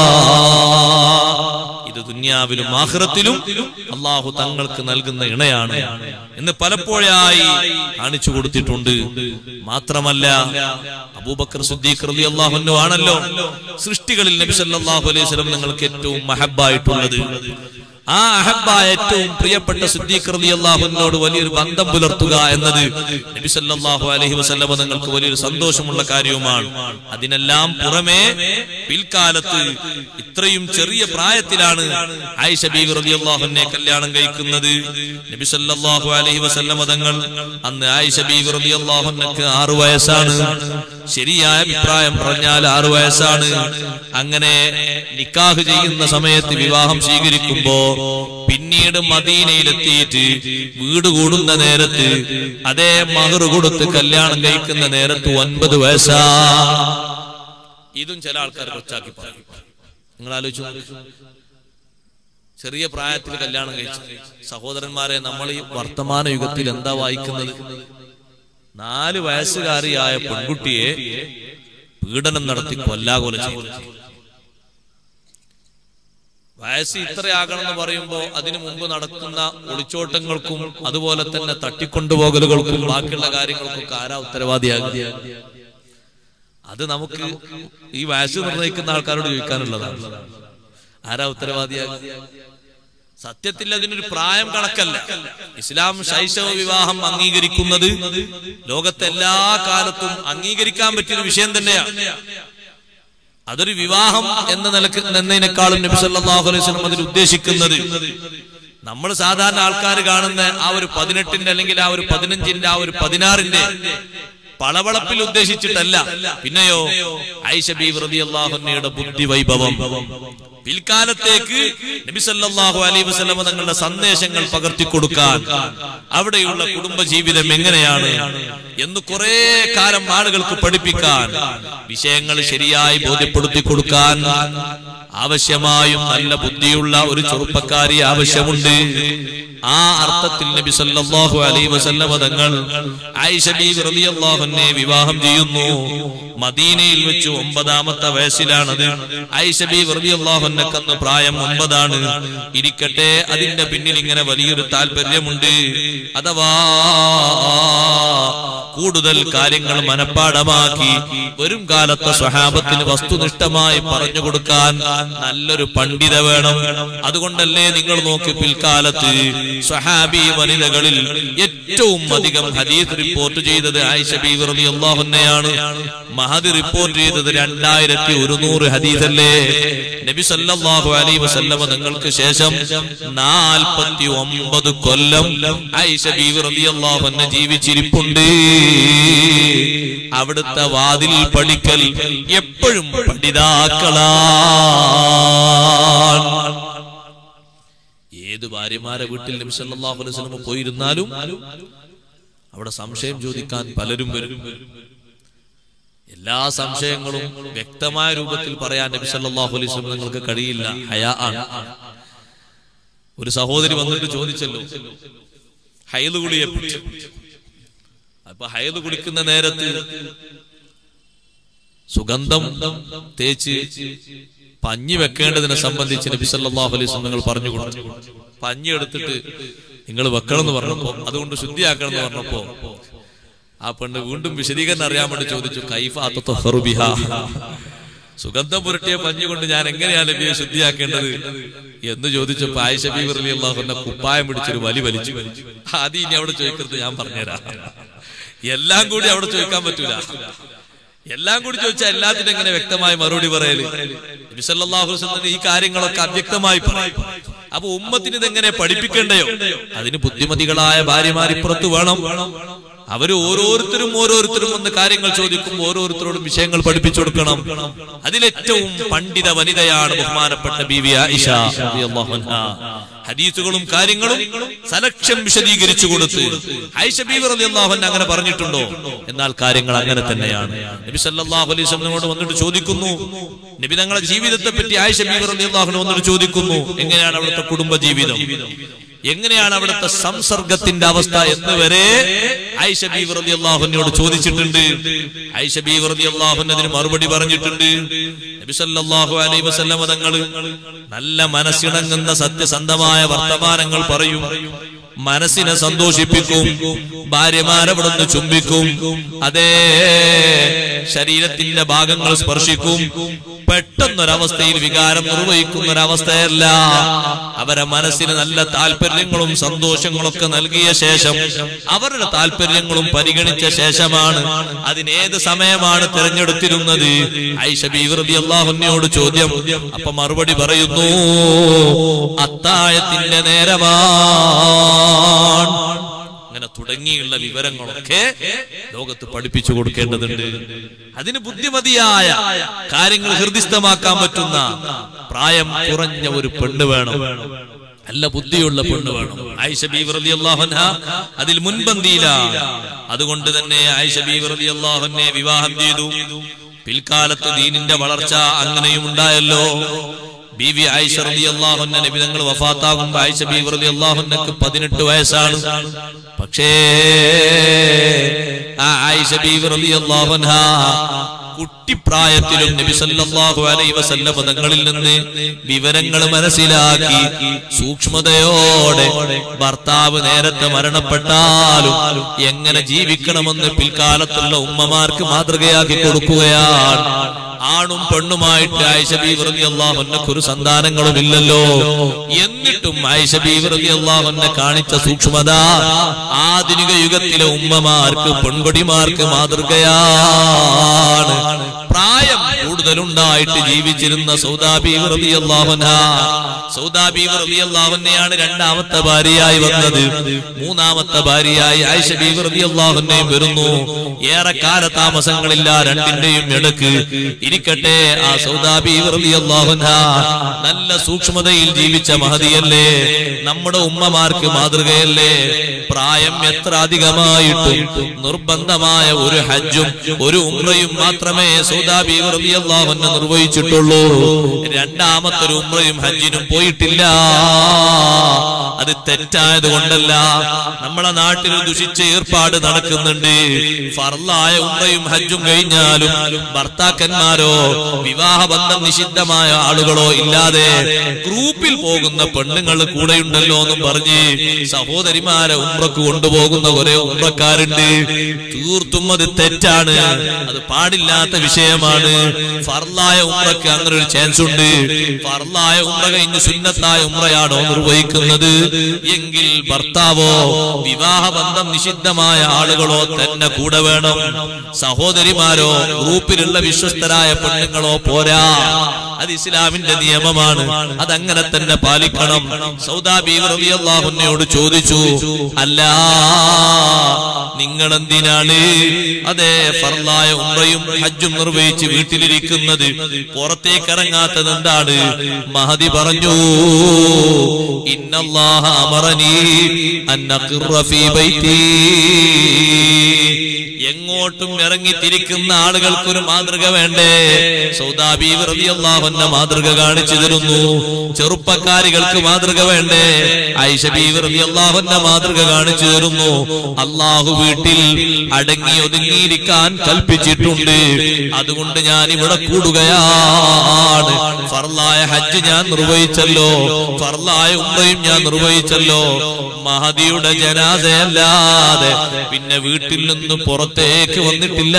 ഇത് ദുനിയാവിലും ആഖിറത്തിലും അല്ലാഹു തങ്ങൾക്ക് നൽകുന്ന ഇണയാണ് എന്ന് പലപ്പോഴായി കാണിച്ചു കൊടുത്തിട്ടുണ്ട്. മാത്രമല്ല അബൂബക്കർ സിദ്ദീഖ് റളിയല്ലാഹു അൻഹു ആണല്ലോ സൃഷ്ടികളിൽ നബി സല്ലല്ലാഹു അലൈഹി വസല്ലം നിങ്ങൾക്ക് ഏറ്റവും മഹബ്ബായിട്ടുള്ളത്. ആ അഹബ്ബായ ഏറ്റവും പ്രിയപ്പെട്ട സിദ്ദീഖ് റളിയല്ലാഹു അൻഹുവോട് വലിയൊരു ബന്ധം പുലർത്തുക എന്നത് നബി സല്ലല്ലാഹു അലൈഹി വസല്ലം നിങ്ങൾക്ക് വലിയൊരു സന്തോഷമുള്ള കാര്യവുമാണ്. അതിനെല്ലാം പുറമെ പിൽക്കാലത്ത് ഇത്രയും ചെറിയ പ്രായത്തിലാണ് ആയിഷ ബീവി റളിയല്ലാഹു അൻഹയെ കല്യാണം കഴിക്കുന്നത്. നബി സല്ലല്ലാഹു അലൈഹി വസല്ലം തങ്ങൾ അന്ന് ആയിഷ ബീവി റളിയല്ലാഹു അൻഹയ്ക്ക് ആറു വയസ്സാണ്. ശരിയായ അഭിപ്രായം പറഞ്ഞാൽ ആറു വയസ്സാണ്. അങ്ങനെ നിക്കാഹ് ചെയ്യുന്ന സമയത്ത്, വിവാഹം സ്വീകരിക്കുമ്പോ, പിന്നീട് മദീനയിലെത്തിയിട്ട് വീട് കൂടുന്ന നേരത്ത്, അതേ മഹർ കൊടുത്ത് കല്യാണം കഴിക്കുന്ന നേരത്ത് ഒൻപത് വയസ്സാ. ഇതും ചില ആൾക്കാർ കൊച്ചാക്കി പറയും. നിങ്ങൾ ആലോചിച്ചു, ചെറിയ പ്രായത്തിൽ കല്യാണം കഴിച്ചു. സഹോദരന്മാരെ, നമ്മൾ ഈ വർത്തമാന യുഗത്തിൽ എന്താ വായിക്കുന്നത്? നാല് വയസ്സുകാരിയായ പെൺകുട്ടിയെ പീഡനം നടത്തി കൊല്ലാകൊല ചെയ്തു. വയസ്സ് ഇത്രയാകണമെന്ന് പറയുമ്പോ അതിനു മുമ്പ് നടക്കുന്ന ഒളിച്ചോട്ടങ്ങൾക്കും അതുപോലെ തന്നെ തട്ടിക്കൊണ്ടുപോകലുകൾക്കും ബാക്കിയുള്ള കാര്യങ്ങൾക്കൊക്കെ ആരാ ഉത്തരവാദിയാകുക? അത് നമുക്ക് ഈ വയസ്സ് നിർണ്ണയിക്കുന്ന ആൾക്കാരോട് ചോദിക്കാനുള്ളതാണ്. ആരാ ഉത്തരവാദിയാകുക? സത്യത്തിൽ അതിനൊരു പ്രായം കണക്കല്ല. ഇസ്ലാം ശൈശവ വിവാഹം അംഗീകരിക്കുന്നത് ലോകത്തെ എല്ലാ കാലത്തും അംഗീകരിക്കാൻ പറ്റിയൊരു വിഷയം തന്നെയാണ്. അതൊരു വിവാഹം എന്ന നിലക്ക് എന്നതിനേക്കാളും നബി സല്ലല്ലാഹു അലൈഹി വസല്ലം അതിൽ ഉദ്ദേശിക്കുന്നത് നമ്മൾ സാധാരണ ആൾക്കാർ കാണുന്ന ആ ഒരു പതിനെട്ടിന്റെ അല്ലെങ്കിൽ ആ ഒരു പതിനഞ്ചിന്റെ ആ ഒരു പതിനാറിന്റെ പളവളപ്പിൽ ഉദ്ദേശിച്ചിട്ടല്ല. പിന്നെയോ ആയിഷ ബീവി റളിയല്ലാഹു അൻഹയുടെ ബുദ്ധി വൈഭവം, പിൽക്കാലത്തേക്ക് നബി സല്ലല്ലാഹു അലൈഹി വസല്ലം തങ്ങളുടെ സന്ദേശങ്ങൾ പകർത്തി കൊടുക്കാൻ, അവിടെയുള്ള കുടുംബജീവിതം എങ്ങനെയാണ് എന്ന് കുറെ കാലം ആളുകൾക്ക് പഠിപ്പിക്കാൻ, വിഷയങ്ങൾ ശരിയായി ബോധ്യപ്പെടുത്തി കൊടുക്കാൻ ആവശ്യമായും നല്ല ബുദ്ധിയുള്ള ഒരു ചെറുപ്പക്കാരി ആവശ്യമുണ്ട്. ആ അർത്ഥത്തിൽ നബി സല്ലല്ലാഹു അലൈഹി വസല്ലം തങ്ങൾ ആയിഷ ബീവി റളിയല്ലാഹു അൻഹയെ വിവാഹം ചെയ്യുന്നു. മദീനയിൽ വെച്ച് ഒമ്പതാമത്തെ വയസ്സിലാണത്. ആയിഷ ബീവി റളിയല്ലാഹു അൻഹയ്ക്ക് അന്ന് പ്രായം ഒമ്പതാണ്. ഇരിക്കട്ടെ, അതിന്റെ പിന്നിൽ ഇങ്ങനെ വലിയൊരു താല്പര്യമുണ്ട്. അഥവാ കൂടുതൽ കാര്യങ്ങൾ മനഃപ്പാടമാക്കി വരും കാലത്തെ സ്വഹാബത്തിന് വസ്തുനിഷ്ഠമായി പറഞ്ഞു കൊടുക്കാൻ നല്ലൊരു പണ്ഡിത വേണം. അതുകൊണ്ടല്ലേ നിങ്ങൾ നോക്കി, പിൽക്കാലത്ത് സ്വഹാബി വനിതകളിൽ ഏറ്റവും അധികം ഹദീസ് റിപ്പോർട്ട് ചെയ്തത് ആയിഷ ബീവി റളിയല്ലാഹു അൻഹയാണ്. മഹദി റിപ്പോർട്ട് ചെയ്തത് രണ്ടായിരത്തി ഒരുന്നൂറ് ഹദീസല്ലേ. നബി സല്ലല്ലാഹു അലൈഹി വസല്ലം തങ്ങൾക്ക് ശേഷം നാൽപ്പത്തി ഒമ്പത് കൊല്ലം ആയിഷ ബീവി റളിയല്ലാഹു അൻഹ ജീവിച്ചിരിപ്പുണ്ട്. അവിടുത്തെ വാതിൽ പഠിക്കൽ എപ്പോഴും പഠിതാക്കളാണ്. ഏത് ഭാര്യമാരെ വീട്ടിൽ നബി സല്ലല്ലാഹു അലൈഹി വസല്ലം പോയിരുന്നാലും അവിടെ സംശയം ചോദിക്കാൻ പലരും വരും. എല്ലാ സംശയങ്ങളും വ്യക്തമായ രൂപത്തിൽ പറയാൻ നബി സല്ലല്ലാഹു അലൈഹി വസല്ലം നിങ്ങൾക്ക് കഴിയില്ല. ഹയാ ആണ്. ഒരു സഹോദരി വന്നിട്ട് ചോദിച്ചല്ലോ ഹൈദ് കുളിയെ പറ്റി. അപ്പൊ ഹൈദ് കുളിക്കുന്ന നേരത്ത് സുഗന്ധം തേച്ച് പഞ്ഞി വെക്കേണ്ടതിനെ സംബന്ധിച്ച് നബി സല്ലല്ലാഹു അലൈഹി വസല്ലം നിങ്ങൾ പറഞ്ഞു കൊടുത്തു. പഞ്ഞി എടുത്തിട്ട് നിങ്ങൾ വെക്കണം എന്ന് പറഞ്ഞപ്പോ, അതുകൊണ്ട് ശുദ്ധിയാക്കണം എന്ന് പറഞ്ഞപ്പോ ആ പെണ്ണ് വീണ്ടും വിശദീകരണം അറിയാൻ വേണ്ടി ചോദിച്ചു, കൈഫ അത്തത്വഹറു ബിഹാ, സുഗന്ധം പുരട്ടിയ പഞ്ഞി കൊണ്ട് ഞാൻ എങ്ങനെയാണ് നബിയെ ശുദ്ധിയാക്കേണ്ടത് എന്ന് ചോദിച്ചപ്പോ ആയിഷ ബീവി റളിയല്ലാഹു അൻഹ കുപ്പായം പിടിച്ചൊരു വലി വലിച്ചു. ആദ്യം ഇനി അവിടെ ചോദിക്കരുത്, ഞാൻ പറഞ്ഞുതരാം. എല്ലാം കൂടി അവിടെ ചോദിക്കാൻ പറ്റൂല. എല്ലാം കൂടി ചോദിച്ചാൽ എല്ലാത്തിനും എങ്ങനെ വ്യക്തമായി മറുപടി പറയല്? നബി സല്ലല്ലാഹു അലൈഹി വസല്ലം ഈ കാര്യങ്ങളൊക്കെ അവ്യക്തമായി പറയും. അപ്പൊ ഉമ്മത്തിന് ഇതെങ്ങനെ പഠിപ്പിക്കണ്ടയോ? അതിന് ബുദ്ധിമതികളായ ഭാര്യമാർ ഇപ്പുറത്ത് വേണം. അവര് ഓരോരുത്തരും ഓരോരുത്തരും വന്ന് കാര്യങ്ങൾ ചോദിക്കുമ്പോൾ ഓരോരുത്തരോടും വിഷയങ്ങൾ പഠിപ്പിച്ചു കൊടുക്കണം. അതിലേറ്റവും പണ്ഡിത വനിതയാണ് ബഹുമാനപ്പെട്ട ബീവി ആയിഷ റളിയല്ലാഹു അൻഹാ. ഹദീസുകളും കാര്യങ്ങളും സലക്ഷം വിശദീകരിച്ചു കൊടുത്ത് ആയിഷ ബീവി റളിയല്ലാഹു അൻഹ അങ്ങനെ പറഞ്ഞിട്ടുണ്ടോ? എന്നാൽ കാര്യങ്ങൾ അങ്ങനെ തന്നെയാണ്. നബി സല്ലല്ലാഹു അലൈഹി വസല്ലമയോട് വന്നിട്ട് ചോദിക്കുന്നു, നബി തങ്ങളുടെ ജീവിതത്തെ പറ്റി ആയിഷ ബീവി റളിയല്ലാഹു അൻഹ വന്നിട്ട് ചോദിക്കുന്നു, എങ്ങനെയാണ് അവിടുത്തെ കുടുംബ ജീവിതം, എങ്ങനെയാണ് അവിടുത്തെ സംസർഗത്തിന്റെ അവസ്ഥ എന്ന് വരെ ആയിഷ ബീവി റളിയല്ലാഹു അൻഹയോട് ചോദിച്ചിട്ടുണ്ട്. ആയിഷ ബീവി റളിയല്ലാഹു അൻഹ അതിന് മറുപടി പറഞ്ഞിട്ടുണ്ട്. നബി സല്ലല്ലാഹു അലൈഹി വസല്ലം തങ്ങൾ നല്ല മനസ്സിണങ്ങുന്ന സത്യസന്ധമായ വർത്തമാനങ്ങൾ പറയും, മനസ്സിനെ സന്തോഷിപ്പിക്കും, ഭാര്യമാരവിടുന്ന് ചുംബിക്കും, അതേ ശരീരത്തിന്റെ ഭാഗങ്ങൾ സ്പർശിക്കും. പെട്ടെന്നൊരവസ്ഥയിൽ വികാരം നിർവഹിക്കുന്ന ഒരവസ്ഥയല്ല. അവരെ മനസ്സിന് നല്ല താല്പര്യങ്ങളും സന്തോഷങ്ങളൊക്കെ നൽകിയ ശേഷം അവരുടെ താല്പര്യങ്ങളും പരിഗണിച്ച ശേഷമാണ് അതിനേത് സമയമാണ് തിരഞ്ഞെടുത്തിരുന്നത്. ആയിഷ ബീവി റളിയല്ലാഹു അൻഹയോട് ചോദ്യം. അപ്പൊ മറുപടി പറയുന്നു, അത്താഴത്തിന്റെ നേരമാണ്. അങ്ങനെ തുടങ്ങിയുള്ള വിവരങ്ങളൊക്കെ ലോകത്ത് പഠിപ്പിച്ചു കൊടുക്കേണ്ടതുണ്ട്. അതിന് ബുദ്ധിമതിയായ കാര്യങ്ങൾ ഹൃദിസ്ഥമാക്കാൻ പറ്റുന്ന പ്രായം കുറഞ്ഞ ഒരു പെണ്ണ് വേണം, നല്ല ബുദ്ധിയുള്ള പെണ്ണ് വേണം. ആയിഷ ബീവി റളിയല്ലാഹു അൻഹ അതിൽ മുൻപന്തിയിലാണ്. അതുകൊണ്ട് തന്നെ ആയിഷ ബീവി റളിയല്ലാഹു അൻഹയെ വിവാഹം ചെയ്തു. പിൽക്കാലത്ത് ദീനിന്റെ വളർച്ച അങ്ങനെയും ഉണ്ടായല്ലോ. ബീവി ആയിഷ റളിയല്ലാഹു അൻഹ നബി തങ്ങൾ വഫാത്താകുമ്പോൾ ആയിഷ ബീവി റളിയല്ലാഹു അൻഹക്ക് പതിനെട്ട് വയസ്സാണ്. പക്ഷേ ആ ആയിഷ ബീവി റളിയല്ലാഹു അൻഹ കുട്ടിപ്രായത്തിലും നബി സല്ലല്ലാഹു അലൈഹി വസല്ലം തങ്ങളിൽ നിന്ന് വിവരങ്ങൾ മനസ്സിലാക്കി സൂക്ഷ്മതയോടെ ഭർത്താവ് നേരത്തെ മരണപ്പെട്ടാലും എങ്ങനെ ജീവിക്കണമെന്ന് പിൽക്കാലത്തുള്ള ഉമ്മമാർക്ക് മാതൃകയാക്കി കൊടുക്കുകയാണ്. ആണും പെണ്ണുമായിട്ട് ആയിഷ ബീവി റളിയല്ലാഹു അൻഹക്ക് ഒരു സന്താനങ്ങളും ഇല്ലല്ലോ. എന്നിട്ടും ആയിഷ ബീവി റളിയല്ലാഹു അൻഹ കാണിച്ച സൂക്ഷ്മത ആധുനിക യുഗത്തിലെ ഉമ്മമാർക്ക് പെൺകൊടിമാർക്ക് മാതൃകയാണ്. പ്രായം കൂടുതലുണ്ടായിട്ട് ജീവിച്ചിരുന്ന സൗദാ ബീവി റളിയല്ലാഹു അൻഹ, സൗദാ ബീവി റളിയല്ലാഹു അൻഹയാണ് രണ്ടാമത്തെ ഭാര്യയായി വന്നത്. മൂന്നാമത്തെ ഭാര്യയായി ആയിഷ ബീവി റളിയല്ലാഹു അൻഹയും വരുന്നു. ഏറെ കാലതാമസങ്ങളില്ല രണ്ടിന്റെയും ഇടക്ക്. ഇരിക്കട്ടെ, ആ സൗദാ ബീവി റളിയല്ലാഹു അൻഹ നല്ല സൂക്ഷ്മതയിൽ ജീവിച്ച മഹദിയല്ലേ, നമ്മുടെ ഉമ്മമാർക്ക് മാതൃകയല്ലേ. പ്രായം എത്ര അധികമായിട്ടും നിർബന്ധമായ ഒരു ഹജ്ജും ഒരു ഉംറയും മാത്രമേ സൗദാ ബീവി റളിയല്ലാഹു അൻഹ നിർവഹിച്ചിട്ടുള്ളൂ. രണ്ടാമത്തെ ഒരു ഉംറയും ഹജ്ജിനും പോയിട്ടില്ല. അത് തെറ്റായത് കൊണ്ടല്ല, നമ്മളെ നാട്ടിൽ ദുഷിച്ച ഏർപ്പാട് നടക്കുന്നുണ്ട്. ഫർളായ ഉംറയും ഹജ്ജും കഴിഞ്ഞാലും ഭർത്താക്കന്മാരോ വിവാഹബന്ധം നിഷിദ്ധമായ ആളുകളോ ഇല്ലാതെ ഗ്രൂപ്പിൽ പോകുന്ന പെണ്ണുങ്ങൾ കൂടെയുണ്ടല്ലോ എന്നും പറഞ്ഞ് സഹോദരിമാരെ ഉംറക്ക് കൊണ്ടുപോകുന്ന കുറെ ഉംറക്കാരുണ്ട്. തീർത്തും അത് തെറ്റാണ്, അത് പാടില്ലാത്ത വിഷയമാണ്. ഫർളായ ഉംറക്ക് അങ്ങനെ ഒരു ചാൻസ് ഉണ്ട്. ഫർളായ ഉംറ കഴിഞ്ഞ് സുന്നത്തായ ഉംറയാണോ നിർവഹിക്കുന്നത് എങ്കിൽ ഭർത്താവോ വിവാഹബന്ധം നിഷിദ്ധമായ ആളുകളോ തന്നെ കൂടെ വേണം. സഹോദരിമാരോ ഗ്രൂപ്പിലുള്ള വിശ്വസ്തരായ പെണ്ണുങ്ങളോ പോരാ. അത് ഇസ്ലാമിന്റെ നിയമമാണ്, അതങ്ങനെ തന്നെ പാലിക്കണം. സൗദാ ബീവി റളിയല്ലാഹു അൻഹയോട് ചോദിച്ചു, അല്ല നിങ്ങൾ എന്തിനാണ് അതേ ഫർളായ ഉംറയും ഹജ്ജും നിർവഹിച്ച് വീട്ടിലിരിക്കുന്നത്, പുറത്തേക്ക് ഇറങ്ങാത്തത് എന്താണ്? മഹദി പറഞ്ഞു, ഇന്നല്ലാഹ അമറനി അൻ അഖിറ ഫീ ബൈതി, എങ്ങോട്ടും ഇറങ്ങി തിരിക്കുന്ന ആളുകൾക്കൊരു മാതൃക വേണ്ടേ? സൗദാ ബീവി റളിയല്ലാഹു അൻഹ മാതൃക കാണിച്ചു തരുന്നു. ചെറുപ്പക്കാരികൾക്ക് മാതൃക വേണ്ടേ? ആയിഷ ബീവി റളിയല്ലാഹു അൻഹ മാതൃക കാണിച്ചു തരുന്നു. അല്ലാഹു വീട്ടിൽ അടങ്ങി ഒതുങ്ങിയിരിക്കാൻ കൽപ്പിച്ചിട്ടുണ്ട്. അതുകൊണ്ട് ഞാൻ ഇവിടെ കൂടുകയാണ്. ഫർളായ ഹജ്ജ് ഞാൻ നിർവഹിച്ചല്ലോ, ഫർളായ ഉംറയും ഞാൻ നിർവഹിച്ചല്ലോ. മഹദിയുടെ ജനാസയല്ലാതെ പിന്നെ വീട്ടിൽ നിന്ന് പുറത്തേക്ക് വന്നിട്ടില്ല.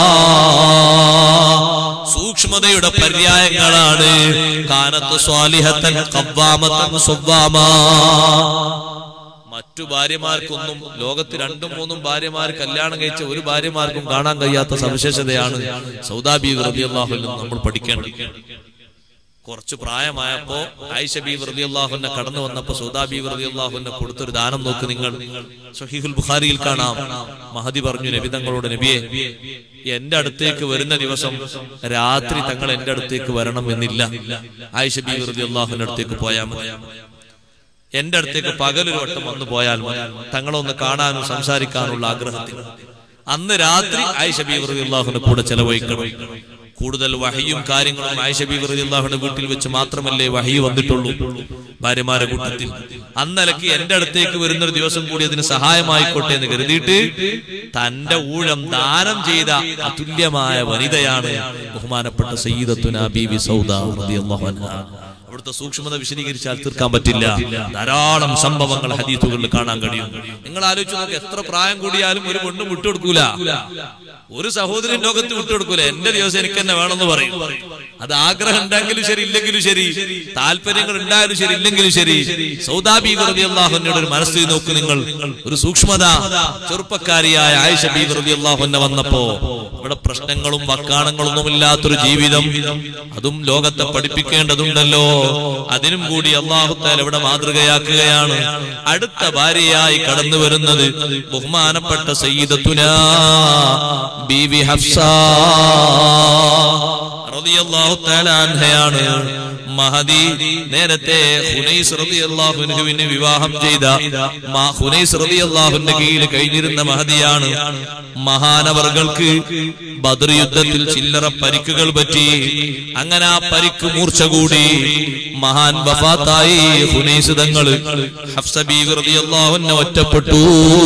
സൂക്ഷ്മതയുടെ പര്യായങ്ങളാണ്. കാനത്ത് സ്വാലിഹത്തൻ ഖവ്വാമത്തൻ സുവ്വാമാ. മറ്റു ഭാര്യമാർക്കൊന്നും ലോകത്ത് രണ്ടും മൂന്നും ഭാര്യമാർ കല്യാണം കഴിച്ച ഒരു ഭാര്യമാർക്കും കാണാൻ കഴിയാത്ത സവിശേഷതയാണ് സൗദാ ബീവി റളിയല്ലാഹു അൻഹ നമ്മൾ പഠിക്കേണ്ടത്. കുറച്ചു പ്രായമായപ്പോ ആയിഷ ബീവി റളിയല്ലാഹു അൻഹ കടന്നു വന്നപ്പോ സൗദാ ബീവി റളിയല്ലാഹു അൻഹ കൊടുത്തൊരു ദാനം നോക്ക് നിങ്ങൾ. സ്വഹീഹുൽ ബുഖാരിയിൽ കാണാം. മഹദി പറഞ്ഞു നബി തങ്ങളോട്, നബിയെ, എന്റെ അടുത്തേക്ക് വരുന്ന ദിവസം രാത്രി തങ്ങൾ എന്റെ അടുത്തേക്ക് വരണം എന്നില്ല. ആയിഷ ബീവി റളിയല്ലാഹു അൻഹ അടുത്തേക്ക് പോയാൽ മതി. എന്റെ അടുത്തേക്ക് പകലൊരു വട്ടം വന്നു പോയാൽ മതി, തങ്ങളൊന്ന് കാണാനും സംസാരിക്കാനുള്ള ആഗ്രഹത്തിൽ. അന്ന് രാത്രി ആയിഷ ബീവി റളിയല്ലാഹു അൻഹ കൂടെ ചെലവഴിക്കണം. കൂടുതൽ വഹയും കാര്യങ്ങളും ആയിഷ ബീവി റളിയല്ലാഹു അൻഹ വീട്ടിൽ വെച്ച് മാത്രമല്ലേ വഹി വന്നിട്ടുള്ളൂ ഭാര്യമാരെ കൂട്ടത്തിൽ. അന്നലക്ക് എന്റെ അടുത്തേക്ക് വരുന്നൊരു ദിവസം കൂടി അതിന് സഹായമായിക്കോട്ടെ എന്ന് കരുതിയിട്ട് തന്റെ ഊഴം ദാനം ചെയ്ത അതുല്യമായ വനിതയാണ് ബഹുമാനപ്പെട്ട സയ്യിദത്തുനാ ബീവി സൗദാ റളിയല്ലാഹു അൻഹ. അവിടുത്തെ സൂക്ഷ്മത വിശദീകരിച്ചാൽ തീർക്കാൻ പറ്റില്ല. ധാരാളം സംഭവങ്ങൾ ഹദീസുകളിൽ കാണാൻ കഴിയും. നിങ്ങൾ ആലോചിച്ച് നോക്ക്, എത്ര പ്രായം കൂടിയാലും ഒരു പെണ്ണും വിട്ടുകൊടുക്കൂല, ഒരു സഹോദരൻ ലോകത്ത് വിട്ടുകൊടുക്കൂല. എന്റെ ദിവസം എനിക്ക് തന്നെ വേണമെന്ന് പറയും. അത് ആഗ്രഹം ഉണ്ടെങ്കിലും ശരി, ഇല്ലെങ്കിലും ശരി, താല്പര്യങ്ങൾ ഉണ്ടായാലും ശരി, ഇല്ലെങ്കിലും ശരി. സൗദാ ബീവി റളിയല്ലാഹു അൻഹയുടെ ഒരു മനസ്സിൽ നോക്ക് നിങ്ങൾ, ഒരു സൂക്ഷ്മത. ചെറുപ്പക്കാരിയായ ആയിഷ ബീവി റളിയല്ലാഹു അൻഹ വന്നപ്പോ ഇവിടെ പ്രശ്നങ്ങളും വക്കാണങ്ങളൊന്നും ഇല്ലാത്തൊരു ജീവിതം, അതും ലോകത്തെ പഠിപ്പിക്കേണ്ടതുണ്ടല്ലോ. അതിനും കൂടി അല്ലാഹു തആല ഇവിടെ മാതൃകയാക്കുകയാണ്. അടുത്ത ഭാര്യയായി കടന്നു വരുന്നത് ബഹുമാനപ്പെട്ട സയ്യിദത്തുനാ ബീവി ഹഫ്സ റളിയല്ലാഹു തആല അൻഹയാണ്. മഹദി നേരത്തെ ഹുനൈസ് റളിയല്ലാഹു അൻഹുവിനെ വിവാഹം ചെയ്ത ഹുനൈസ് റളിയല്ലാഹു അൻഹു കീഴിൽ കഴിഞ്ഞിരുന്ന മഹദിയാണ്. മഹാനവർകൾക്ക് ബദർ യുദ്ധത്തിൽ ചില്ലറ പരിക്കുകൾ പറ്റി. അങ്ങനെ ആ പരിക്ക് മൂർച്ച കൂടി മഹാൻ വഫാത്തായി. ഹുനൈസ് തങ്ങള് ഹഫ്സ ബീവി റളിയല്ലാഹു അൻഹ ഒറ്റപ്പെട്ടു.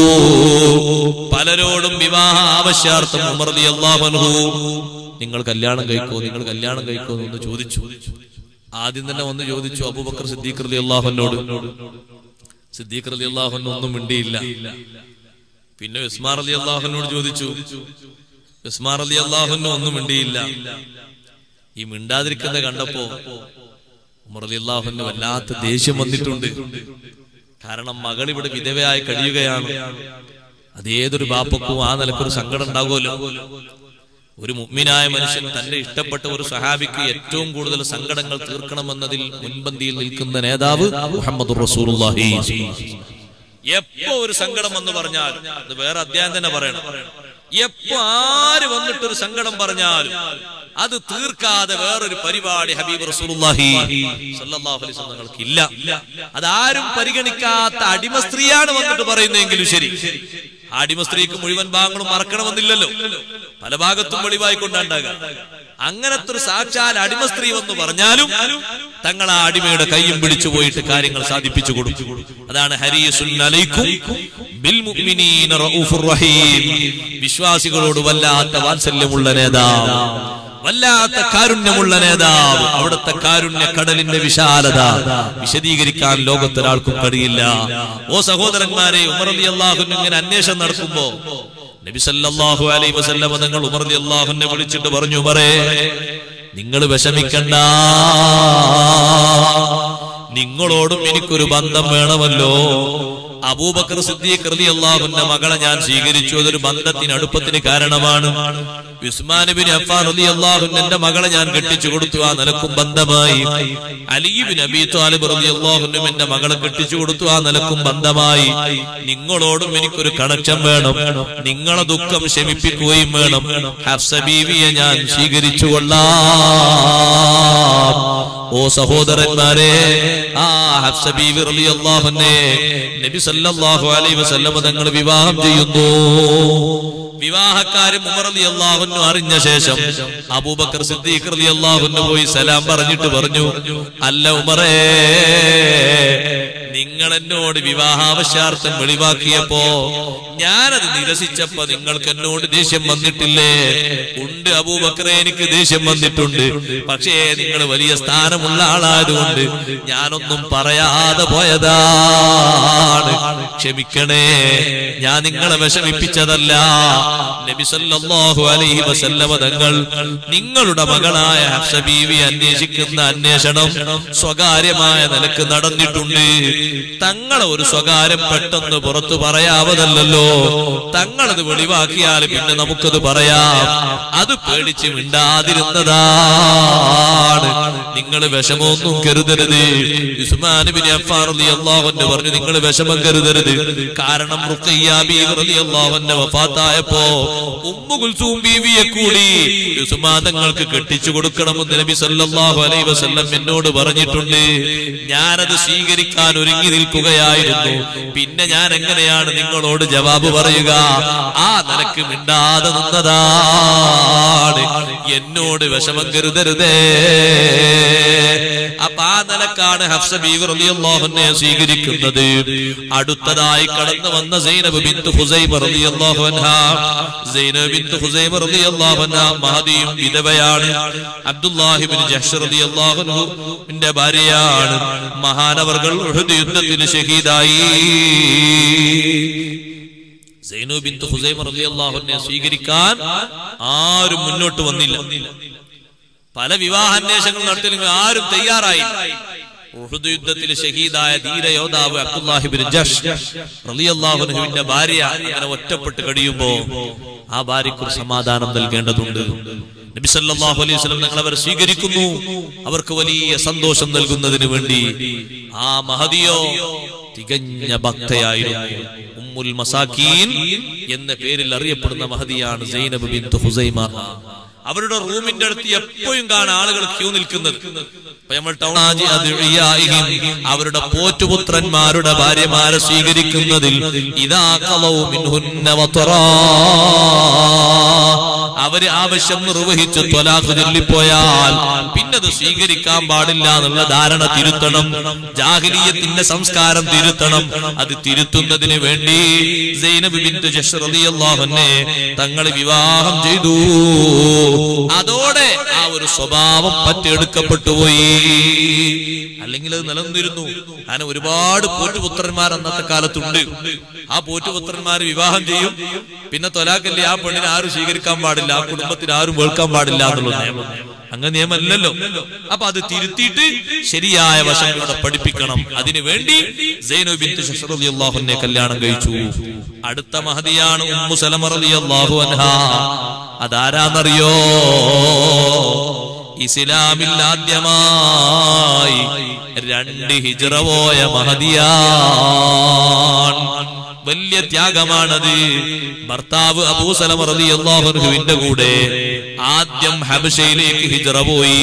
പലരോടും വിവാഹ ആവശ്യാർത്ഥം ഉമർ റളിയല്ലാഹു അൻഹു നിങ്ങൾ കല്യാണം കഴിക്കോ, നിങ്ങൾ കല്യാണം കഴിക്കോ എന്ന് ചോദിച്ചു. ആദ്യം തന്നെ വന്ന് ചോദിച്ചു അബൂബക്കർ സിദ്ദീഖ് റളിയല്ലാഹു അൻഹുവോട്. സിദ്ദീഖ് റളിയല്ലാഹു അൻഹു ഒന്നും മിണ്ടിയില്ല. പിന്നെ ഉസ്മാൻ റളിയല്ലാഹു അൻഹുവോട് ചോദിച്ചു. ഉസ്മാൻ റളിയല്ലാഹു അൻഹു ഒന്നും മിണ്ടിയില്ല. ഈ മിണ്ടാതിരിക്കുന്നത് കണ്ടപ്പോ ഉമർ റളിയല്ലാഹു അൻഹു വല്ലാത്ത ദേഷ്യം വന്നിട്ടുണ്ട്. കാരണം മകൾ ഇവിടെ വിധവയായി കഴിയുകയാണ്. അതേതൊരു ബാപ്പക്കും ആ നിലക്കൊരു സങ്കടം ഉണ്ടാകുമല്ലോ. ഒരു മുഅ്മിനായ മനുഷ്യൻ തന്റെ ഇഷ്ടപ്പെട്ട ഒരു സഹാബിക്ക് ഏറ്റവും കൂടുതൽ സങ്കടങ്ങൾ തീർക്കണമെന്നതിൽ മുൻപന്തിയിൽ നിൽക്കുന്ന നേതാവ് മുഹമ്മദുർ റസൂലുള്ളാഹി. എപ്പോ ഒരു സങ്കടം എന്ന് പറഞ്ഞാൽ അത് വേറെ അധ്യായം തന്നെ പറയണം. എപ്പോ ആര് വന്നിട്ടൊരു സങ്കടം പറഞ്ഞാലും അത് തീർക്കാതെ വേറൊരു പരിപാടി ഹബീബ് റസൂലുള്ളാഹി സ്വല്ലല്ലാഹു അലൈഹി വസല്ലം തങ്ങൾക്ക് ഇല്ല. അതാരും പരിഗണിക്കാത്ത അടിമ സ്ത്രീയാണ് വന്നിട്ട് പറയുന്നതെങ്കിലും ശരി, അടിമ സ്ത്രീക്ക് മുഴുവൻ ഭാഗങ്ങളും മറക്കണമെന്നില്ലല്ലോ, പല ഭാഗത്തും വെളിവായിക്കൊണ്ടാണ്ടാകുക. അങ്ങനത്തെ ഒരു സാക്ഷാൽ അടിമ സ്ത്രീ എന്ന് പറഞ്ഞാലും തങ്ങൾ ആ അടിമയുടെ കയ്യും പിടിച്ചു പോയിട്ട് കാര്യങ്ങൾ സാധിപ്പിച്ചു കൊടുക്കും. അതാണ് ഹരീസുൻ അലൈക്കും ബിൽ മുഅ്മിനീന റഊഫുർ റഹീം. വിശ്വാസികളോട് വല്ലാത്ത വാത്സല്യമുള്ള നേതാവ്, വല്ലാത്ത കാരുണ്യമുള്ള നേതാവ്. അവിടുത്തെ കാരുണ്യ കടലിന്റെ വിശാലത വിശദീകരിക്കാൻ ലോകത്തൊരാൾക്കും കഴിയില്ല. ഓ സഹോദരന്മാരെ, ഉമർ റളിയല്ലാഹു അൻഹു ഇങ്ങനെ അന്വേഷണം നടക്കുമ്പോ നബി സല്ലല്ലാഹു അലൈഹി വസല്ലം തങ്ങൾ ഉമർ റളിയല്ലാഹു അൻഹു വിളിച്ചിട്ട് പറഞ്ഞു, ഉമറേ, നിങ്ങൾ വിഷമിക്കണ്ട, നിങ്ങളോടും എനിക്കൊരു ബന്ധം വേണമല്ലോ. അബൂബക്കർ സിദ്ദീഖ് റളിയല്ലാഹു അൻഹു മകളെ ഞാൻ സ്വീകരിച്ചു, അതൊരു ബന്ധത്തിന് അടുപ്പത്തിന് കാരണമാണ്. ഉസ്മാൻ ഇബ്നു അഫ്ഫാൻ റളിയല്ലാഹു അൻഹു എന്റെ മകളെ ഞാൻ കെട്ടിച്ചു കൊടുത്തു, ആ നിലക്കും ബന്ധമായി. അലി ഇബ്നു അബീ ത്വാലിബ് റളിയല്ലാഹു അൻഹു എന്റെ മകളെ കെട്ടിച്ചു കൊടുത്തു, ആ നിലക്കും ബന്ധമായി. നിങ്ങളോടും എനിക്കൊരു കണക്ഷൻ വേണം, നിങ്ങളെ ദുഃഖം ശമിപ്പിക്കുകയും വേണം. ഹഫ്സ ബീവിയെ ഞാൻ സ്വീകരിച്ചു കൊള്ളാം. ഓ സഹോദരന്മാരെ, ആ ഹഫ്സ ബീവി റളിയല്ലാഹു അൻഹയെ നബി സല്ലല്ലാഹു അലൈഹി വസല്ലം തങ്ങൾ വിവാഹം ചെയ്യുന്നു. വിവാഹക്കാരും ഉമർ റളിയല്ലാഹു അൻഹു അറിഞ്ഞ ശേഷം അബൂബക്കർ സിദ്ദീഖ് റളിയല്ലാഹു അൻഹു പോയി സലാം പറഞ്ഞിട്ട് പറഞ്ഞു, അല്ല ഉമറേ, നിങ്ങൾ എന്നോട് വിവാഹാവശ്യാർത്ഥം വെളിവാക്കിയപ്പോ ഞാനത് നിരസിച്ചപ്പോ നിങ്ങൾക്ക് എന്നോട് ദേഷ്യം വന്നിട്ടില്ലേ? ഉണ്ട് അബൂബക്കറെ, എനിക്ക് ദേഷ്യം വന്നിട്ടുണ്ട്. പക്ഷേ നിങ്ങൾ വലിയ സ്ഥാനമുള്ള ആളായതുകൊണ്ട് ഞാനൊന്നും പറയാതെ പോയതാണ്. ക്ഷമിക്കണേ, ഞാൻ നിങ്ങളെ വിഷമിപ്പിച്ചതല്ല. നബി സല്ലല്ലാഹു അലൈഹി വസല്ലമ തങ്ങൾ നിങ്ങളുടെ മകളായ ഹഫ്സ ബീവി അന്വേഷിക്കുന്ന അന്വേഷണം സ്വകാര്യമായ നിലക്ക് നടന്നിട്ടുണ്ട്. തങ്ങളെ ഒരു സ്വകാര്യം പെട്ടെന്ന് പുറത്തു പറയാവതല്ലോ. തങ്ങളത് വെളിവാക്കിയാൽ പിന്നെ നമുക്കത് പറയാം. അത് പേടിച്ച് മിണ്ടാതിരുന്നതാണ്. നിങ്ങൾ വിഷമമൊന്നും കരുതരുത്. ഉസ്മാൻ ഇബ്നു അഫ്ഫാൻ റളിയല്ലാഹു അൻഹു പറഞ്ഞു, നിങ്ങൾ വിഷമം കരുതരുത്. കാരണം റുഖയ്യ ബീവി റളിയല്ലാഹു അൻഹ വഫാത്തായപ്പോ ഉമ്മു കുൽസൂം ബീവിയെ കൂടി ഉസ്മാൻ തങ്ങൾക്ക് കെട്ടിച്ചു കൊടുക്കണമെന്ന് നബി സല്ലല്ലാഹു അലൈഹി വസല്ലം എന്നോട് പറഞ്ഞിട്ടുണ്ട്. ഞാനത് സ്വീകരിക്കാൻ ഒരുങ്ങി നിൽക്കുകയായിരുന്നു. പിന്നെ ഞാൻ എങ്ങനെയാണ് നിങ്ങളോട് ജവാബ് പറയുക? ആ നിലക്ക് മിണ്ടാതെ നിന്നതാണ്. എന്നോട് വിഷമം കരുതരുതേ. അപ്പൊ ആ നിലക്കാണ് ഹഫ്സ ബീവി റളിയല്ലാഹു അൻഹയെ സ്വീകരിക്കുന്നത്. അടുത്തതായി കടന്നു വന്ന സൈനബ് ബിൻത് ഖുസൈമ റളിയല്ലാഹു അൻഹാ. സൈനബ് ബിൻത് ഖുസൈമ റളിയല്ലാഹു അൻഹാ മഹദിയും വിധവയാണ്. അബ്ദുല്ലാഹി ഇബ്നു ജഹ്ഷ് റളിയല്ലാഹു അൻഹുവിന്റെ ഭാര്യയാണ്. മഹാനവർകൾ ഉഹദ് യുദ്ധത്തിൽ ഷഹീദായി. സൈനബ് ബിൻത് ഖുസൈമ റളിയല്ലാഹു അൻഹയെ സ്വീകരിക്കാൻ ആരും മുന്നോട്ട് വന്നില്ല. പല വിവാഹാന്വേഷണങ്ങൾ നടത്തിയെങ്കിലും ആരും തയ്യാറായി. ഉഹദ് യുദ്ധത്തിൽ ഷഹീദായ ധീരയോദ്ധാവ് അബ്ദുല്ലാഹി ഇബ്നു ജഹ്ഷ് റളിയല്ലാഹു അൻഹുവിന്റെ ഭാര്യ അങ്ങനെ ഒറ്റപ്പെട്ട് കഴിയുമ്പോ ആ ഭാര്യയ്ക്ക് ഒരു സമാധാനം നൽകേണ്ടതുണ്ട്. നബി സല്ലല്ലാഹു അലൈഹി വസല്ലം തങ്ങൾ അവരെ സ്വീകരിക്കുന്നു. അവർക്ക് വലിയ സന്തോഷം നൽകുന്നതിന് വേണ്ടി ആ മഹദിയോ തികഞ്ഞ ഭക്തയായിരുന്നു. ഉമ്മുൽ മസാക്കീൻ എന്ന പേരിൽ അറിയപ്പെടുന്ന മഹദിയാണ് സൈനബ് ബിൻത് ഖുസൈമ. അവരുടെ റൂമിന്റെ അടുത്ത് എപ്പോഴും കാണാൻ ആളുകൾ ക്യൂ നിൽക്കുന്നത്. അവരുടെ പോറ്റുപുത്രന്മാരുടെ ഭാര്യമാരെ സ്വീകരിക്കുന്നതിൽ ഇദാ ഖലൗ മിൻഹുന്ന വതറാ, അവര് ആവശ്യം നിർവഹിച്ച് ത്വലാഖ് ചൊല്ലിപ്പോയാൽ പിന്നത് സ്വീകരിക്കാൻ പാടില്ല എന്നുള്ള ധാരണ തിരുത്തണം. ജാഹിലിയ്യത്തിന്റെ സംസ്കാരം തിരുത്തണം. അത് തിരുത്തുന്നതിന് വേണ്ടി സൈനബ് ബിൻത് ജഹ്ഷ് റളിയല്ലാഹു അൻഹയെ തങ്ങൾ വിവാഹം ചെയ്തു. അതോടെ ആ ഒരു സ്വഭാവം പറ്റിയെടുക്കപ്പെട്ടുപോയി. അല്ലെങ്കിൽ അത് നിലനിന്നിരുന്നു. അങ്ങനെ ഒരുപാട് പോറ്റുപുത്രന്മാർ അന്നത്തെ കാലത്തുണ്ട്. ആ പോറ്റുപുത്രന്മാര് വിവാഹം ചെയ്യും, പിന്നെ ത്വലാഖല്ലേ, ആ പെണ്ണിനെ ആരും സ്വീകരിക്കാൻ പാടില്ല, ആ കുടുംബത്തിന് ആരും വെൾക്കാൻ പാടില്ല എന്നുള്ള നിയമം. അങ്ങനെ നിയമമല്ലല്ലോ. അപ്പൊ അത് തിരുത്തിയിട്ട് ശരിയായ വശങ്ങളുടെ പഠിപ്പിക്കണം. അതിനുവേണ്ടി സൈനബ് ബിൻത് ജഹ്ഷ് റളിയല്ലാഹു അൻഹയെ കല്യാണം കഴിച്ചു. അടുത്ത മഹദിയാണ് ഉമ്മു സലമ റളിയല്ലാഹു അൻഹാ. അതാരാന്നറിയോ? ഇസ്ലാമിൽ ആദ്യമായി രണ്ട് ഹിജ്റ പോയ മഹദിയാണ്. വലിയ ത്യാഗമാണത്. ഭർത്താവ് അബൂ സലമ റളിയല്ലാഹു അൻഹുവിന്റെ കൂടെ ആദ്യം ഹബശയിലേക്ക് ഹിജ്റ പോയി.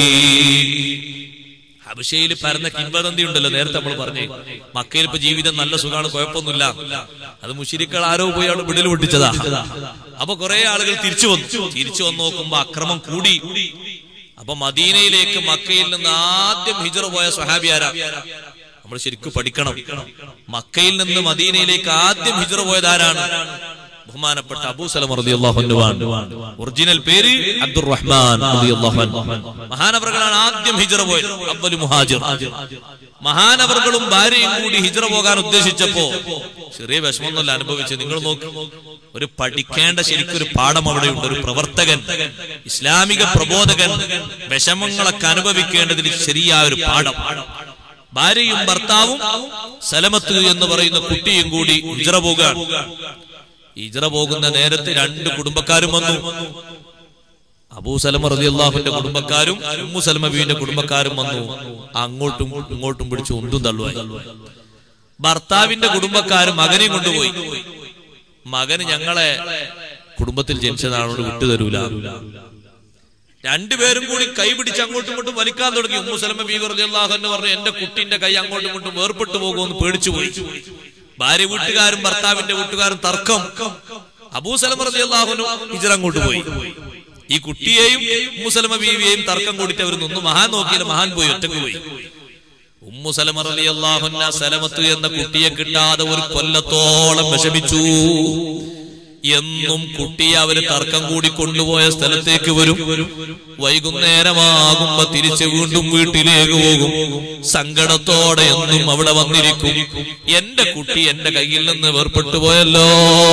ഹബശയിൽ പരന്ന കിംവദന്തി ഉണ്ടല്ലോ, നേരത്തെ നമ്മൾ പറഞ്ഞു. മക്കയിൽ ഇപ്പൊ ജീവിതം നല്ല സുഖമാണ്, കുഴപ്പമൊന്നുമില്ല. അത് മുശ്രിക്കുകൾ ആരോ പോയി അവിടെ വിടൽ പൊട്ടിച്ചതാ. അപ്പൊ കുറെ ആളുകൾ തിരിച്ചു വന്നു. തിരിച്ചു വന്ന് നോക്കുമ്പോ അക്രമം കൂടി. അപ്പൊ മദീനയിലേക്ക് മക്കയിൽ നിന്ന് ആദ്യം ഹിജ്റ പോയ സ്വഹാബി ആരാ? നമ്മൾ ശരിക്കും പഠിക്കണം. മക്കയിൽ നിന്ന് മദീനയിലേക്ക് ആദ്യം ഹിജ്റ പോയതാരാണ്? ബഹുമാനപ്പെട്ട അബൂ സലമ റളിയല്ലാഹു അൻഹു. ഒറിജിനൽ പേര് അബ്ദുറഹ്മാൻ റളിയല്ലാഹു അൻഹു. മഹാനവറുകളാണ് ആദ്യം ഹിജ്റ പോയത്, അവ്വലു മുഹാജിർ. മഹാനവറുകളും ഭാര്യയും കൂടി ഹിജ്റ പോകാൻ ഉദ്ദേശിച്ചപ്പോ ചെറിയ വിഷമമൊന്നുമല്ല അനുഭവിച്ചത്. നിങ്ങൾ നോക്ക്, ഒരു പഠിക്കേണ്ട ശരിക്കൊരു പാഠം അവിടെയുണ്ട്. ഒരു പ്രവർത്തകൻ, ഇസ്ലാമിക പ്രബോധകൻ വിഷമങ്ങളൊക്കെ അനുഭവിക്കേണ്ടതിൽ ശരിയായ ഒരു പാഠം. ഭാര്യയും ഭർത്താവും സലമത്ത് എന്ന് പറയുന്ന കുട്ടിയും കൂടി ഹിജ്റ പോകാൻ. ഹിജ്റ പോകുന്ന നേരത്ത് രണ്ട് കുടുംബക്കാരും വന്നു. അബൂ സലമ റളിയല്ലാഹുവിന്റെ കുടുംബക്കാരും ഉമ്മു സലമ ബീവിന്റെ കുടുംബക്കാരും വന്നു. അങ്ങോട്ടും ഇങ്ങോട്ടും പിടിച്ച് ഉന്തും തള്ളുവായി. ഭർത്താവിന്റെ കുടുംബക്കാരും മകനെയും കൊണ്ടുപോയി. മകന് ഞങ്ങളെ കുടുംബത്തിൽ ജനിച്ചതാണോട് വിട്ടുതരൂല. രണ്ടുപേരും കൂടി കൈ പിടിച്ച് അങ്ങോട്ടും ഇങ്ങോട്ടും വലിക്കാൻ തുടങ്ങി. ഉമ്മു സലമ ബീവി റളിയല്ലാഹു അൻഹ പറഞ്ഞു, എന്റെ കുട്ടിന്റെ കൈ അങ്ങോട്ടും ഇങ്ങോട്ടും വേർപെട്ടു പോകുമെന്ന് പേടിച്ചു പോയി. ഭാര്യ വീട്ടുകാരും ഭർത്താവിന്റെ വീട്ടുകാരും തർക്കം. അബൂ സലമ റളിയല്ലാഹു അൻഹു ഹിജ്റ അങ്ങോട്ട് പോയി. ഈ കുട്ടിയെയും ഉമ്മു സലമ ബീവിയെയും തർക്കം കൂടിയിട്ട് അവർ നിന്ന്. മഹാൻ നോക്കിയില്ല, മഹാൻ പോയി, ഒറ്റക്ക് പോയി. ഉമ്മു സലമ റളിയല്ലാഹു അൻഹ സലമത്ത് എന്ന കുട്ടിയെ കിട്ടാതെ ഒരു കൊല്ലത്തോളം വിഷമിച്ചു. എന്നും കുട്ടിയെ അവര് തർക്കം കൂടി കൊണ്ടുപോയ സ്ഥലത്തേക്ക് വരും. വൈകുന്നേരമാകുമ്പോ തിരിച്ച് വീണ്ടും വീട്ടിലേക്ക് പോകും. സങ്കടത്തോടെ എന്നും അവിടെ വന്നിരിക്കും. എന്റെ കുട്ടി എന്റെ കയ്യിൽ നിന്ന് വേർപെട്ടു പോയല്ലോ.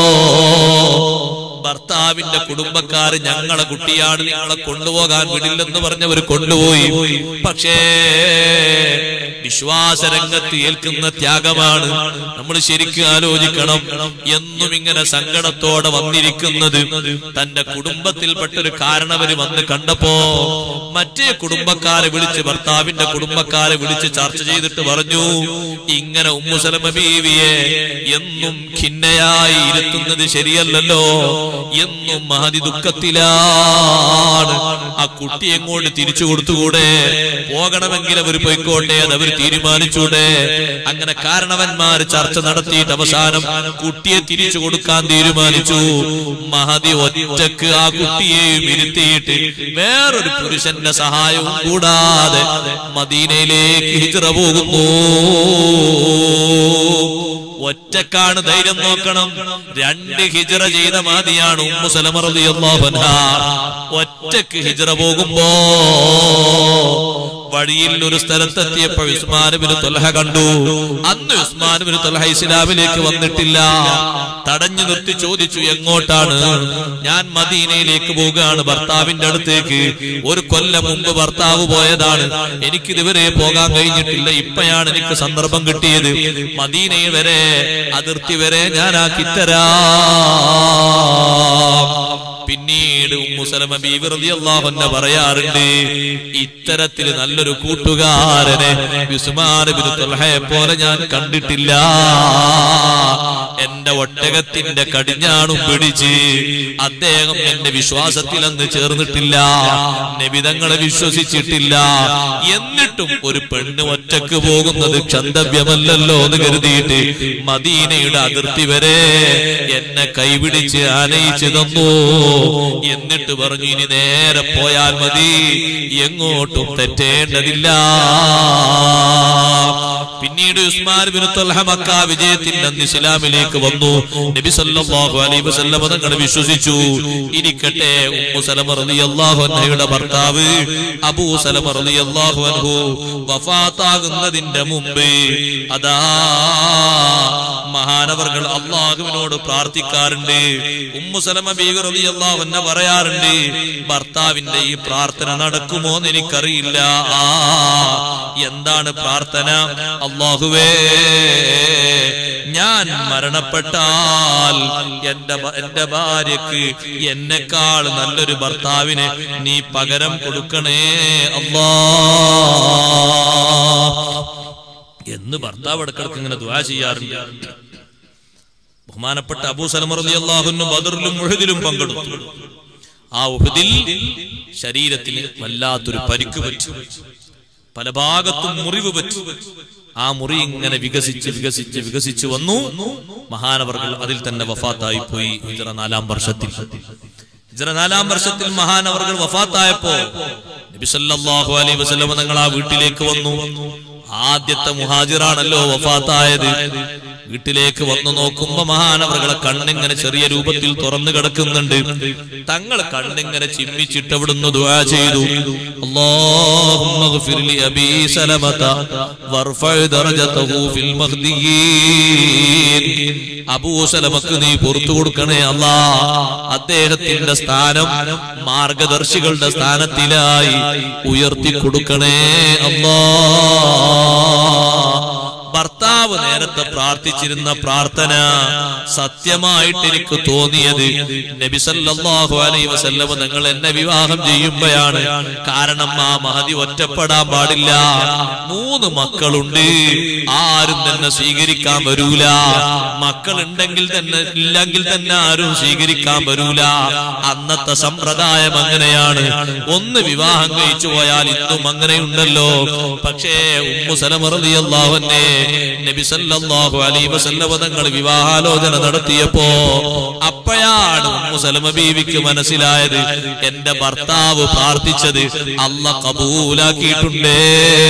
ഭർത്താവിന്റെ കുടുംബക്കാര് ഞങ്ങളെ കുട്ടിയാണ്, നിങ്ങളെ കൊണ്ടുപോകാൻ വിടില്ലെന്ന് പറഞ്ഞവർ കൊണ്ടുപോയി. പക്ഷേ വിശ്വാസരംഗത്ത് ഏൽക്കുന്ന ത്യാഗമാണ്. നമ്മൾ ശരിക്കും ആലോചിക്കണം. എന്നും ഇങ്ങനെ സങ്കടത്തോടെ വന്നിരിക്കുന്നത് തന്റെ കുടുംബത്തിൽപ്പെട്ടൊരു കാരണവര് വന്ന് കണ്ടപ്പോ മറ്റേ കുടുംബക്കാരെ വിളിച്ച്, ഭർത്താവിന്റെ കുടുംബക്കാരെ വിളിച്ച് ചർച്ച ചെയ്തിട്ട് പറഞ്ഞു, ഇങ്ങനെ ഉമ്മു സലമ ബീവിയെ എന്നും ഖിന്നയായി ഇരുത്തുന്നത് ശരിയല്ലല്ലോ. എന്നും മഹതി ദുഃഖത്തിലാണ്. ആ കുട്ടി എങ്ങോട്ട് തിരിച്ചു കൊടുത്തുകൂടെ? പോകണമെങ്കിൽ അവർ പോയിക്കോട്ടെ, അത് അവർ തീരുമാനിച്ചൂടെ? അങ്ങനെ കാരണവന്മാർ ചർച്ച നടത്തിയിട്ട് അവസാനം കുട്ടിയെ തിരിച്ചു കൊടുക്കാൻ തീരുമാനിച്ചു. മഹതി ഒറ്റക്ക് ആ കുട്ടിയെയും ഇരുത്തിയിട്ട് വേറൊരു പുരുഷന്റെ സഹായവും കൂടാതെ മദീനയിലേക്ക് ഹിജ്റ പോകുന്നു. ഒറ്റക്കാണ്, ധൈര്യം നോക്കണം. രണ്ട് ഹിജ്റ ചെയ്ത മഹദിയാണ് ഉമ്മു സലമ റളിയല്ലാഹു അൻഹ. ഒറ്റക്ക് ഹിജ്റ പോകുമ്പോ വഴിയിൽ ഒരു സ്ഥലത്തെത്തിയപ്പോൾ ഉസ്മാൻ ഇബ്നു ത്വൽഹ കണ്ടു. അന്ന് ഉസ്മാൻ ഇബ്നു ത്വൽഹ ഇസ്ലാമിലേക്ക് വന്നിട്ടില്ല. തടഞ്ഞു നിർത്തി ചോദിച്ചു, എങ്ങോട്ടാണ്? ഞാൻ മദീനയിലേക്ക് പോവുകയാണ്, ഭർത്താവിന്റെ അടുത്തേക്ക്. ഒരു കൊല്ലം മുമ്പ് ഭർത്താവ് പോയതാണ്, എനിക്കിതുവരെ പോകാൻ കഴിഞ്ഞിട്ടില്ല. ഇപ്പോഴാണ് എനിക്ക് സന്ദർഭം കിട്ടിയത്. മദീനയിൽ വരെ, അതിർത്തി വരെ ഞാൻ ആക്കിത്തരാം. പിന്നീട് ഉമ്മു സലമ ബീവി റളിയല്ലാഹു അൻഹ പറയാറുണ്ട്, ഇത്തരത്തിൽ നല്ലൊരു കൂട്ടുകാരനെ ഉസ്മാൻ ഇബ്നു ത്വൽഹയെ പോലെ ഞാൻ കണ്ടിട്ടില്ല. എന്റെ ഒട്ടകത്തിന്റെ കടിഞ്ഞാണും പിടിച്ച് അദ്ദേഹം എന്റെ വിശ്വാസത്തിൽ അന്ന് ചേർന്നിട്ടില്ല, നബിതങ്ങളെ വിശ്വസിച്ചിട്ടില്ല. എന്നിട്ടും ഒരു പെണ്ണ് ഒറ്റക്ക് പോകുന്നത് ക്ഷന്തവ്യമല്ലല്ലോ എന്ന് കരുതിയിട്ട് മദീനയുടെ അതിർത്തി വരെ എന്നെ കൈപിടിച്ച് ആനയിച്ചു തന്നു. എന്നിട്ട് പറഞ്ഞു, ഇനി നേരെ പോയാൽ മതി, എങ്ങോട്ടും തെറ്റേണ്ടതില്ല. പിന്നീട് ഉസ്മാൻ ഇബ്നു ത്വൽഹ മക്ക വിജയത്തിന്റെ അന്ന് ഇസ്ലാമിലേക്ക് വന്നു. നബി സല്ലല്ലാഹു അലൈഹി വസല്ലം തങ്ങളെ വിശ്വസിച്ചു. ഇരിക്കട്ടെ, ഉമ്മു സലമ റളിയല്ലാഹു അൻഹയുടെ ഭർത്താവ് അബൂ സലമ റളിയല്ലാഹു അൻഹു വഫാത്താകുന്നതിന്റെ മുമ്പ് അതാ മഹാനവർകൾ അല്ലാഹുവിനോട് പ്രാർത്ഥിക്കാറുണ്ട്. ഉമ്മു സലമ ബീവി റളിയല്ലാഹു അൻഹ പറയാറുണ്ട്, ഭർത്താവിന്റെ ഈ പ്രാർത്ഥന നടക്കുമോ എന്ന് എനിക്കറിയില്ല. ആ എന്താണ് പ്രാർത്ഥന? അല്ലാഹുവേ, ഞാൻ മരണപ്പെട്ടാൽ എന്റെ എന്റെ ഭാര്യക്ക് എന്നെക്കാൾ നല്ലൊരു ഭർത്താവിനെ നീ പകരം കൊടുക്കണേ അല്ലാ എന്ന് ഭർത്താവ് ഇടക്കിടക്ക് ഇങ്ങനെ ദുആ ചെയ്യാറുണ്ട്. ബഹുമാനപ്പെട്ട അബൂ സലമ റളിയല്ലാഹു അൻഹു ബദറിലും ഉഹദിലും പങ്കെടുത്തു. ആ ഉഹദിൽ ശരീരത്തിന് വല്ലാത്തൊരു പരിക്ക് പറ്റി, പല ഭാഗത്തും മുറിവ് പറ്റി. ആ മുറി ഇങ്ങനെ വികസിച്ച് വികസിച്ച് വികസിച്ച് വന്നു. മഹാനവർകൾ അതിൽ തന്നെ വഫാത്തായി പോയി. ഹിജ്റ നാലാം വർഷത്തിൽ ഹിജ്റ നാലാം വർഷത്തിൽ മഹാനവർകൾ വഫാത്തായപ്പോ നബി സല്ലല്ലാഹു അലൈഹി വസല്ലം തങ്ങൾ ആ വീട്ടിലേക്ക് വന്നു. ആദ്യത്തെ മുഹാജിറാണല്ലോ വഫാത്തായത്. വീട്ടിലേക്ക് വന്നു നോക്കുമ്പോ മഹാനവറുകളെ കണ്ണിങ്ങനെ ചെറിയ രൂപത്തിൽ തുറന്നു കിടക്കുന്നുണ്ട്. തങ്ങൾ കണ്ണിങ്ങനെ ചിമ്മിച്ചിട്ട് അവിടുന്ന് ദുആ ചെയ്തു, അല്ലാഹുമ്മ ഗ്ഫിർ ലി അബീ സലമത വർഫഅ ദറജതഹു ഫിൽ മഹ്ദിയീൻ. അബൂ സലമക്ക് നീ പുറത്തു കൊടുക്കണേ അല്ലാ, അദ്ദേഹത്തിന്റെ സ്ഥാനം മാർഗദർശികളുടെ സ്ഥാനത്തിലായി ഉയർത്തി കൊടുക്കണേ അല്ലാ. ഭർത്താവ് ഭർത്താവ് നേരത്തെ പ്രാർത്ഥിച്ചിരുന്ന പ്രാർത്ഥന സത്യമായിട്ട് എനിക്ക് തോന്നിയത് നബി സല്ലല്ലാഹു അലൈഹി വസല്ലം നിങ്ങൾ എന്നെ വിവാഹം ചെയ്യുമ്പോഴാണ്. കാരണം ആ മഹദി ഒറ്റപ്പെടാൻ പാടില്ല, മൂന്ന് മക്കളുണ്ട്, ആരും തന്നെ സ്വീകരിക്കാൻ വരൂല. മക്കളുണ്ടെങ്കിൽ തന്നെ ഇല്ലെങ്കിൽ തന്നെ ആരും സ്വീകരിക്കാൻ വരൂല. അന്നത്തെ സമ്പ്രദായം അങ്ങനെയാണ്. ഒന്ന് വിവാഹം കഴിച്ചു പോയാൽ ഇന്നും അങ്ങനെയുണ്ടല്ലോ. പക്ഷേ ഉമ്മു സലമ റളിയല്ലാഹു അൻഹ നബി സല്ലല്ലാഹു അലൈഹി വസല്ലം തങ്ങൾ വിവാഹാലോചന നടത്തിയപ്പോ അപ്പോഴാണ് ഉമ്മു സലമ ബീവിക്ക് മനസ്സിലായത് എന്റെ ഭർത്താവ് പ്രാർത്ഥിച്ചത് അല്ലാഹ് കബൂലാക്കിയിട്ടുണ്ടേ.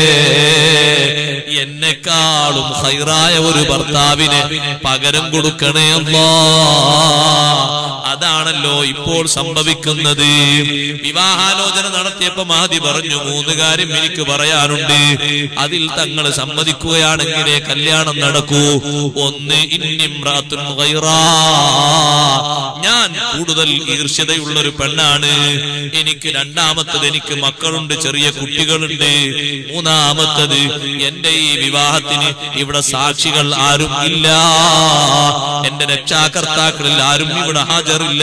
എന്നെക്കാളും ഖൈറായ ഒരു ഭർത്താവിന് പകരം കൊടുക്കണേ അല്ലാഹ്. അതാണല്ലോ ഇപ്പോൾ സംഭവിക്കുന്നത്. വിവാഹാലോചന നടത്തിയപ്പോ മഹദി പറഞ്ഞു മൂന്ന് കാര്യം എനിക്ക് പറയാനുണ്ട്, അതിൽ തങ്ങൾ സമ്മതിക്കുകയാണെങ്കിലേ കല്യാണം നടക്കൂ. ഒന്ന്, ഇന്നിമ്രാത്തുൻ ഗൈറാ, ഞാൻ കൂടുതൽ ഈർഷ്യതയുള്ള ഒരു പെണ്ണാണ്. എനിക്ക് രണ്ടാമത്തത് എനിക്ക് മക്കളുണ്ട്, ചെറിയ കുട്ടികളുണ്ട്. മൂന്നാമത്തത് എന്റെ ഈ വിവാഹത്തിന് ഇവിടെ സാക്ഷികൾ ആരും ഇല്ല, എന്റെ രക്ഷാകർത്താക്കളിൽ ആരും ഇവിടെ ഹാജറില്ല.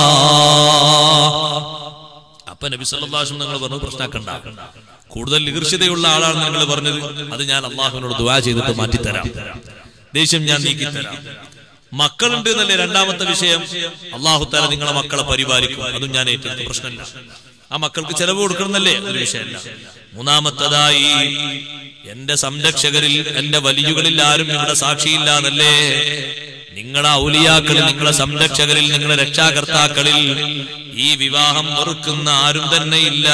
അപ്പൊ നബി സല്ലല്ലാഹു അലൈഹി വസല്ലം നിങ്ങൾ പറഞ്ഞു പ്രശ്നമാക്കണ്ട, കൂടുതൽ ഈർഷ്യതയുള്ള ആളാണ് നിങ്ങൾ പറഞ്ഞത്, അത് ഞാൻ അള്ളാഹുവിനോട് ദുആ ചെയ്തിട്ട് മാറ്റിത്തരാം, ദേഷ്യം ഞാൻ നീക്കിത്തരാം. മക്കളുണ്ട് എന്നല്ലേ രണ്ടാമത്തെ വിഷയം, അള്ളാഹു തആല നിങ്ങളെ മക്കളെ പരിപാലിക്കും, അതും ഞാൻ ഏറ്റെടുത്തു, പ്രശ്നമില്ല. ആ മക്കൾക്ക് ചെലവ് കൊടുക്കണമെന്നല്ലേ, ഒരു വിഷയമല്ല. മൂന്നാമത്തതായി എന്റെ സംരക്ഷകരിൽ എന്റെ വലിയുകളിൽ ആരും ഇവിടെ സാക്ഷിയില്ല എന്നല്ലേ, നിങ്ങളെ ഔലിയാക്കളിൽ നിങ്ങളെ സംരക്ഷകരിൽ നിങ്ങളെ രക്ഷാകർത്താക്കളിൽ ഈ വിവാഹം വെറുക്കുന്ന ആരും തന്നെ ഇല്ല.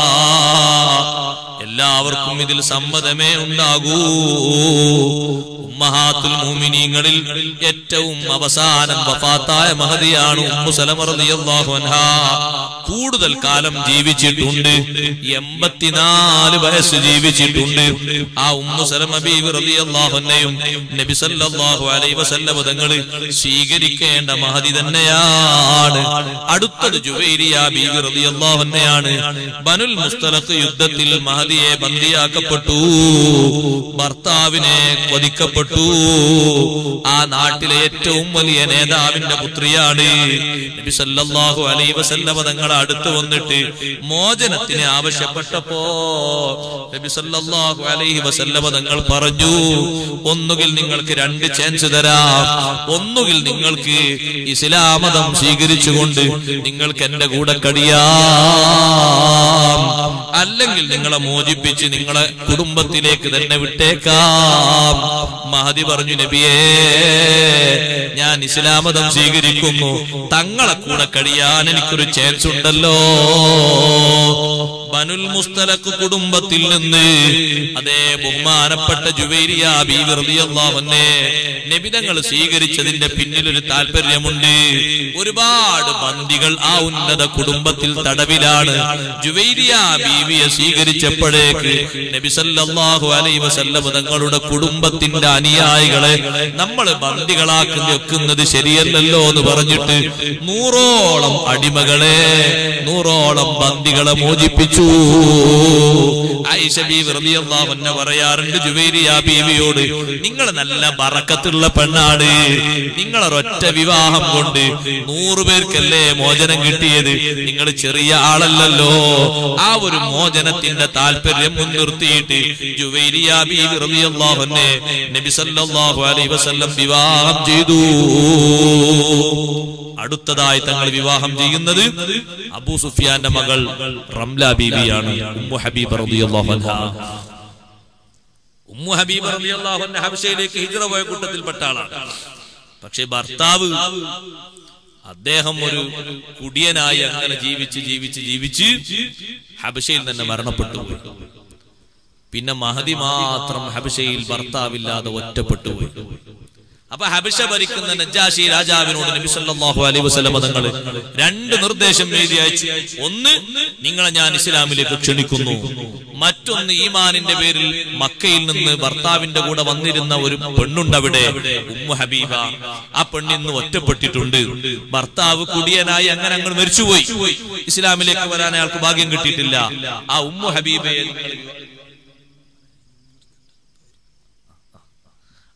എല്ലാവർക്കും ഇതിൽ സമ്മതമേ ഉണ്ടാകൂ. ഉമ്മഹാത്തുൽ മുഅ്മിനീങ്ങളിൽ ഏറ്റവും അവസാനം വഫാത്തായ മഹദിയാണ് ഉമ്മു സലമ റളിയല്ലാഹു അൻഹാ. കൂടുതൽ കാലം ജീവിച്ചിട്ടുണ്ട്, എൺപത്തിനാല് വയസ്സ് ജീവിച്ചിട്ടുണ്ട്. ആ ഉമ്മു സലമ ബീവി റളിയല്ലാഹു അൻഹയും നബി സല്ലല്ലാഹു അലൈഹി വസല്ലം തങ്ങൾ സ്വീകരിക്കേണ്ട മഹദി തന്നെയാണ്. അടുത്തത് ജുവൈരിയ ബീവി റളിയല്ലാഹു അൻഹയാണ്. ബനുൽ മുസ്തലഖ് യുദ്ധത്തിൽ മഹദിയെ ബന്ദിയാക്കപ്പെട്ടു, ഭർത്താവിനെ വധിക്കപ്പെട്ടു. ആ നാട്ടിലെ ഏറ്റവും വലിയ നേതാവിന്റെ പുത്രിയാണ്. നബി സല്ലല്ലാഹു അലൈഹി വസല്ലം തങ്ങൾ അടുത്ത് വന്നിട്ട് മോചനത്തിന് ആവശ്യപ്പെട്ടപ്പോ നബി സല്ലല്ലാഹു അലൈഹി വസല്ലം തങ്ങൾ പറഞ്ഞു, ഒന്നുകിൽ നിങ്ങൾക്ക് രണ്ട് ചാൻസ് തരാം, ഒന്നുകിൽ നിങ്ങൾക്ക് ഇസ്ലാം മതം സ്വീകരിച്ചുകൊണ്ട് നിങ്ങൾക്ക് എന്റെ കൂടെ കഴിയാം, അല്ലെങ്കിൽ നിങ്ങളെ മോചിപ്പിച്ച് നിങ്ങളെ കുടുംബത്തിലേക്ക് തന്നെ വിട്ടേക്കാം. മഹദി പറഞ്ഞു, നബിയേ ഞാൻ ഇസ്ലാം മതം സ്വീകരിക്കുന്നു, തങ്ങളെ കൂടെ കഴിയാൻ എനിക്കൊരു ചാൻസ് ഉണ്ടല്ലോ. ബനുൽ മുസ്തലഖ് കുടുംബത്തിൽ നിന്ന് അതേ ബഹുമാനപ്പെട്ട ജുവൈരിയ ബീവി റളിയല്ലാഹു അൻഹ നബി തങ്ങൾ സ്വീകരിച്ചതിന്റെ പിന്നിൽ ഒരു താല്പര്യമുണ്ട്. ഒരുപാട് ബന്ദികൾ ആ ഉന്നത കുടുംബത്തിൽ തടവിലാണ്. ജുവൈരിയ ബീവിയെ സ്വീകരിച്ചപ്പോഴേക്ക് നബി സല്ലല്ലാഹു അലൈഹി വസല്ലം തങ്ങളുടെ കുടുംബത്തിന്റെ അനുയായികളെ നമ്മൾ ബന്ദികളാക്കി വെക്കുന്നത് ശരിയല്ലല്ലോ എന്ന് പറഞ്ഞിട്ട് നൂറോളം അടിമകളെ നൂറോളം ബന്ദികളെ മോചിപ്പിച്ചു. ആയിഷ ബീവി റളിയല്ലാഹു അൻഹ പറയാറുണ്ട് ജുവൈരിയ ബീവിയോട്, നിങ്ങൾ നല്ല ബറക്കത്തുള്ള പെണ്ണാണ്, നിങ്ങളൊരൊറ്റ വിവാഹം കൊണ്ട് നൂറു പേർക്കല്ലേ മോചനം കിട്ടിയത്, നിങ്ങൾ ചെറിയ ആളല്ലല്ലോ. ആ ഒരു മോചനത്തിന്റെ താല്പര്യം മുൻനിർത്തിയിട്ട് ജുവൈരിയ ബീവി റളിയല്ലാഹു അൻഹ നബി സല്ലല്ലാഹു അലൈഹി വസല്ലം വിവാഹം ചെയ്തു. അടുത്തതായി തങ്ങൾ വിവാഹം ചെയ്യുന്നത് അബൂ സുഫിയാന്റെ മകൾ റംല ബീവിയാണ്, ഉമ്മു ഹബീബ റളിയല്ലാഹു അൻഹ. ഉമ്മു ഹബീബ റളിയല്ലാഹു അൻഹ ഹബശയിലേക്ക് ഹിജ്റ പോയ കൂട്ടത്തിൽപ്പെട്ട ആളാണ്. പക്ഷെ ഭർത്താവ് അദ്ദേഹം ഒരു കുടിയനായി അങ്ങനെ ജീവിച്ച് ജീവിച്ച് ജീവിച്ച് ഹബശയിൽ തന്നെ മരണപ്പെട്ടു. പിന്നെ മഹദി മാത്രം ഹബശയിൽ ഭർത്താവില്ലാതെ ഒറ്റപ്പെട്ടു പോയി. അപ്പൊ ഹബശ ഭരിക്കുന്ന നജാശി രാജാവിനോട് നബി സല്ലല്ലാഹു അലൈഹി വസല്ലം തങ്ങൾ രണ്ട് നിർദ്ദേശം എഴുതി അയച്ചു. ഒന്ന്, നിങ്ങളെ ഞാൻ ഇസ്ലാമിലേക്ക് ക്ഷണിക്കുന്നു. മറ്റൊന്ന്, ഈമാനിന്റെ പേരിൽ മക്കയിൽ നിന്ന് ഭർത്താവിന്റെ കൂടെ വന്നിരുന്ന ഒരു പെണ്ണുണ്ട് അവിടെ, ഉമ്മു ഹബീബ. ആ പെണ്ണിന്ന് ഒറ്റപ്പെട്ടിട്ടുണ്ട്. ഭർത്താവ് കുടിയനായി അങ്ങനെ അങ്ങ് മരിച്ചുപോയി. ഇസ്ലാമിലേക്ക് വരാൻ അയാൾക്ക് ഭാഗ്യം കിട്ടിയിട്ടില്ല. ആ ഉമ്മു ഹബീബയെ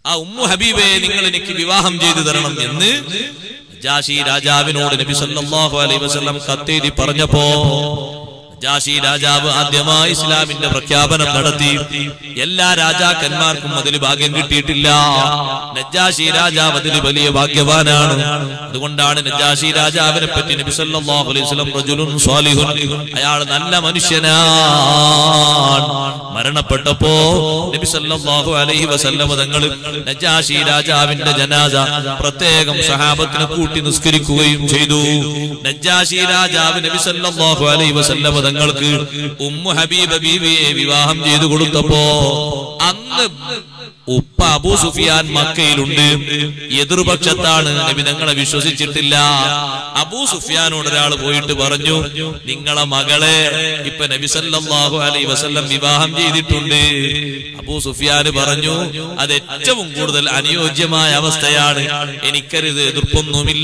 ആ ഉമ്മു ഹബീബെ നിങ്ങൾ എനിക്ക് വിവാഹം ചെയ്തു തരണം എന്ന് നജാശി രാജാവിനോട് നബി സല്ലല്ലാഹു അലൈഹി വസല്ലം കത്തെഴുതി പറഞ്ഞപ്പോ നജാശി രാജാവ് ആദ്യമായി ഇസ്ലാമിന്റെ പ്രഖ്യാപനം നടത്തി. എല്ലാ രാജാക്കന്മാർക്കും അതിൽ ഭാഗ്യം കിട്ടിയിട്ടില്ല. നജാശി രാജാവ് അതിൽ വലിയ ഭാഗ്യവാനാണ്. അതുകൊണ്ടാണ് നജാശി രാജാവിനെ പറ്റി നബി സല്ലല്ലാഹു അലൈഹി വസല്ലം റജുലുൻ സ്വാലിഹുൻ, അയാൾ നല്ല മനുഷ്യനാണ്. മരണപ്പെട്ടപ്പോ നബി സല്ലല്ലാഹു അലൈഹി വസല്ലം തങ്ങൾ നജാശി രാജാവിന്റെ ജനാസ പ്രത്യേകം സഹാബത്തിനെ കൂട്ടി നിസ്കരിക്കുകയും ചെയ്തു. നജാശി രാജാവ് നബി സല്ലല്ലാഹു അലൈഹി വസല്ലം തങ്ങൾക്ക് ഉമ്മു ഹബീബ ബീവിയെ വിവാഹം ചെയ്തു കൊടുത്തപ്പോ അന്ന് ഉപ്പ അബൂ സുഫിയാൻ മക്കയിലുണ്ട്, എതിർപക്ഷത്താണ്. നബി തങ്ങളെ വിശ്വസിച്ചിട്ടില്ല. അബൂ സുഫിയാനോട് ഒരാൾ പോയിട്ട് പറഞ്ഞു, നിങ്ങളെ മകളെ ഇപ്പൊ നബി സല്ലല്ലാഹു അലൈഹി വസല്ലം വിവാഹം ചെയ്തിട്ടുണ്ട്. അബൂ സുഫിയാൻ പറഞ്ഞു, അത് ഏറ്റവും കൂടുതൽ അനുയോജ്യമായ അവസ്ഥയാണ്, എനിക്കരുത്, എതിർപ്പൊന്നുമില്ല.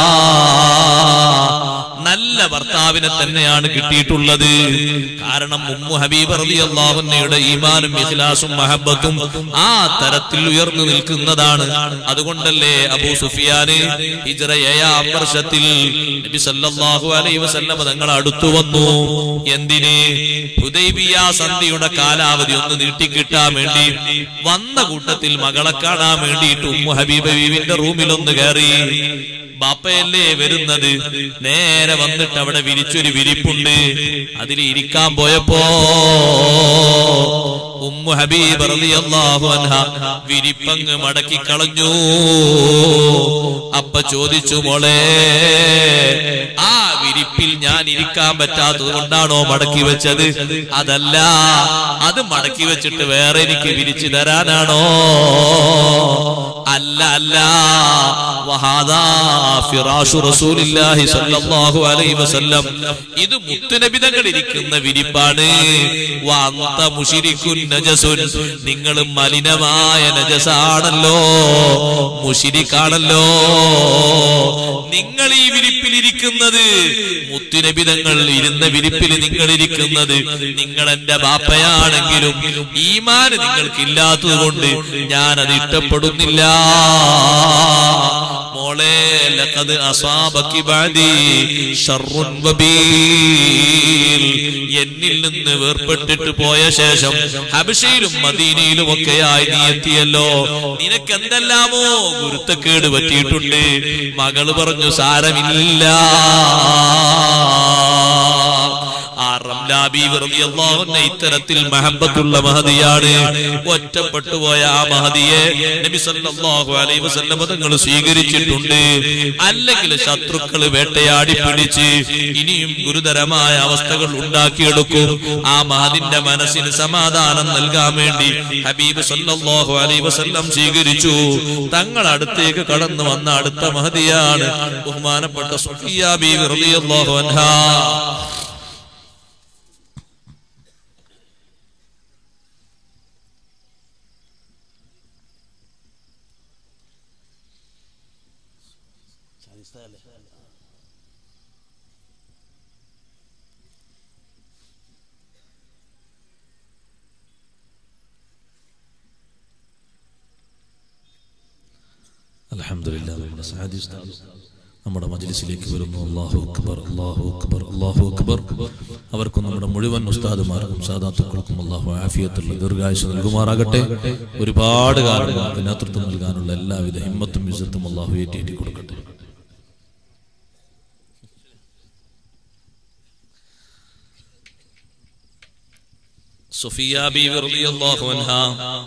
നല്ല ഭർത്താവിനെ തന്നെയാണ് കിട്ടിയിട്ടുള്ളത്. കാരണം ഉമ്മു ഹബീബ് റളിയല്ലാഹു അൻഹയുടെ ഈമാനും ഇഖ്ലാസും മഹബ്ബത്തും ആ തരത്തിൽ ഉയർന്നു നിൽക്കുന്നതാണ്. അതുകൊണ്ടല്ലേ അബൂ സുഫിയാന് ഹിജ്റ ഏഴാം വർഷത്തിൽ നബി സല്ലല്ലാഹു അലൈഹി വസല്ലം തങ്ങൾ അടുത്തു വന്നു. എന്തിന്? ഹുദൈബിയ സന്ധിയുടെ കാലാവധി ഒന്ന് നീട്ടിക്കിട്ടാൻ വേണ്ടി വന്ന കൂട്ടത്തിൽ മകളെ കാണാൻ വേണ്ടിയിട്ട് ഉമ്മു ഹബീബ ബീവിന്റെ റൂമിൽ ഒന്ന് കയറി. ബാപ്പയല്ലേ വരുന്നത്, നേരെ വന്നിട്ട് അവിടെ വിരിച്ചൊരു വിരിപ്പുണ്ട്, അതിൽ ഇരിക്കാൻ പോയപ്പോ ഉമ്മു ഹബീബ് റളിയല്ലാഹു അൻഹ വിരിപ്പങ്ങ് മടക്കി കളഞ്ഞു. അപ്പ ചോദിച്ചു, മോളെ ആ വിരിപ്പിൽ ഞാൻ ഇരിക്കാൻ പറ്റാത്തത് കൊണ്ടാണോ മടക്കി വെച്ചത്? അതല്ല, അത് മടക്കി വെച്ചിട്ട് വേറെ എനിക്ക് വിരിച്ചു തരാനാണോ? അല്ല അല്ല, വഹാദാ ഫിറാശു റസൂലില്ലാഹി സ്വല്ലല്ലാഹു അലൈഹി വസല്ലം, ഇത് മുത്തുനബി തങ്ങൾ ഇരിക്കുന്ന വിരിപ്പാണ്. വഅന്ത മുശ്രിക്കുൻ നജസുൻ, നിങ്ങൾ മലിനമായ നജസാണല്ലോ, മുശ്രിക്കാണല്ലോ. നിങ്ങൾ ഈ വിരിപ്പിൽ ഇരിക്കുന്നത്, മുത്തുനബി തങ്ങൾ ഇരുന്ന വിരിപ്പിൽ നിങ്ങൾ ഇരിക്കുന്നത്, നിങ്ങൾ എന്റെ ബാപ്പയാണെങ്കിലും ഈമാൻ നിങ്ങൾക്കില്ലാത്തത് കൊണ്ട് ഞാൻ അത് ഇഷ്ടപ്പെടുന്നില്ല. മോളെ, ലഖദ് അസാബകി ബഅദി ശർറുൻ വബീൽ, എന്നിൽ നിന്ന് വേർപെട്ടിട്ട് പോയ ശേഷം ഹബശയിലും മദീനയിലും ഒക്കെയായി നീ എത്തിയല്ലോ, നിനക്ക് എന്തെല്ലാമോ ഗുരുത്തക്കേട് പറ്റിയിട്ടുണ്ട്. മകള് പറഞ്ഞു, സാരമില്ല. ഇത്തരത്തിൽ മഹബത്തുള്ള മഹദിയാണ്. ഒറ്റപ്പെട്ടു പോയ ആ മഹദിയെ നബി സല്ലല്ലാഹു അലൈഹി വസല്ലം തങ്ങൾ സ്വീകരിച്ചിട്ടുണ്ട്. അല്ലെങ്കിൽ ശത്രുക്കൾ വേട്ടയാടി പിടിച്ച് ഇനിയും ഗുരുതരമായ അവസ്ഥകൾ ഉണ്ടാക്കിയെടുക്കും. ആ മഹദിന്റെ മനസ്സിന് സമാധാനം നൽകാൻ വേണ്ടി ഹബീബ് സല്ലല്ലാഹു അലൈഹി വസല്ലം സ്വീകരിച്ചു. തങ്ങൾ അടുത്തേക്ക് കടന്നു വന്ന അടുത്ത മഹദിയാണ് ബഹുമാനപ്പെട്ട സുഫിയ ബീവി റളിയല്ലാഹു അൻഹാ. അൽഹംദുലില്ലാഹ്, നമ്മുടെ സഅദി ഉസ്താദ് നമ്മുടെ മജ്ലിസിലേക്ക് വരുന്നു. അല്ലാഹു അക്ബർ, അല്ലാഹു അക്ബർ, അല്ലാഹു അക്ബർ. അവർക്കും നമ്മുടെ മുഴുവൻ ഉസ്താദുമാർക്കും സാദാത്തുക്കൾക്കും അല്ലാഹു ആഫിയത്തുള്ള ദീർഘായുസ്സ് നൽകുമാറാകട്ടെ. ഒരുപാട് കാലം നേതൃത്വം നൽകാനുള്ള എല്ലാവിധ ഹിമ്മത്തും ഇസ്സത്തും അല്ലാഹു ഏറ്റി കൊടുക്കട്ടെ. സുഫിയ ബീവി റളിയല്ലാഹു അൻഹാ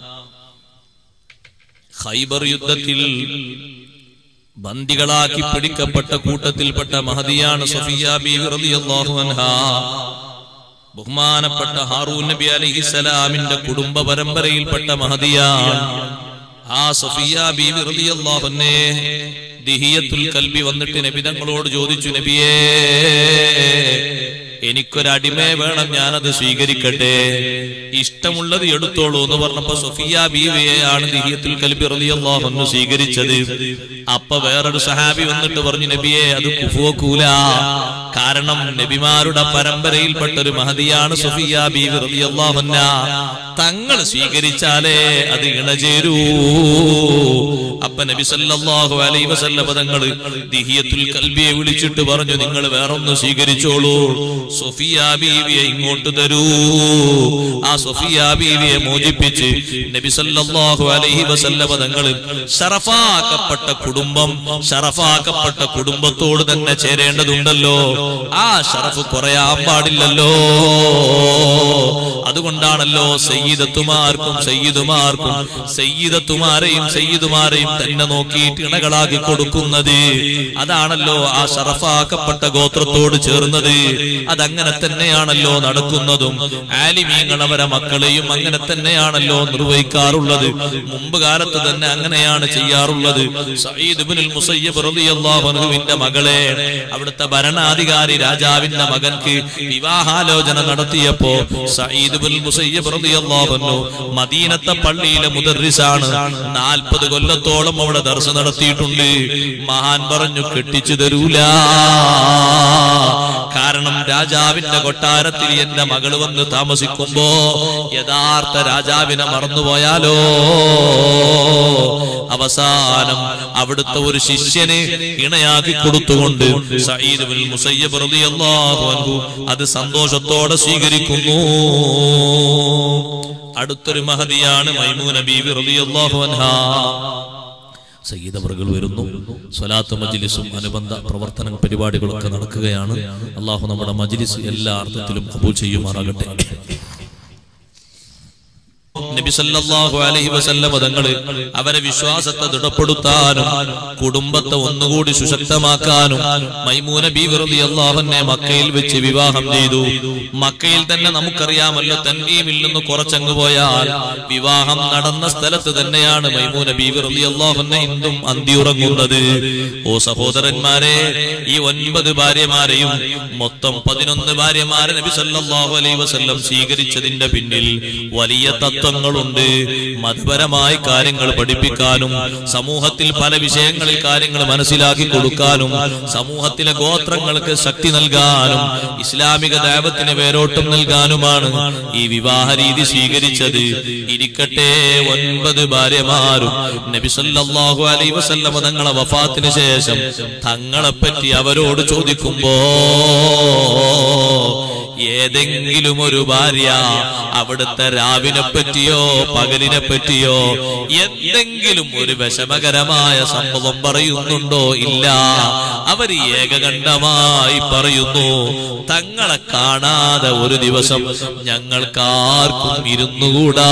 ഖൈബർ യുദ്ധത്തിൽ ബന്ദികളാക്കി പിടിക്കപ്പെട്ട കൂട്ടത്തിൽപ്പെട്ട മഹദിയാണ് സുഫിയ ബീവി റളിയല്ലാഹു അൻഹാ. ബഹുമാനപ്പെട്ട ഹാറൂൻ നബി അലൈഹിസ്സലാമിന്റെ കുടുംബ പരമ്പരയിൽപ്പെട്ട മഹദിയാണ്. ആ സുഫിയ ബീവി റളിയല്ലാഹു അൻഹ ദിഹിയത്തുൽ കൽബി വന്നിട്ട് നബി തങ്ങളോട് ചോദിച്ചു, നബിയേ, എനിക്കൊരടിമയെ വേണം, ഞാനത് സ്വീകരിക്കട്ടെ, ഇഷ്ടമുള്ളത് എടുത്തോളൂ എന്ന് പറഞ്ഞപ്പോ സുഫിയ ബീവിയെയാണ് ദിഹിയത്തുൽ കൽബി റളിയല്ലാഹു അൻഹു സ്വീകരിച്ചത്. അപ്പൊ വേറൊരു സഹാബി വന്നിട്ട് പറഞ്ഞു, നബിയെ, അത് കുഫുവക്കൂല, കാരണം നബിമാരുടെ പരമ്പരയിൽപ്പെട്ട ഒരു മഹദിയാണ് സുഫിയ ബീവി റളിയല്ലാഹു അൻഹ. തങ്ങൾ സ്വീകരിച്ചാലേ അത് ഇണചേരൂ. അപ്പ നബി സല്ലല്ലാഹു അലൈഹി വസല്ലം തങ്ങൾ ദിഹിയത്തുൽ കൽബിയെ വിളിച്ചിട്ട് പറഞ്ഞു, നിങ്ങൾ വേറൊന്ന് സ്വീകരിച്ചോളൂ, സുഫിയ ബീവിയെ ഇങ്ങോട്ട് തരൂ. ആ സുഫിയ ബീവിയെ മോചിപ്പിച്ച് നബി സല്ലല്ലാഹു അലൈഹി വസല്ലം തങ്ങൾ ശറഫാക്കപ്പെട്ട കുടുംബം ശറഫാക്കപ്പെട്ട കുടുംബത്തോട് തന്നെ ചേരേണ്ടതുണ്ടല്ലോ. ആ ശറഫ് കുറയാൻ പാടില്ലല്ലോ. അതുകൊണ്ടാണല്ലോ സയ്യിദത്തുമാർക്കും സയ്യിദുമാർക്കും സയ്യിദത്തുമാരെയും സയ്യിദുമാരെയും തന്നെ നോക്കിയിട്ട് ഇണകളാക്കി കൊടുക്കുന്നത്. അതാണല്ലോ ആ ശറഫാക്കപ്പെട്ട ഗോത്രത്തോട് ചേർന്നത്. അതങ്ങനെ തന്നെയാണല്ലോ നടക്കുന്നതും. ആലിമീങ്ങൾ അവരെ മക്കളെയും അങ്ങനെ തന്നെയാണല്ലോ നിർവഹിക്കാറുള്ളത്. മുമ്പ് കാലത്ത് തന്നെ അങ്ങനെയാണ് ചെയ്യാറുള്ളത്. സഈദ് ഇബ്നുൽ മുസയ്യിബ് റളിയല്ലാഹു അൻഹുവിന്റെ മകളെ അവിടുത്തെ ഭരണാധികാരി രാജാവിന്റെ മകൻക്ക് വിവാഹാലോചന നടത്തിയപ്പോ സഈദ് ഇബ്നുൽ മുസയ്യിബ് റളിയല്ലാഹു അൻഹു മദീനത്തെ പള്ളിയിലെ മുദർരിസാണ്. നാൽപ്പത് കൊല്ലത്തോളം അവിടെ ദർസ് നടത്തിയിട്ടുണ്ട്. മഹാൻ പറഞ്ഞു, കെട്ടിച്ചു തരൂല. കാരണം രാജാവിന്റെ കൊട്ടാരത്തിൽ എന്റെ മകള് വന്ന് താമസിക്കുമ്പോ യഥാർത്ഥ രാജാവിനെ മറന്നുപോയാലോ. അവസാനം അവിടുത്തെ ഒരു ശിഷ്യന് ഇണയാക്കി കൊടുത്തുകൊണ്ട് സഈദ് ഇബ്നുൽ മുസയ്യിബ് റളിയല്ലാഹു അൻഹു അത് സന്തോഷത്തോടെ സ്വീകരിക്കുന്നു. അടുത്തൊരു മഹദിയാണ് മൈമൂന ബീവി റളിയല്ലാഹു അൻഹാ. സയ്യിദ് അവറുകൾ വരുന്നു. സ്വലാത്ത് മജ്ലിസും അനുബന്ധ പ്രവർത്തന പരിപാടികളൊക്കെ നടക്കുകയാണ്. അല്ലാഹു നമ്മുടെ മജ്ലിസ് എല്ലാ അർത്ഥത്തിലും ഖബൂൽ ചെയ്യുമാറാകട്ടെ. നബി സല്ലല്ലാഹു അലൈഹി വസല്ലം തങ്ങൾ അവരെ വിശ്വാസത്തെ ദൃഢപ്പെടുത്താനും കുടുംബത്തെ ഒന്നുകൂടി സുശക്തമാക്കാനും മൈമൂന ബീവി റളിയല്ലാഹു അൻഹയെ മക്കയിൽ വെച്ച് വിവാഹം ചെയ്തു. മക്കയിൽ തന്നെ നമുക്കറിയാമല്ലോ, തൻഈമിൽ നിന്ന് കുറച്ചങ്ങ് പോയാൽ വിവാഹം നടന്ന സ്ഥലത്ത് തന്നെയാണ് മൈമൂന ബീവി റളിയല്ലാഹു അൻഹ ഇന്നും അന്തിയുറങ്ങുന്നത്. ഓ സഹോദരന്മാരെ, ഈ ഒൻപത് ഭാര്യമാരെയും മൊത്തം പതിനൊന്ന് ഭാര്യമാരെ നബി സല്ലല്ലാഹു അലൈഹി വസല്ലം സ്വീകരിച്ചതിന്റെ പിന്നിൽ വലിയ തത്വങ്ങളുണ്ട്. മതപരമായ കാര്യങ്ങൾ പഠിപ്പിക്കാനും സമൂഹത്തിൽ പല വിഷയങ്ങളിൽ കാര്യങ്ങൾ മനസ്സിലാക്കി കൊടുക്കാനും സമൂഹത്തിലെ ഗോത്രങ്ങൾക്ക് ശക്തി നൽകാനും ഇസ്ലാമിക ദഅവത്തിന് വേരോട്ടം നൽകാനുമാണ് ഈ വിവാഹ രീതി സ്വീകരിച്ചത്. ഇരിക്കട്ടെ, ഒൻപത് ഭാര്യമാരും നബി സല്ലല്ലാഹു അലൈഹി വസല്ലം തങ്ങളെ വഫാത്തിന് ശേഷം തങ്ങളെപ്പറ്റി അവരോട് ചോദിക്കുമ്പോ ഏതെങ്കിലും ഒരു ഭാര്യ അവിടുത്തെ രാവിനെ പറ്റിയോ പകലിനെ പറ്റിയോ എന്തെങ്കിലും ഒരു വിഷമകരമായ സംഭവം പറയുന്നുണ്ടോ? ഇല്ല. അവർ ഏകകണ്ഠമായി പറയുന്നു, തങ്ങളെ കാണാതെ ഒരു ദിവസം ഞങ്ങൾക്കാർക്കും ഇരുന്നുകൂടാ.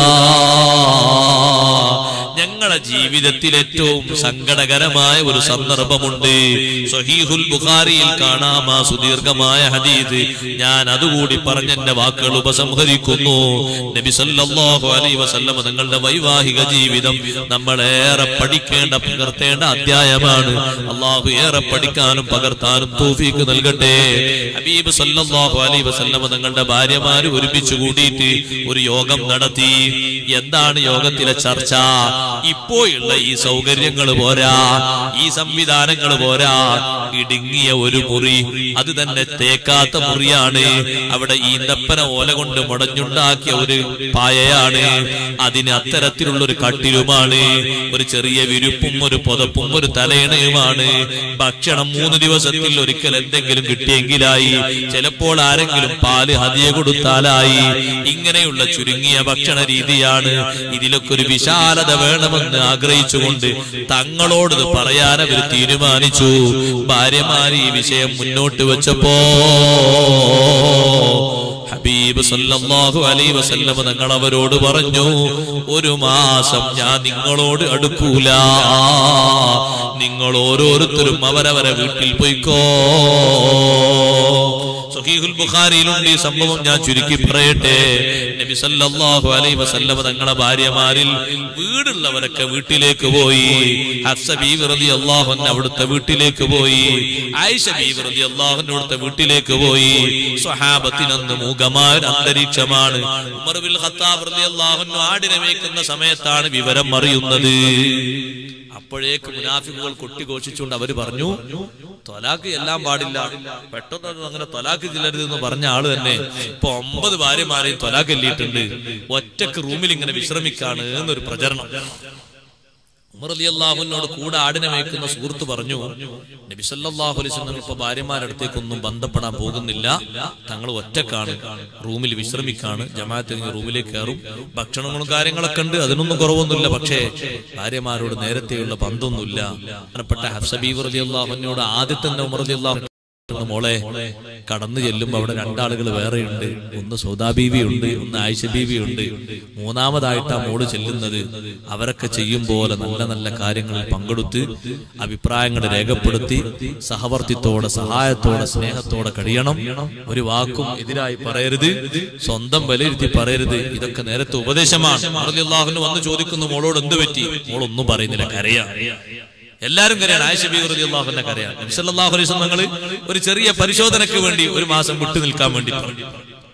ഞങ്ങളുടെ ജീവിതത്തിൽ ഏറ്റവും സങ്കടകരമായ ഒരു സന്ദർഭമുണ്ട്. സ്വഹീഹുൽ ബുഖാരിയിൽ കാണാം ആ സുദീർഘമായ ഹദീസ്. ഞാൻ അതുകൂടി പറഞ്ഞ എന്റെ വാക്കുകൾ ഉപസംഹരിക്കുന്നു. നബി സല്ലല്ലാഹു അലൈഹി വസല്ലം തങ്ങളുടെ വൈവാഹിക ജീവിതം നമ്മളേറെ പഠിക്കേണ്ട പകർത്തേണ്ട അധ്യായമാണ്. അള്ളാഹു ഏറെ പഠിക്കാനും പകർത്താനും തൗഫീഖ് നൽകട്ടെ. ഹബീബ് സല്ലല്ലാഹു അലൈഹി വസല്ലം തങ്ങളുടെ ഭാര്യമാര് ഒരുമിച്ച് കൂടിയിട്ട് ഒരു യോഗം നടത്തി. എന്താണ് യോഗത്തിലെ ചർച്ച? ഇപ്പോഴുള്ള ഈ സൗകര്യങ്ങൾ പോരാ, ഈ സംവിധാനങ്ങൾ പോരാ. ഇടുങ്ങിയ ഒരു മുറി, അത് തന്നെ തേക്കാത്ത മുറിയാണ്. അവിടെ ഈന്തപ്പന ഓല കൊണ്ട് മുടഞ്ഞുണ്ടാക്കിയ ഒരു പായയാണ്. അതിന് അത്തരത്തിലുള്ള ഒരു കട്ടിലുമാണ്. ഒരു ചെറിയ വിരുപ്പും ഒരു പുതപ്പും ഒരു തലയിണയുമാണ്. ഭക്ഷണം മൂന്ന് ദിവസത്തിൽ ഒരിക്കൽ എന്തെങ്കിലും കിട്ടിയെങ്കിലായി, ചിലപ്പോൾ ആരെങ്കിലും പാല് ഹദിയ കൊടുത്താലായി. ഇങ്ങനെയുള്ള ചുരുങ്ങിയ ഭക്ഷണ രീതിയാണ്. ഇതിലൊക്കെ ഒരു വിശാലത വേണമെന്ന് ആഗ്രഹിച്ചുകൊണ്ട് തങ്ങളോട് പറയാൻ അവർ തീരുമാനിച്ചു. ഭാര്യമാര് ഈ വിഷയം മുന്നോട്ട് വെച്ചപ്പോ ഹബീബ് സല്ലല്ലാഹു അലൈഹി വസല്ലം തങ്ങൾ അവരോട് പറഞ്ഞു, ഒരു മാസം ഞാൻ നിങ്ങളോട് അടുക്കൂല. നിങ്ങൾ ഓരോരുത്തരും അവരവരെ വീട്ടിൽ പോയിക്കോ. സ്വഹീഹുൽ ബുഖാരിയിലുണ്ട് ഈ സംഭവം. ഞാൻ ചുരുക്കി പറയട്ടെ. നബി സല്ലല്ലാഹു അലൈഹി വസല്ലം തങ്ങളുടെ ഭാര്യമാരിൽ വീടുള്ളവരൊക്കെ വീട്ടിലേക്ക് പോയി. ഹഫ്സ ബീവി റളിയല്ലാഹു അൻഹ അവിടുത്തെ വീട്ടിലേക്ക് പോയി. ആയിഷ ബീവി റളിയല്ലാഹു അൻഹ അവിടുത്തെ വീട്ടിലേക്ക് പോയി. സ്വഹാബത്തിനന്ന് മൂകമായ അന്തരീക്ഷമാണ്. ഉമർ ബിൻ ഖത്താബ് റളിയല്ലാഹു അൻഹു ആടിനെ മേയ്ക്കുന്ന സമയത്താണ് വിവരം അറിയുന്നത്. അപ്പോഴേക്ക് മുനാഫിക്കുകൾ കൊട്ടിഘോഷിച്ചുകൊണ്ട് അവര് പറഞ്ഞു, തൊലാക്ക് എല്ലാം പാടില്ല, പെട്ടെന്ന് അങ്ങനെ തൊലാക്ക് ചെല്ലരുത് എന്ന് പറഞ്ഞ ആള് തന്നെ ഇപ്പൊ ഒമ്പത് ഭാര്യമാരെയും തൊലാക്ക് എല്ലിയിട്ടുണ്ട്, ഒറ്റക്ക് റൂമിൽ ഇങ്ങനെ വിശ്രമിക്കാണ് എന്നൊരു പ്രചരണം. ഉമർ റളിയല്ലാഹുവിനോട് കൂടെ ആടിനെ മേയ്ക്കുന്ന സുഹൃത്ത് പറഞ്ഞു, നബി സല്ലല്ലാഹു അലൈഹി വസല്ലം ഇപ്പൊ ഭാര്യമാരുടെ അടുത്തേക്കൊന്നും ബന്ധപ്പെടാൻ പോകുന്നില്ല, തങ്ങൾ ഒറ്റക്കാണ്, റൂമിൽ വിശ്രമിക്കാണ്, ജമാഅത്ത് കഴിഞ്ഞ് റൂമിലേക്ക് കയറും, ഭക്ഷണങ്ങളും കാര്യങ്ങളൊക്കെ ഉണ്ട്, അതിനൊന്നും കുറവൊന്നുമില്ല, പക്ഷേ ഭാര്യമാരോട് നേരത്തെയുള്ള ബന്ധമൊന്നുമില്ല. പ്രധാനപ്പെട്ട ഹഫ്സ ബീവി റളിയല്ലാഹുവിനോട് ആദ്യത്തെ ഉമർ റളിയല്ലാഹു മോളെ കടന്നു ചെല്ലുമ്പോ അവിടെ രണ്ടാളുകൾ വേറെയുണ്ട്, ഒന്ന് സൗദാ ബീവി ഉണ്ട്, ഒന്ന് ആയിഷ ബീവി ഉണ്ട്, മൂന്നാമതായിട്ടാ മോള് ചെല്ലുന്നത്. അവരൊക്കെ ചെയ്യും പോലെ നല്ല നല്ല കാര്യങ്ങളിൽ പങ്കെടുത്ത് അഭിപ്രായങ്ങൾ രേഖപ്പെടുത്തി സഹവർത്തിത്തോടെ സഹായത്തോടെ സ്നേഹത്തോടെ കഴിയണം. ഒരു വാക്കും എതിരായി പറയരുത്, സ്വന്തം വിലയിരുത്തി പറയരുത്. ഇതൊക്കെ നേരത്തെ ഉപദേശമാണ്. റളിയല്ലാഹു വന്ന് ചോദിക്കുന്നു, മോളോട് എന്ത് പറ്റി? മോളൊന്നും പറയുന്നില്ല, കരയാ. എല്ലാരും കരയാണ്. ആയിഷ ബീവി റളിയല്ലാഹു അൻഹ കരയാണ്. നബി സല്ലല്ലാഹു അലൈഹി വസല്ലം തങ്ങൾ ഒരു ചെറിയ പരിശോധനയ്ക്ക് വേണ്ടി ഒരു മാസം വിട്ടു നിൽക്കാൻ വേണ്ടി പറഞ്ഞു.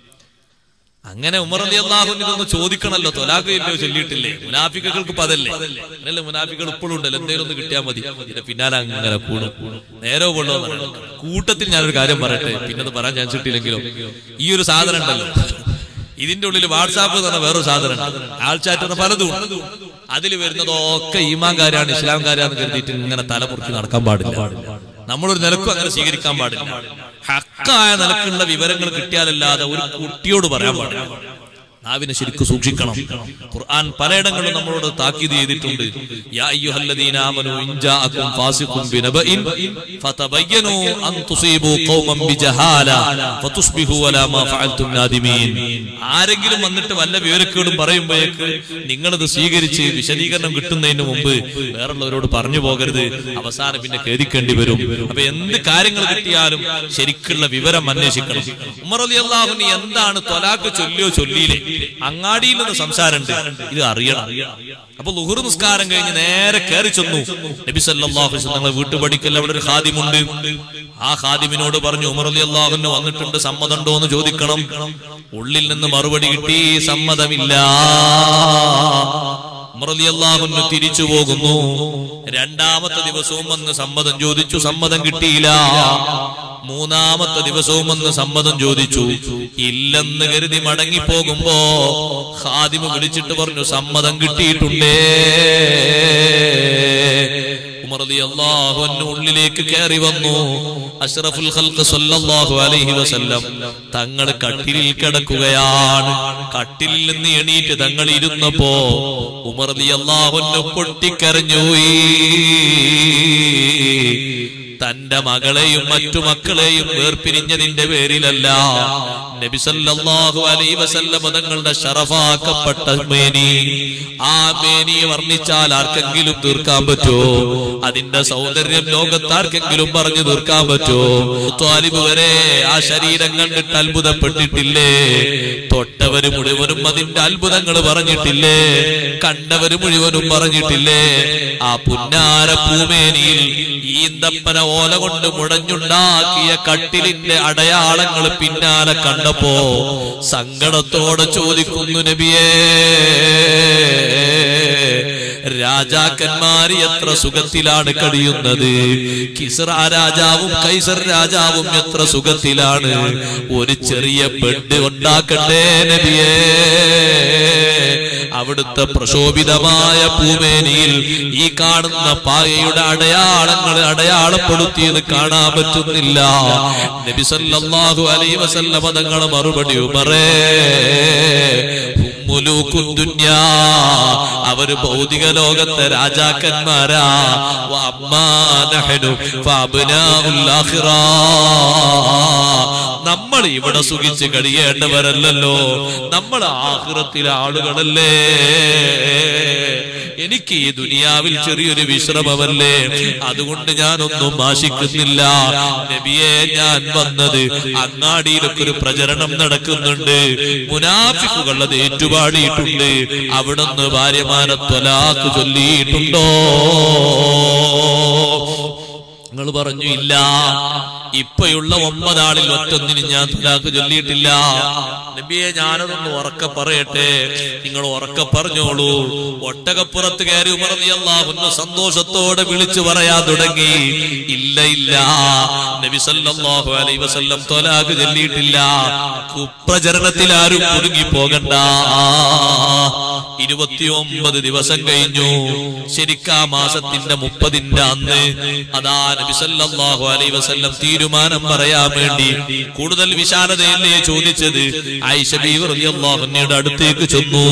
അങ്ങനെ ഉമർ റളിയല്ലാഹു അൻഹു ഇതൊന്ന് ചോദിക്കണല്ലോ, തൊലാഖ് ഇല്ലയോ ചൊല്ലിയിട്ടില്ലേ? മുനാഫിക്കുകൾക്ക് പതല്ലേ, അങ്ങനെയല്ലേ മുനാഫികൾ ഇപ്പോഴും ഉണ്ടല്ലോ, എന്തെങ്കിലും ഒന്ന് കിട്ടിയാൽ മതി, ഇതിന്റെ പിന്നാലെ അങ്ങനെ കൂടും. നേരോ കൊള്ളോ കൂട്ടത്തിൽ ഞാനൊരു കാര്യം പറയട്ടെ, പിന്നത് പറയാൻ ചാൻസ് കിട്ടിയില്ലെങ്കിലും ഈ ഒരു സാധനം ഉണ്ടല്ലോ, ഇതിന്റെ ഉള്ളിൽ വാട്സാപ്പ് എന്ന് പറഞ്ഞ വേറൊരു സാധനം, ആൾ ചാറ്റ് എന്ന പലതും. അതിൽ വരുന്നതൊക്കെ ഈമാൻകാരാണ് ഇസ്ലാംകാരാന്ന് കരുതിയിട്ട് ഇങ്ങനെ തലമുറുക്കി നടക്കാൻ പാടില്ല. നമ്മളൊരു നിലക്കും അങ്ങനെ സ്വീകരിക്കാൻ പാടില്ല. ഹക്കായ നിലക്കുള്ള വിവരങ്ങൾ കിട്ടിയാലല്ലാതെ ഒരു കുട്ടിയോട് പറയാൻ പാടില്ല. നാവിനെ ശരിക്കും സൂക്ഷിക്കണം. ഖുർആൻ പലയിടങ്ങളിലും നമ്മളോട് താക്കീത് ചെയ്തിട്ടുണ്ട്. യാ അയ്യുഹല്ലദീന ആമനൂ ഇൻ ജാഅകും ഫാസിഖുൻ ബിനബഇൻ ഫതബയ്യനൂ അൻ തുസീബൂ ഖൗമൻ ബിജഹാല ഫതുസ്ബിഹൂ അലാ മാ ഫഅൽതും നാദിമീൻ. ആരെങ്കിലും വന്നിട്ട് വല്ല വിവരക്കേടും പറയുമ്പോഴേക്ക് നിങ്ങളത് സ്വീകരിച്ച് വിശദീകരണം കിട്ടുന്നതിന് മുമ്പ് വേറുള്ളവരോട് പറഞ്ഞു പോകരുത്, അവസാനം പിന്നെ ഖേദിക്കേണ്ടി വരും. അപ്പൊ എന്ത് കാര്യങ്ങൾ കിട്ടിയാലും ശരിക്കുള്ള വിവരം അന്വേഷിക്കണം. ഉമർ റളിയല്ലാഹു അൻഹു എന്താണ് ത്വലാഖ് ചൊല്ലിയോ ചൊല്ലിയില്ലേ, അങ്ങാടിയിൽ നിന്ന് സംസാരമുണ്ട്, ഇത് അറിയണം. അപ്പൊ ളുഹുർ നിസ്കാരം കഴിഞ്ഞ് നേരെ കയറി ചെന്നു. നബി സല്ലല്ലാഹു അലൈഹി വസല്ലം വീട്ടുപടിക്കൽ അവിടെ ഒരു ഖാദിമുണ്ട്. ആ ഖാദിമിനോട് പറഞ്ഞു, ഉമർ റളിയല്ലാഹു അൻഹു വന്നിട്ടുണ്ട്, സമ്മതമുണ്ടോ എന്ന് ചോദിക്കണം. ഉള്ളിൽ നിന്ന് മറുപടി കിട്ടി, സമ്മതമില്ല. ഉമർ റളിയല്ലാഹു അൻഹു തിരിച്ചു പോകുന്നു. രണ്ടാമത്തെ ദിവസവും വന്ന് സമ്മതം ചോദിച്ചു, സമ്മതം കിട്ടിയില്ല. മൂന്നാമത്തെ ദിവസവും വന്ന് സമ്മതം ചോദിച്ചു, ഇല്ലെന്ന് കരുതി മടങ്ങിപ്പോകുമ്പോ ഖാദിമ് വിളിച്ചിട്ട് പറഞ്ഞു, സമ്മതം കിട്ടിയിട്ടുണ്ടേ. ഉമർ റളിയല്ലാഹു അൻഹു ഉള്ളിലേക്ക് കയറി വന്നു. അഷ്റഫുൽ ഖൽഖ് സല്ലല്ലാഹു അലൈഹി വസല്ലം തങ്ങൾ കട്ടിലിൽ കിടക്കുകയാണ്. കട്ടിലിൽ നിന്ന് എണീറ്റ് തങ്ങൾ ഇരുന്നപ്പോ ഉമർ റളിയല്ലാഹു അൻഹു പൊട്ടിക്കരഞ്ഞുപോയി. തന്റെ മകളെയും മറ്റു മക്കളെയും വേർപിരിഞ്ഞതിന്റെ പേരിലല്ല, നബി സല്ലല്ലാഹു അലൈഹി വസല്ലം തങ്ങളുടെ ശറഫാക്കപ്പെട്ട മേനി, ആ മേനി വർണ്ണിച്ചാൽ ആർക്കെങ്കിലും തീർക്കാൻ പറ്റുമോ? അതിന്റെ സൗന്ദര്യം ലോകത്താർക്കെങ്കിലും പറഞ്ഞു തീർക്കാൻ പറ്റുമോ? ത്വാലിബ് വരെ ആ ശരീരം കണ്ടിട്ട് അത്ഭുതപ്പെട്ടിട്ടില്ലേ? തൊട്ടവര് മുഴുവനും അതിന്റെ അത്ഭുതങ്ങൾ പറഞ്ഞിട്ടില്ലേ? കണ്ടവര് മുഴുവനും പറഞ്ഞിട്ടില്ലേ? ആ പുന്നാര പൂമേനിയിൽ ഈന്തപ്പന ഓല കൊണ്ട് മുടഞ്ഞുണ്ടാക്കിയ കട്ടിലിന്റെ അടയാളങ്ങൾ പിന്നാലെ കണ്ടപ്പോ സങ്കടത്തോടെ ചോദിക്കുന്നു, നബിയേ, രാജാക്കന്മാര് എത്ര സുഖത്തിലാണ് കഴിയുന്നത്, കിസ്റ രാജാവും കൈസർ രാജാവും എത്ര സുഖത്തിലാണ്, ഒരു ചെറിയ ബെഡ് ഉണ്ടാക്കട്ടെ നബിയേ. അവിടുത്തെ പ്രശോഭിതമായ പൂമേനിയിൽ ഈ കാണുന്ന പായയുടെ അടയാളങ്ങൾ അടയാളപ്പെടുത്തിയത് കാണാൻ പറ്റുന്നില്ല. നബി സല്ലല്ലാഹു അലൈഹി വസല്ലം തങ്ങൾ മറുപടി, ഉമറേ, അവര് ഭൗതിക ലോകത്തെ രാജാക്കന്മാരാ. നമ്മൾ ഇവിടെ സുഖിച്ച് കഴിയേണ്ടവരല്ലോ, നമ്മൾ ആഖിറത്തിലെ ആളുകളല്ലേ. എനിക്ക് ഈ ദുനിയാവിൽ ചെറിയൊരു വിശ്രമമല്ലേ, അതുകൊണ്ട് ഞാനൊന്നും ആശിക്കുന്നില്ല. നബിയെ, ഞാൻ വന്നത് അങ്ങാടിയിലൊക്കെ ഒരു പ്രചരണം നടക്കുന്നുണ്ട്, മുനാഫിക്കുകൾ അത് ഏറ്റുപാടിയിട്ടുണ്ട്, അവിടുന്ന് ഭാര്യമാരെ ത്വലാഖ് ചൊല്ലിയിട്ടുണ്ടോ? നിങ്ങൾ പറഞ്ഞു ഇല്ല. ഇപ്പോഴുള്ള ഒമ്പതാളിൽ ഒറ്റൊന്നിനും ഞാൻ തലാഖ് ചൊല്ലിയിട്ടില്ല. നബിയെ ഞാനതൊന്ന് ഉറക്കെ പറയട്ടെ, നിങ്ങൾ ഉറക്കെ പറഞ്ഞോളൂ. ഒട്ടകപ്പുറത്ത് കയറി ഉമർ റളിയല്ലാഹു അൻഹു സന്തോഷത്തോടെ വിളിച്ചു പറയാൻ തുടങ്ങി, ഇല്ല ഇല്ല നബി സല്ലല്ലാഹു അലൈഹി വസല്ലം തലാഖ് ചൊല്ലിയിട്ടില്ല. കുപ്രചരണത്തിൽ ആരും കുടുങ്ങി പോകണ്ട. ഇരുപത്തിയൊമ്പത് ദിവസം കഴിഞ്ഞു. ശരിക്കാ മാസത്തിന്റെ മുപ്പതിന്റെ അന്ന് അതാ നബി സല്ലല്ലാഹു അലൈഹി വസല്ലം തീരുമാനം പറയാൻ വേണ്ടി കൂടുതൽ വിശാലതയല്ലേ ചോദിച്ചത്. ആയിഷ ബീവി റളിയല്ലാഹു അൻഹയുടെ അടുത്തേക്ക് ചെന്നു.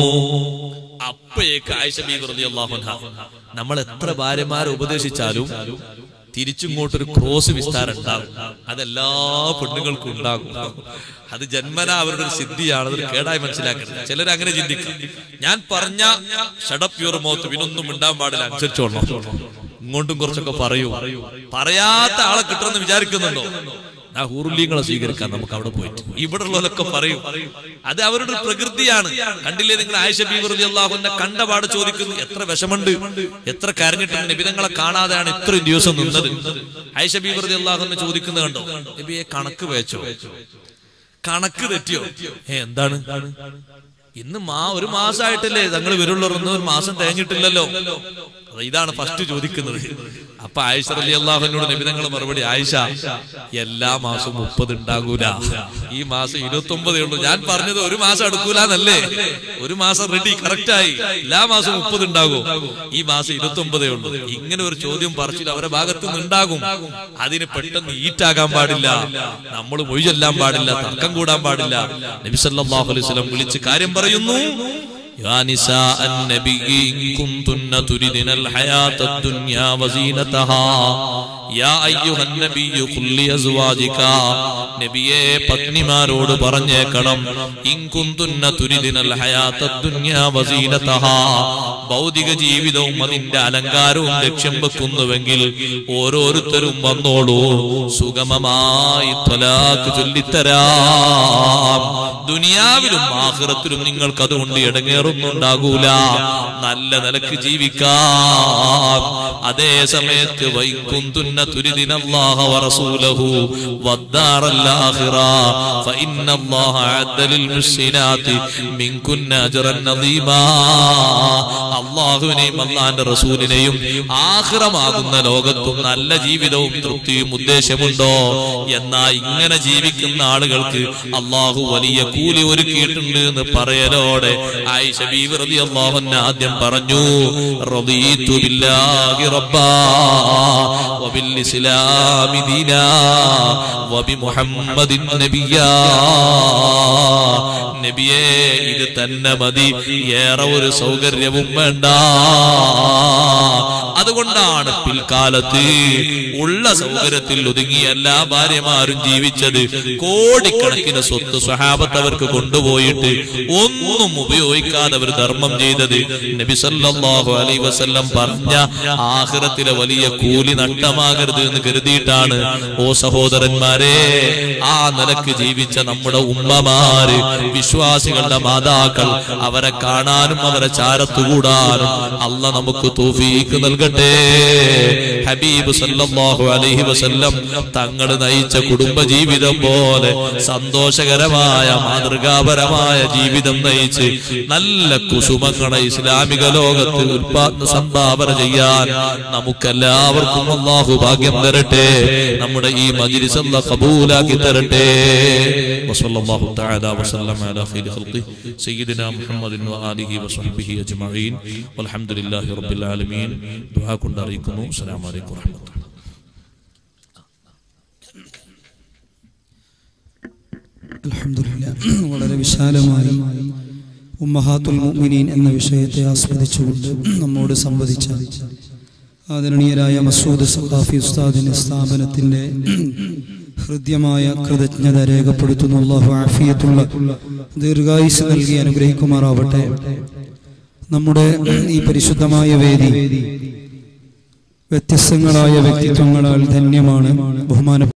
അപ്പോഴേക്ക് ആയിഷ ബീവി റളിയല്ലാഹു അൻഹ, നമ്മൾ എത്ര ഭാര്യമാരെ ഉപദേശിച്ചാലും തിരിച്ചിങ്ങോട്ടൊരു ക്രോസ് വിസ്താരം ഉണ്ടാകും. അതെല്ലാ പെണ്ണുങ്ങൾക്കും ഉണ്ടാകും. അത് ജന്മന അവരുടെ ഒരു സിദ്ധിയാണ്. അതൊരു കേടായി മനസ്സിലാക്കരുത്. ചിലർ അങ്ങനെ ചിന്തിക്കും, ഞാൻ പറഞ്ഞ ഷഡപ്പ് യുവർ മൗത്ത്, പിന്നൊന്നും മിണ്ടാൻ പാടില്ല, അനുസരിച്ചോളണം. ഇങ്ങോട്ടും കുറച്ചൊക്കെ പറയൂ. പറയാത്ത ആളെ കിട്ടുമെന്ന് വിചാരിക്കുന്നുണ്ടോ? ആ ഹൂറുല്യങ്ങളെ സ്വീകരിക്കാൻ നമുക്ക് അവിടെ പോയിട്ട് ഇവിടെ ഉള്ളവരൊക്കെ പറയും. അത് അവരുടെ ഒരു പ്രകൃതിയാണ്. കണ്ടില്ലേ നിങ്ങൾ ആയിഷ ബീവി റളിയല്ലാഹു അൻഹ കണ്ടപാട് ചോദിക്കുന്നു, എത്ര വിഷമുണ്ട്, എത്ര കരഞ്ഞിട്ടുണ്ട്, നബിതങ്ങളെ കാണാതെയാണ് ഇത്രയും ദിവസം നിന്നത്. ആയിഷ ബീവി റളിയല്ലാഹു അൻഹ ചോദിക്കുന്നത് കണ്ടോ, നബിയെ കണക്ക് വെച്ചോ, കണക്ക് തെറ്റിയോ? ഏ എന്താണ് ഇന്ന് മാ ഒരു മാസമായിട്ടല്ലേ തങ്ങൾ വരുള്ളൂ, ഒരു മാസം തേഞ്ഞിട്ടില്ലല്ലോ. ഇതാണ് ഫസ്റ്റ് ചോദിക്കുന്നത്. അപ്പൊ ആയിഷ റളിയല്ലാഹു അൻഹയോട് നബി തങ്ങൾ മറുപടി, ആയിഷ എല്ലാ മാസവും മുപ്പത് ഉണ്ടാകൂല, ഈ മാസം ഇരുപത്തി ഒമ്പതേ ഉള്ളൂ. ഞാൻ പറഞ്ഞത് ഒരു മാസം എടുക്കൂലെന്നല്ലേ, ഒരു മാസം റെഡി കറക്റ്റായി, എല്ലാ മാസവും മുപ്പത് ഉണ്ടാകും, ഈ മാസം ഇരുപത്തി ഒമ്പതേ ഉള്ളൂ. ഇങ്ങനെ ഒരു ചോദ്യം പറച്ചില്ല അവരുടെ ഭാഗത്ത് നിന്ന് ഉണ്ടാകും. അതിന് പെട്ടെന്ന് ഈറ്റാകാൻ പാടില്ല, നമ്മൾ മൊഴിചൊല്ലാൻ പാടില്ല, തർക്കം കൂടാൻ പാടില്ല. നബി സല്ലല്ലാഹു അലൈഹി വസല്ലം വിളിച്ച് കാര്യം പറയുന്നു, يا نساء النبي إن كنتن تردن الحياة الدنيا وزينتها يا أيها النبي قل لأزواجك നബിയെ പത്നിമാരോട് പറഞ്ഞേക്കണം, ഇൻ കുന്തുന്ന തുരിദിനൽ ഹയാത്തദ് ദുനിയാ വസീനതഹാ, ഭൗതിക ജീവിതവും അതിന്റെ അലങ്കാരവും ലക്ഷ്യം വെക്കുന്നുവെങ്കിൽ ഓരോരുത്തരും വന്നോളൂ, സുഗമമായി ത്വലാഖ് ചൊല്ലിത്തരാം. ദുനിയാവിലും ആഖിറത്തിലും നിങ്ങൾക്ക് അതുകൊണ്ട് ഇടങ്ങേറൊന്നുണ്ടാകൂല, നല്ല നിലക്ക് ജീവിക്കാം. അതേ സമയത്ത് വൈകുന്തുന്ന തുരിദിനല്ലാഹ വറസൂലഹു വദ്ദാറൽ ആഖിറ ഫഇന്നല്ലാഹ അഅദ്ദ ലിൽമുഹ്സിനാതി മിൻകുന്ന അജ്റൻ നദീമാ. അല്ലാഹുവിനെയും അല്ലാഹുവിന്റെ റസൂലിനെയും ആഖിറമാകുന്ന ലോകത്തും നല്ല ജീവിതവും തൃപ്തിയും ഉദ്ദേശമുണ്ടോ? എന്നാ ഇങ്ങനെ ജീവിക്കുന്ന ആളുകൾക്ക് അല്ലാഹു വലിയ കൂലി ഒരുക്കിയിട്ടുണ്ട് എന്ന് പറയലോടെ ആയിഷ ബീവി റളിയല്ലാഹു അൻഹ ആദ്യം പറഞ്ഞു, റളീതു ബില്ലാഹി റബ്ബാ വബിൽ ഇസ്ലാമി ദീനാ വബി മുഹമ്മദിൻ നബിയ്യാ. നബിയേ ഇത് തന്നെ മതി, ഏറെ ഒരു സൗകര്യവും വേണ്ട. അതുകൊണ്ടാണ് പിൽക്കാലത്ത് ഉള്ള സൗകര്യത്തിൽ ഒതുങ്ങി എല്ലാ ഭാര്യമാരും ജീവിച്ചത്. കോടിക്കണക്കിന് സ്വത്ത് സ്വഹാബത്ത് അവർക്ക് കൊണ്ടുപോയിട്ട് ഒന്നും ഉപയോഗിക്കാതെ അവർ ധർമ്മം ചെയ്തത്. നബി സല്ലല്ലാഹു അലൈഹി വസല്ലം പറഞ്ഞ ആഖിറത്തിലെ വലിയ കൂലി നഷ്ടമാകരുത് എന്ന് കരുതിയിട്ടാണ്. ഓ സഹോദരന്മാരെ, ആ നിലക്ക് ജീവിച്ച നമ്മുടെ ഉമ്മമാര്, വിശ്വാസികളുടെ മാതാക്കൾ, അവരെ കാണാനും അവരെ ചാരത്തുകൂടാനും അല്ലാഹ് നമുക്ക് തൗഫീഖ് നൽകട്ടെ. ഹബീബ് സല്ലല്ലാഹു അലൈഹി വസല്ലം തങ്ങൾ നയിച്ച കുടുംബ ജീവിതം പോലെ സന്തോഷകരമായ മാതൃകാപരമായ ജീവിതം നയിച്ച് നല്ല കുസുമങ്ങളെ ഇസ്ലാമിക ലോകത്ത് ഉൽപാദന സംഭാവന ചെയ്യാൻ നമുക്കെല്ലാവർക്കും അല്ലാഹു ഭാഗ്യം തരട്ടെ. നമ്മുടെ ഈ മജ്ലിസ് അല്ലാഹു ഖബൂലാക്കി തരട്ടെ. വസല്ലല്ലാഹു തആല വസല്ലമ അലാ ഖൈരി ഖൽഖി സയ്യിദിനാ മുഹമ്മദിൻ വആലിഹി വസഹ്ബിഹി അജ്മഈൻ വൽഹംദുലില്ലാഹി റബ്ബിൽ ആലമീൻ. ദുആ കൊണ്ട് അറിയിക്കുന്നു. അസ്സലാമു അലൈക്കും വറഹ്മത്തുള്ളാഹി. അൽഹംദുലില്ലാഹ്. വളരെ വിശാലമായി ഉമ്മഹാത്തുൽ മുഅ്മിനീൻ എന്ന വിഷയത്തെ ആസ്വദിച്ചുകൊണ്ട് നമ്മോട് സംവദിച്ച ആദരണീയരായ മസൂദ് സഖാഫി ഉസ്താദിന്റെ സ്ഥാപനത്തിന്റെ ഹൃദ്യമായ കൃതജ്ഞത രേഖപ്പെടുത്തുന്നു. അല്ലാഹു ആഫിയത്തുള്ള ദീർഘായുസ് നൽകി അനുഗ്രഹിക്കുമാറാവട്ടെ. നമ്മുടെ ഈ പരിശുദ്ധമായ വേദി വ്യത്യസ്തങ്ങളായ വ്യക്തിത്വങ്ങളാൽ ധന്യമാണ്. ബഹുമാന